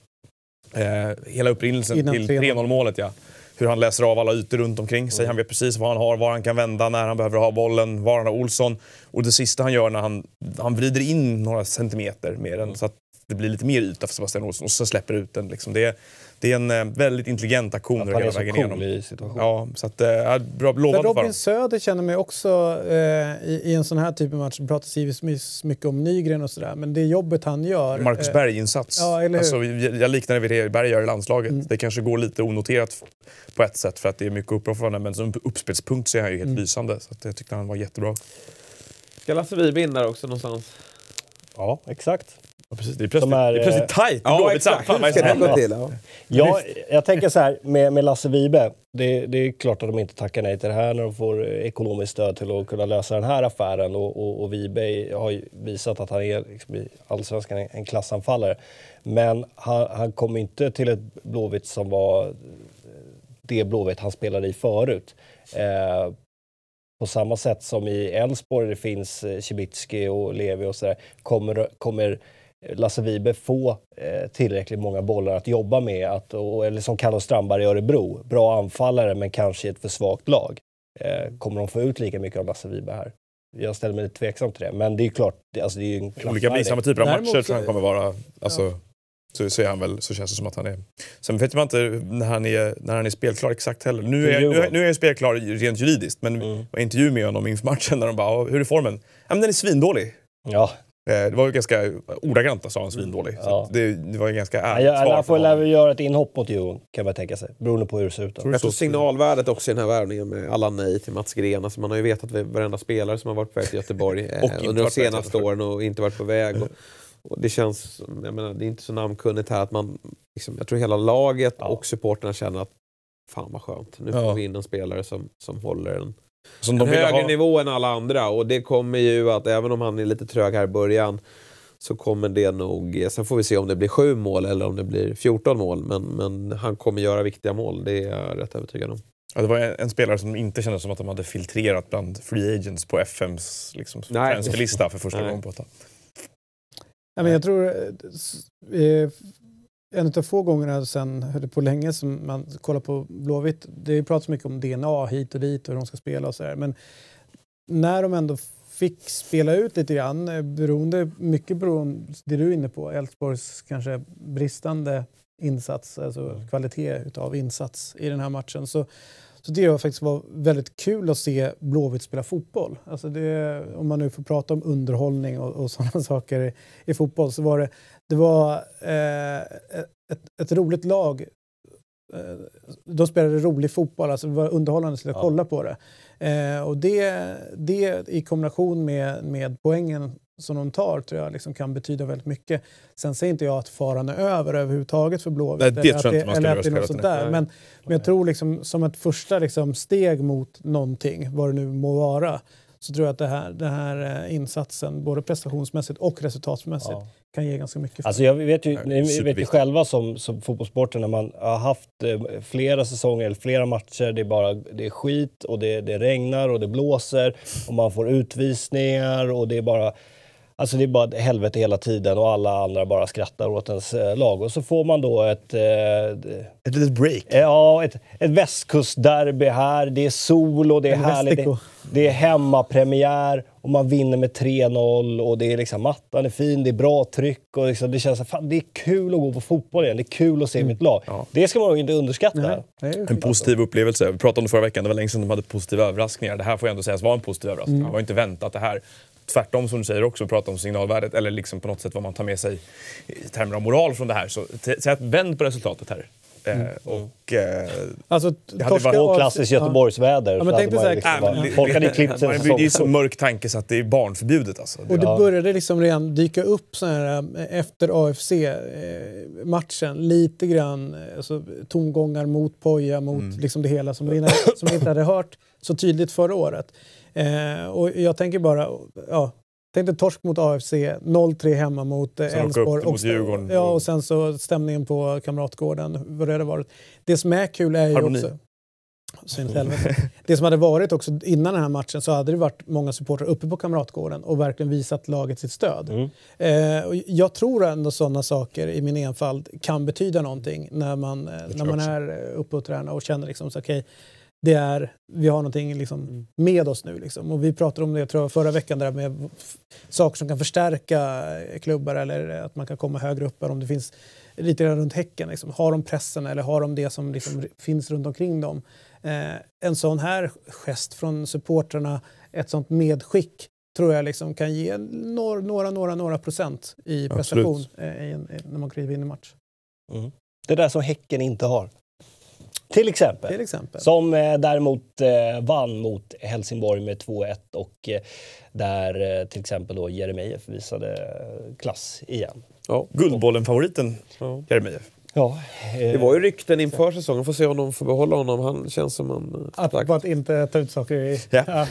Eh, hela upprinnelsen Innan till tre noll målet, ja. Hur han läser av alla ytor runt omkring sig. Mm. Han vet precis vad han har, var han kan vända när han behöver ha bollen, var han har Olsson. Och det sista han gör när han, han vrider in några centimeter mer än så att det blir lite mer yta för Sebastian Olsson och så släpper ut den. Liksom. Det, är, det är en äh, väldigt intelligent aktion. Att han är så cool i situationen. Ja, så att, äh, bra, lovande Robin Söder känner mig också äh, i, i en sån här typ av match. Det pratas givetvis mycket om Nygren och sådär, men det jobbet han gör... Marcus äh, Berg-insats. Ja, eller hur? Alltså, jag, jag liknar det vid det Berg gör i landslaget. Mm. Det kanske går lite onoterat på ett sätt för att det är mycket uppoffrande, men som uppspelspunkt så är han ju helt mm. lysande. Så att jag tyckte han var jättebra. Ska Lasse Vibe in där också någonstans? Ja, exakt. Ja, precis. Det är plötsligt, är, det är plötsligt tajt. Ja, exakt. Fan, ska det gå till, ja. Ja, jag tänker så här med, med Lasse Vibe. Det, det är klart att de inte tackar nej till det här när de får ekonomiskt stöd till att kunna lösa den här affären. Och, och, och Vibe har ju visat att han är liksom i allsvenskan en, en klassanfallare. Men han, han kom inte till ett Blåvitt som var det Blåvitt han spelade i förut. Eh, På samma sätt som i Elfsborg det finns Cibicki och Levi och sådär, kommer, kommer Lasse Vibe få eh, tillräckligt många bollar att jobba med. Att, och, eller som Carlos Strandberg i Örebro. Bra anfallare men kanske i ett för svagt lag. Eh, kommer de få ut lika mycket av Lasse Vibe här? Jag ställer mig lite tveksam till det. Men det är klart, det, alltså, det är ju en olika blivsamma typer av Däremot, matcher tror han kommer vara... Alltså, ja. Så, så, är han väl, så känns det som att han är... Sen vet man inte när han är, när han är spelklar exakt heller. Nu är, nu, nu är jag spelklar rent juridiskt, men mm. var intervju med honom inför matchen när de bara, hur är formen? Ja, men den är svindålig. Ja. Det var ju ganska ordagrant, sa han, svindålig. Ja. Så det, det var ju ganska ärligt ja, svar. Han får väl göra ett inhopp mot Djurgården, kan man tänka sig. Beroende på hur det ser ut. Jag tror signalvärdet också i den här värvningen med alla nej till Mats Gren. Alltså man har ju vetat att varenda spelare som har varit på väg till Göteborg eh, under de senaste åren och inte varit på väg. Och, Och det känns, jag menar, det är inte så namnkunnigt här att man, liksom, jag tror hela laget ja. och supporterna känner att fan vad skönt, nu får ja. vi in en spelare som, som håller en, som en högre ha... nivå än alla andra. Och det kommer ju att, även om han är lite trög här i början, så kommer det nog, sen får vi se om det blir sju mål eller om det blir fjorton mål, men, men han kommer göra viktiga mål, det är jag rätt övertygad om. Ja, det var en, en spelare som inte kändes som att de hade filtrerat bland free agents på F M:s liksom, transferlista för första gången på ett tag. Ja, men jag tror eh, en av få gångerna sen på länge som man kollar på Blåvitt, det pratas mycket om D N A hit och dit och hur de ska spela och så där, men när de ändå fick spela ut lite grann, beroende, mycket beroende det du är inne på, Elfsborgs kanske bristande insats, alltså mm. kvalitet utav insats i den här matchen, så, så det var faktiskt var väldigt kul att se Blåvitt spela fotboll. Alltså det, om man nu får prata om underhållning och, och sådana saker i, i fotboll, så var det, det var eh, ett, ett roligt lag. De spelade rolig fotboll, alltså det var underhållande att ja. kolla på det. Eh, och det, det i kombination med, med poängen som de tar tror jag liksom kan betyda väldigt mycket. Sen säger inte jag att faran är över överhuvudtaget för Blåvitt. Nej, det tror jag inte man ska göra något sånt där. Men, men jag tror liksom som ett första liksom steg mot någonting, vad det nu må vara, så tror jag att det här, den här insatsen, både prestationsmässigt och resultatsmässigt, ja. kan ge ganska mycket. Alltså jag vet ju, ni vet ju själva som, som fotbollssporten, när man har haft eh, flera säsonger eller flera matcher, det är bara det är skit och det, det regnar och det blåser och man får utvisningar och det är bara alltså det är bara helvete hela tiden och alla andra bara skrattar åt ens eh, lag. Och så får man då ett... Eh, ett litet break. Eh, ja, ett, ett västkustderby här. Det är sol och det är härligt. Det, det är hemmapremiär och man vinner med tre noll och det är liksom, mattan är fin, det är bra tryck och liksom, det känns fan, det är kul att gå på fotboll igen. Det är kul att se mm. mitt lag. Ja. Det ska man nog inte underskatta. Nej, en positiv upplevelse. Vi pratade om det förra veckan. Det var länge sedan de hade positiva överraskningar. Det här får ju ändå sägas vara en positiv överraskning. Mm. Jag har inte väntat det här. Tvärtom som du säger också, prata om signalvärdet eller liksom på något sätt vad man tar med sig i termer av moral från det här. Så säg att vänd på resultatet här. Mm. Eh, och eh, alltså, det hade varit klassiskt Göteborgsväder. Ja, men tänkte så här, liksom, bara, folk hade klippt sig. Det är så mörk tanke så att det är barnförbjudet. Alltså. Och det började liksom redan dyka upp så här, efter A F C-matchen lite grann alltså, tongångar mot Poja, mot mm. liksom det hela som vi, som vi inte hade hört så tydligt förra året. Eh, och jag tänker bara, ja, tänkte torsk mot A F C, noll tre hemma mot Elfsborg och, och, ja, och sen så stämningen på Kamratgården, vad det hade varit. Det som är kul är ju Harmoni. också det som hade varit också innan den här matchen, så hade det varit många supportrar uppe på Kamratgården och verkligen visat laget sitt stöd. Mm. Eh, och jag tror ändå sådana saker i min enfald kan betyda någonting när man, när man är uppe och tränar och känner liksom så okej, okay, det är, vi har någonting liksom med oss nu. Liksom. Och vi pratade om det tror jag, förra veckan där med f- saker som kan förstärka klubbar eller att man kan komma högre upp om det finns lite runt Häcken. Liksom. Har de pressen eller har de det som liksom finns runt omkring dem? Eh, en sån här gest från supporterna, ett sånt medskick tror jag liksom kan ge några, några, några, några procent i prestation eh, i en, när man kliver in i match. Mm. Det där som Häcken inte har. Till exempel. Till exempel. Som eh, däremot eh, vann mot Helsingborg med två ett och eh, där eh, till exempel då Jeremejeff visade klass igen. Ja. Guldbollen-favoriten ja. Jeremejeff. Ja, eh, det var ju rykten inför säsongen. Får se om de får behålla honom. Han känns som en... Att, att inte ta ut saker i... Ja. Ja.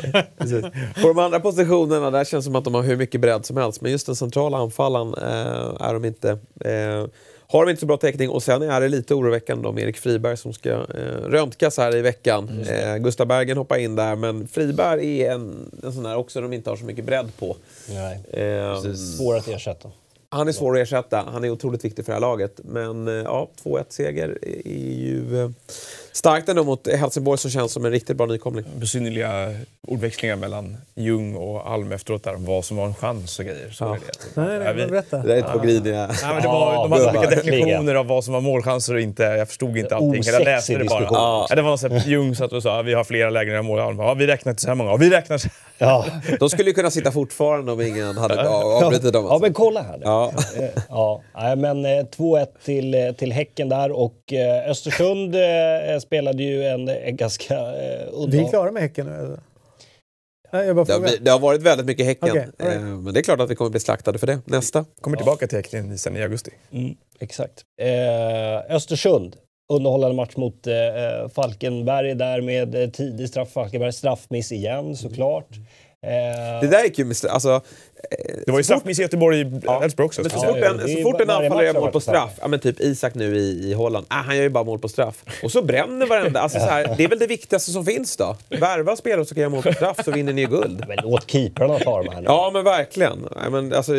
På de andra positionerna där känns det som att de har hur mycket bredd som helst. Men just den centrala anfallan eh, är de inte... Eh, har de inte så bra täckning, och sen är det lite oroväckande om Erik Friberg som ska eh, röntgas här i veckan. Mm. Eh, Gustav Bergen hoppar in där, men Friberg är en, en sån där också de inte har så mycket bredd på. Nej, eh, svår att ersätta. Han är svår att ersätta. Han är otroligt viktig för det här laget. Men eh, ja, två ett seger är ju eh, starkt ändå mot Helsingborg som känns som en riktigt bra nykomling. Besynnerliga ordväxlingar mellan Ljung och Alm efteråt där om vad som var en chans och grejer. Så ja. är det. Nej, nej, vi... berätta. Det är två griniga. Nej, men det var, de hade olika definitioner av vad som var målchanser och inte. Jag förstod inte allting. Jag läste det bara. Ja. Ja, det var något sånt. Ljung satt och sa vi har flera lägen än mål. Alm. Ja, vi räknar inte så här många. Ja, vi räknar så ja. De skulle ju kunna sitta fortfarande om ingen hade avbrutit dem. Alltså. Ja, men kolla här. Ja. Ja, men två ett till, till Häcken där och Östersund spelade ju en, en ganska... Vi är klara med Häcken nu. Nej, jag bara Det har, frågar. det har varit väldigt mycket Häcken. Okej, all right. eh, men det är klart att vi kommer bli slaktade för det. Nästa. Kommer tillbaka till Häcken sen i augusti. Mm, exakt. Eh, Östersund. Underhållande match mot eh, Falkenberg där med eh, tidig straff. Falkenberg straffmiss igen såklart. Eh, Det där gick ju med, alltså, Det var ju straffmiss i Göteborg i Ja. Elfsborg också. men så Ja, fort ja, en, det är så fort en varje anfallare gör match har mål på varit straff. straff, ja, men typ Isak nu i, i Holland, ah, han gör ju bara mål på straff. Och så bränner varenda, alltså, så här, det är väl det viktigaste som finns då. Värva spelare som kan göra mål på straff så vinner ni ju guld. men låt keeprarna ta dem här nu. Ja men verkligen. Nej, men, alltså,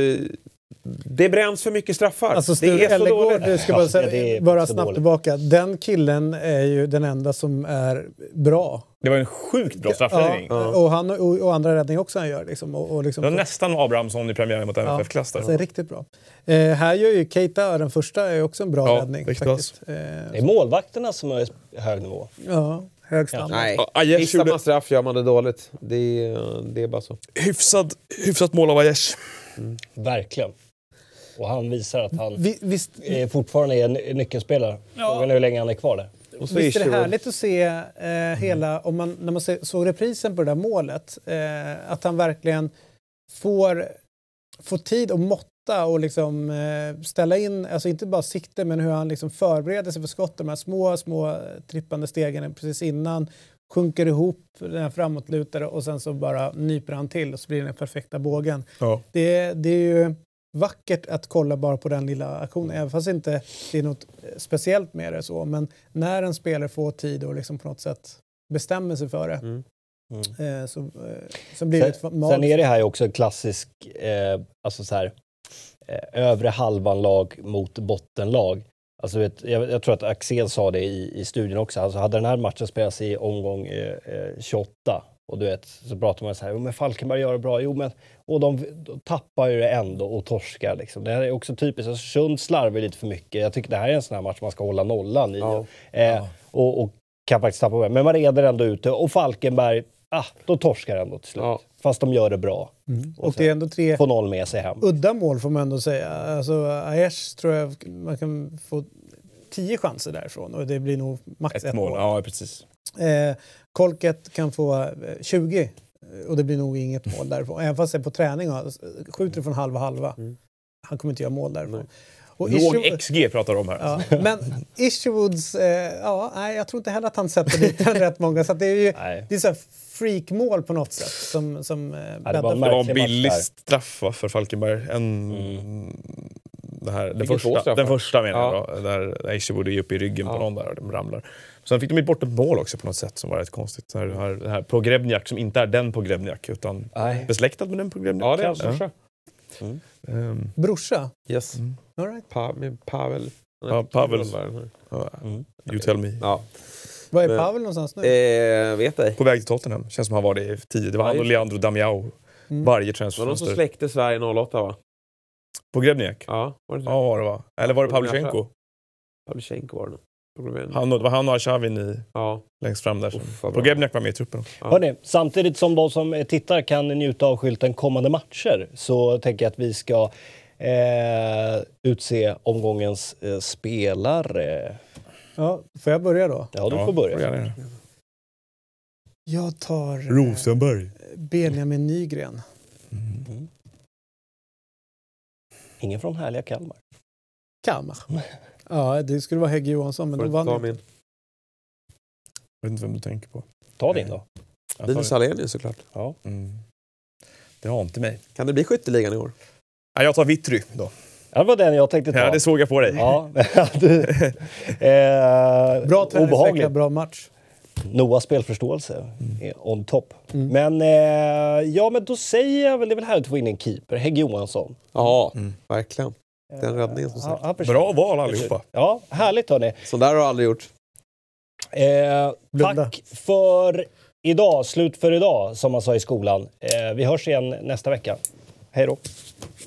det bränns för mycket straffar. Alltså det Sture är så Ellegård, dåligt. du ska Ja, bara, det säga, är bara så snabbt dåligt. tillbaka. Den killen är ju den enda som är bra. Det var en sjukt bra straffräddning. Ja, och, han, och, och andra räddningar också han gör. Liksom, och, och liksom, Det var nästan Abrahamsson i premiären mot M F F-klass där. alltså, riktigt bra. Eh, här gör ju Keita, den första, är också en bra Ja, räddning. riktigt Faktiskt. Eh, Det är målvakterna som är hög nivå. ja, hög standard. Nej, Ja, Aiesh missar gjorde- man straff gör man det dåligt. Det är, det är bara så. Hyfsad, hyfsat mål av Aiesh. Verkligen. Och han visar att han Vi, visst, eh, fortfarande är en ny- nyckelspelare. Frågan är hur länge han är kvar där. Och så Visst är det Isherwood. härligt att se eh, hela, om man, när man se, såg reprisen på det där målet, eh, att han verkligen får, får tid att måtta och liksom, eh, ställa in, alltså inte bara sikte, men hur han liksom förbereder sig för skott, de här små, små trippande stegen precis innan, sjunker ihop den här framåtlutare och sen så bara nyper han till och så blir det den perfekta bågen. Ja. Det, det är ju vackert att kolla bara på den lilla aktionen, även fast inte det är något speciellt med det så, men när en spelare får tid och liksom på något sätt bestämmer sig för det, Mm. eh, så, eh, så blir det ett Sen, magiskt. sen är det här ju också en klassisk, eh, alltså så här, eh, övre halvan lag mot bottenlag. Alltså vet, jag, jag tror att Axel sa det i, i studion också. Alltså hade den här matchen spelats i omgång eh, eh, tjugoåtta och du vet, så pratar man så här, jo men Falkenberg gör det bra, jo men, och de, de tappar ju det ändå och torskar liksom. Det här är också typiskt, alltså Sund slarvar lite för mycket. Jag tycker det här är en sån här match man ska hålla nollan i. Ja. Eh, och, och kan faktiskt tappa med. Men man reder ändå ute och Falkenberg, ah, då torskar ändå till slut. Ja. Fast de gör det bra. Mm. Och Och det är ändå tre Får noll med sig hem. udda mål får man ändå säga. Alltså Aiesh tror jag man kan få tio chanser därifrån och det blir nog max ett, Ett mål, mål. ja precis. Eh, Kolket kan få eh, tjugo och det blir nog inget mål därifrån. Även fast det är på träning och skjuter från halva halva. Mm. Han kommer inte göra mål därifrån. Nej. Och Låg Isherwood- X G pratar de om här. Ja, men Isherwoods, eh, ja, nej, jag tror inte heller att han sätter dit den rätt många. Så att det är ju Nej. det är så här freakmål på något sätt som, som eh, det bäddar var för- Det var en Märklig match billig där. straff va, för Falkenberg. En, Mm. det här, den, Fick ju två första, straffar. den första menar Ja. jag då. Där Aisherwood är uppe i ryggen Ja. på någon där och de ramlar. Sen fick de ju bort ett mål också på något sätt som var rätt konstigt. Det här, det här, det här Pogrebniak som inte är den Pogrebniak utan Nej. besläktad med den Pogrebniak. Ja, det är hans kanske. brorsa. Ehm, Brorsa? Yes. mm. All right. Pa, med Pavel. Ja, Pavel. Ja. Mm. You tell me. Ja. Var är Men- Pavel någonstans nu? Eh, vet ej. På väg till Tottenham. Känns som han var det i tio. Det var Ja, han och just Leandro Damiao. Mm. Varje Det var någon som transferfönster. släckte Sverige noll åtta va? Pogrebniak? Ja, var det så? Ja, var det var. Eller var det Pavlyuchenko? Pavlyuchenko var det nog. Problemet. Han, det var han och Arshavin i, Ja. längst fram där. Uff, vad bra. Pogrebniak var med i truppen. Ja. Hörrni, samtidigt som de som tittar kan njuta av skylten kommande matcher så tänker jag att vi ska eh, utse omgångens eh, spelare. Ja, får jag börja då? Ja, du får börja. gärna. Jag tar eh, Rosenberg. Benjamin Nygren. Mm. Ingen från härliga Kalmar. Kalmar. Ja, det skulle vara Hägge Johansson, men Får de du vann ta inte. min? Jag vet inte vem du tänker på. Ta din då. Jag tar Linus det. Hallenius såklart. Ja. Mm. Det har inte mig. Kan det bli skytteligan i år? Ja, jag tar Vittry då. Det var den jag tänkte ta. Ja, det såg jag på dig. Ja, du, eh, Bra träningsvecka, obehagligt. bra match. Noahs spelförståelse är on top. Mm. Men eh, ja, men då säger jag väl, det är väl härligt att få in en keeper. Hägg Johansson. Ja, Mm. verkligen. Den räddningen som Ja, sagt. han förstår. Bra val allihopa. Ja, härligt hörni. Så där har jag aldrig gjort. Eh, Blunda. tack för idag. Slut för idag, som man sa i skolan. Eh, vi hörs igen nästa vecka. Hej då.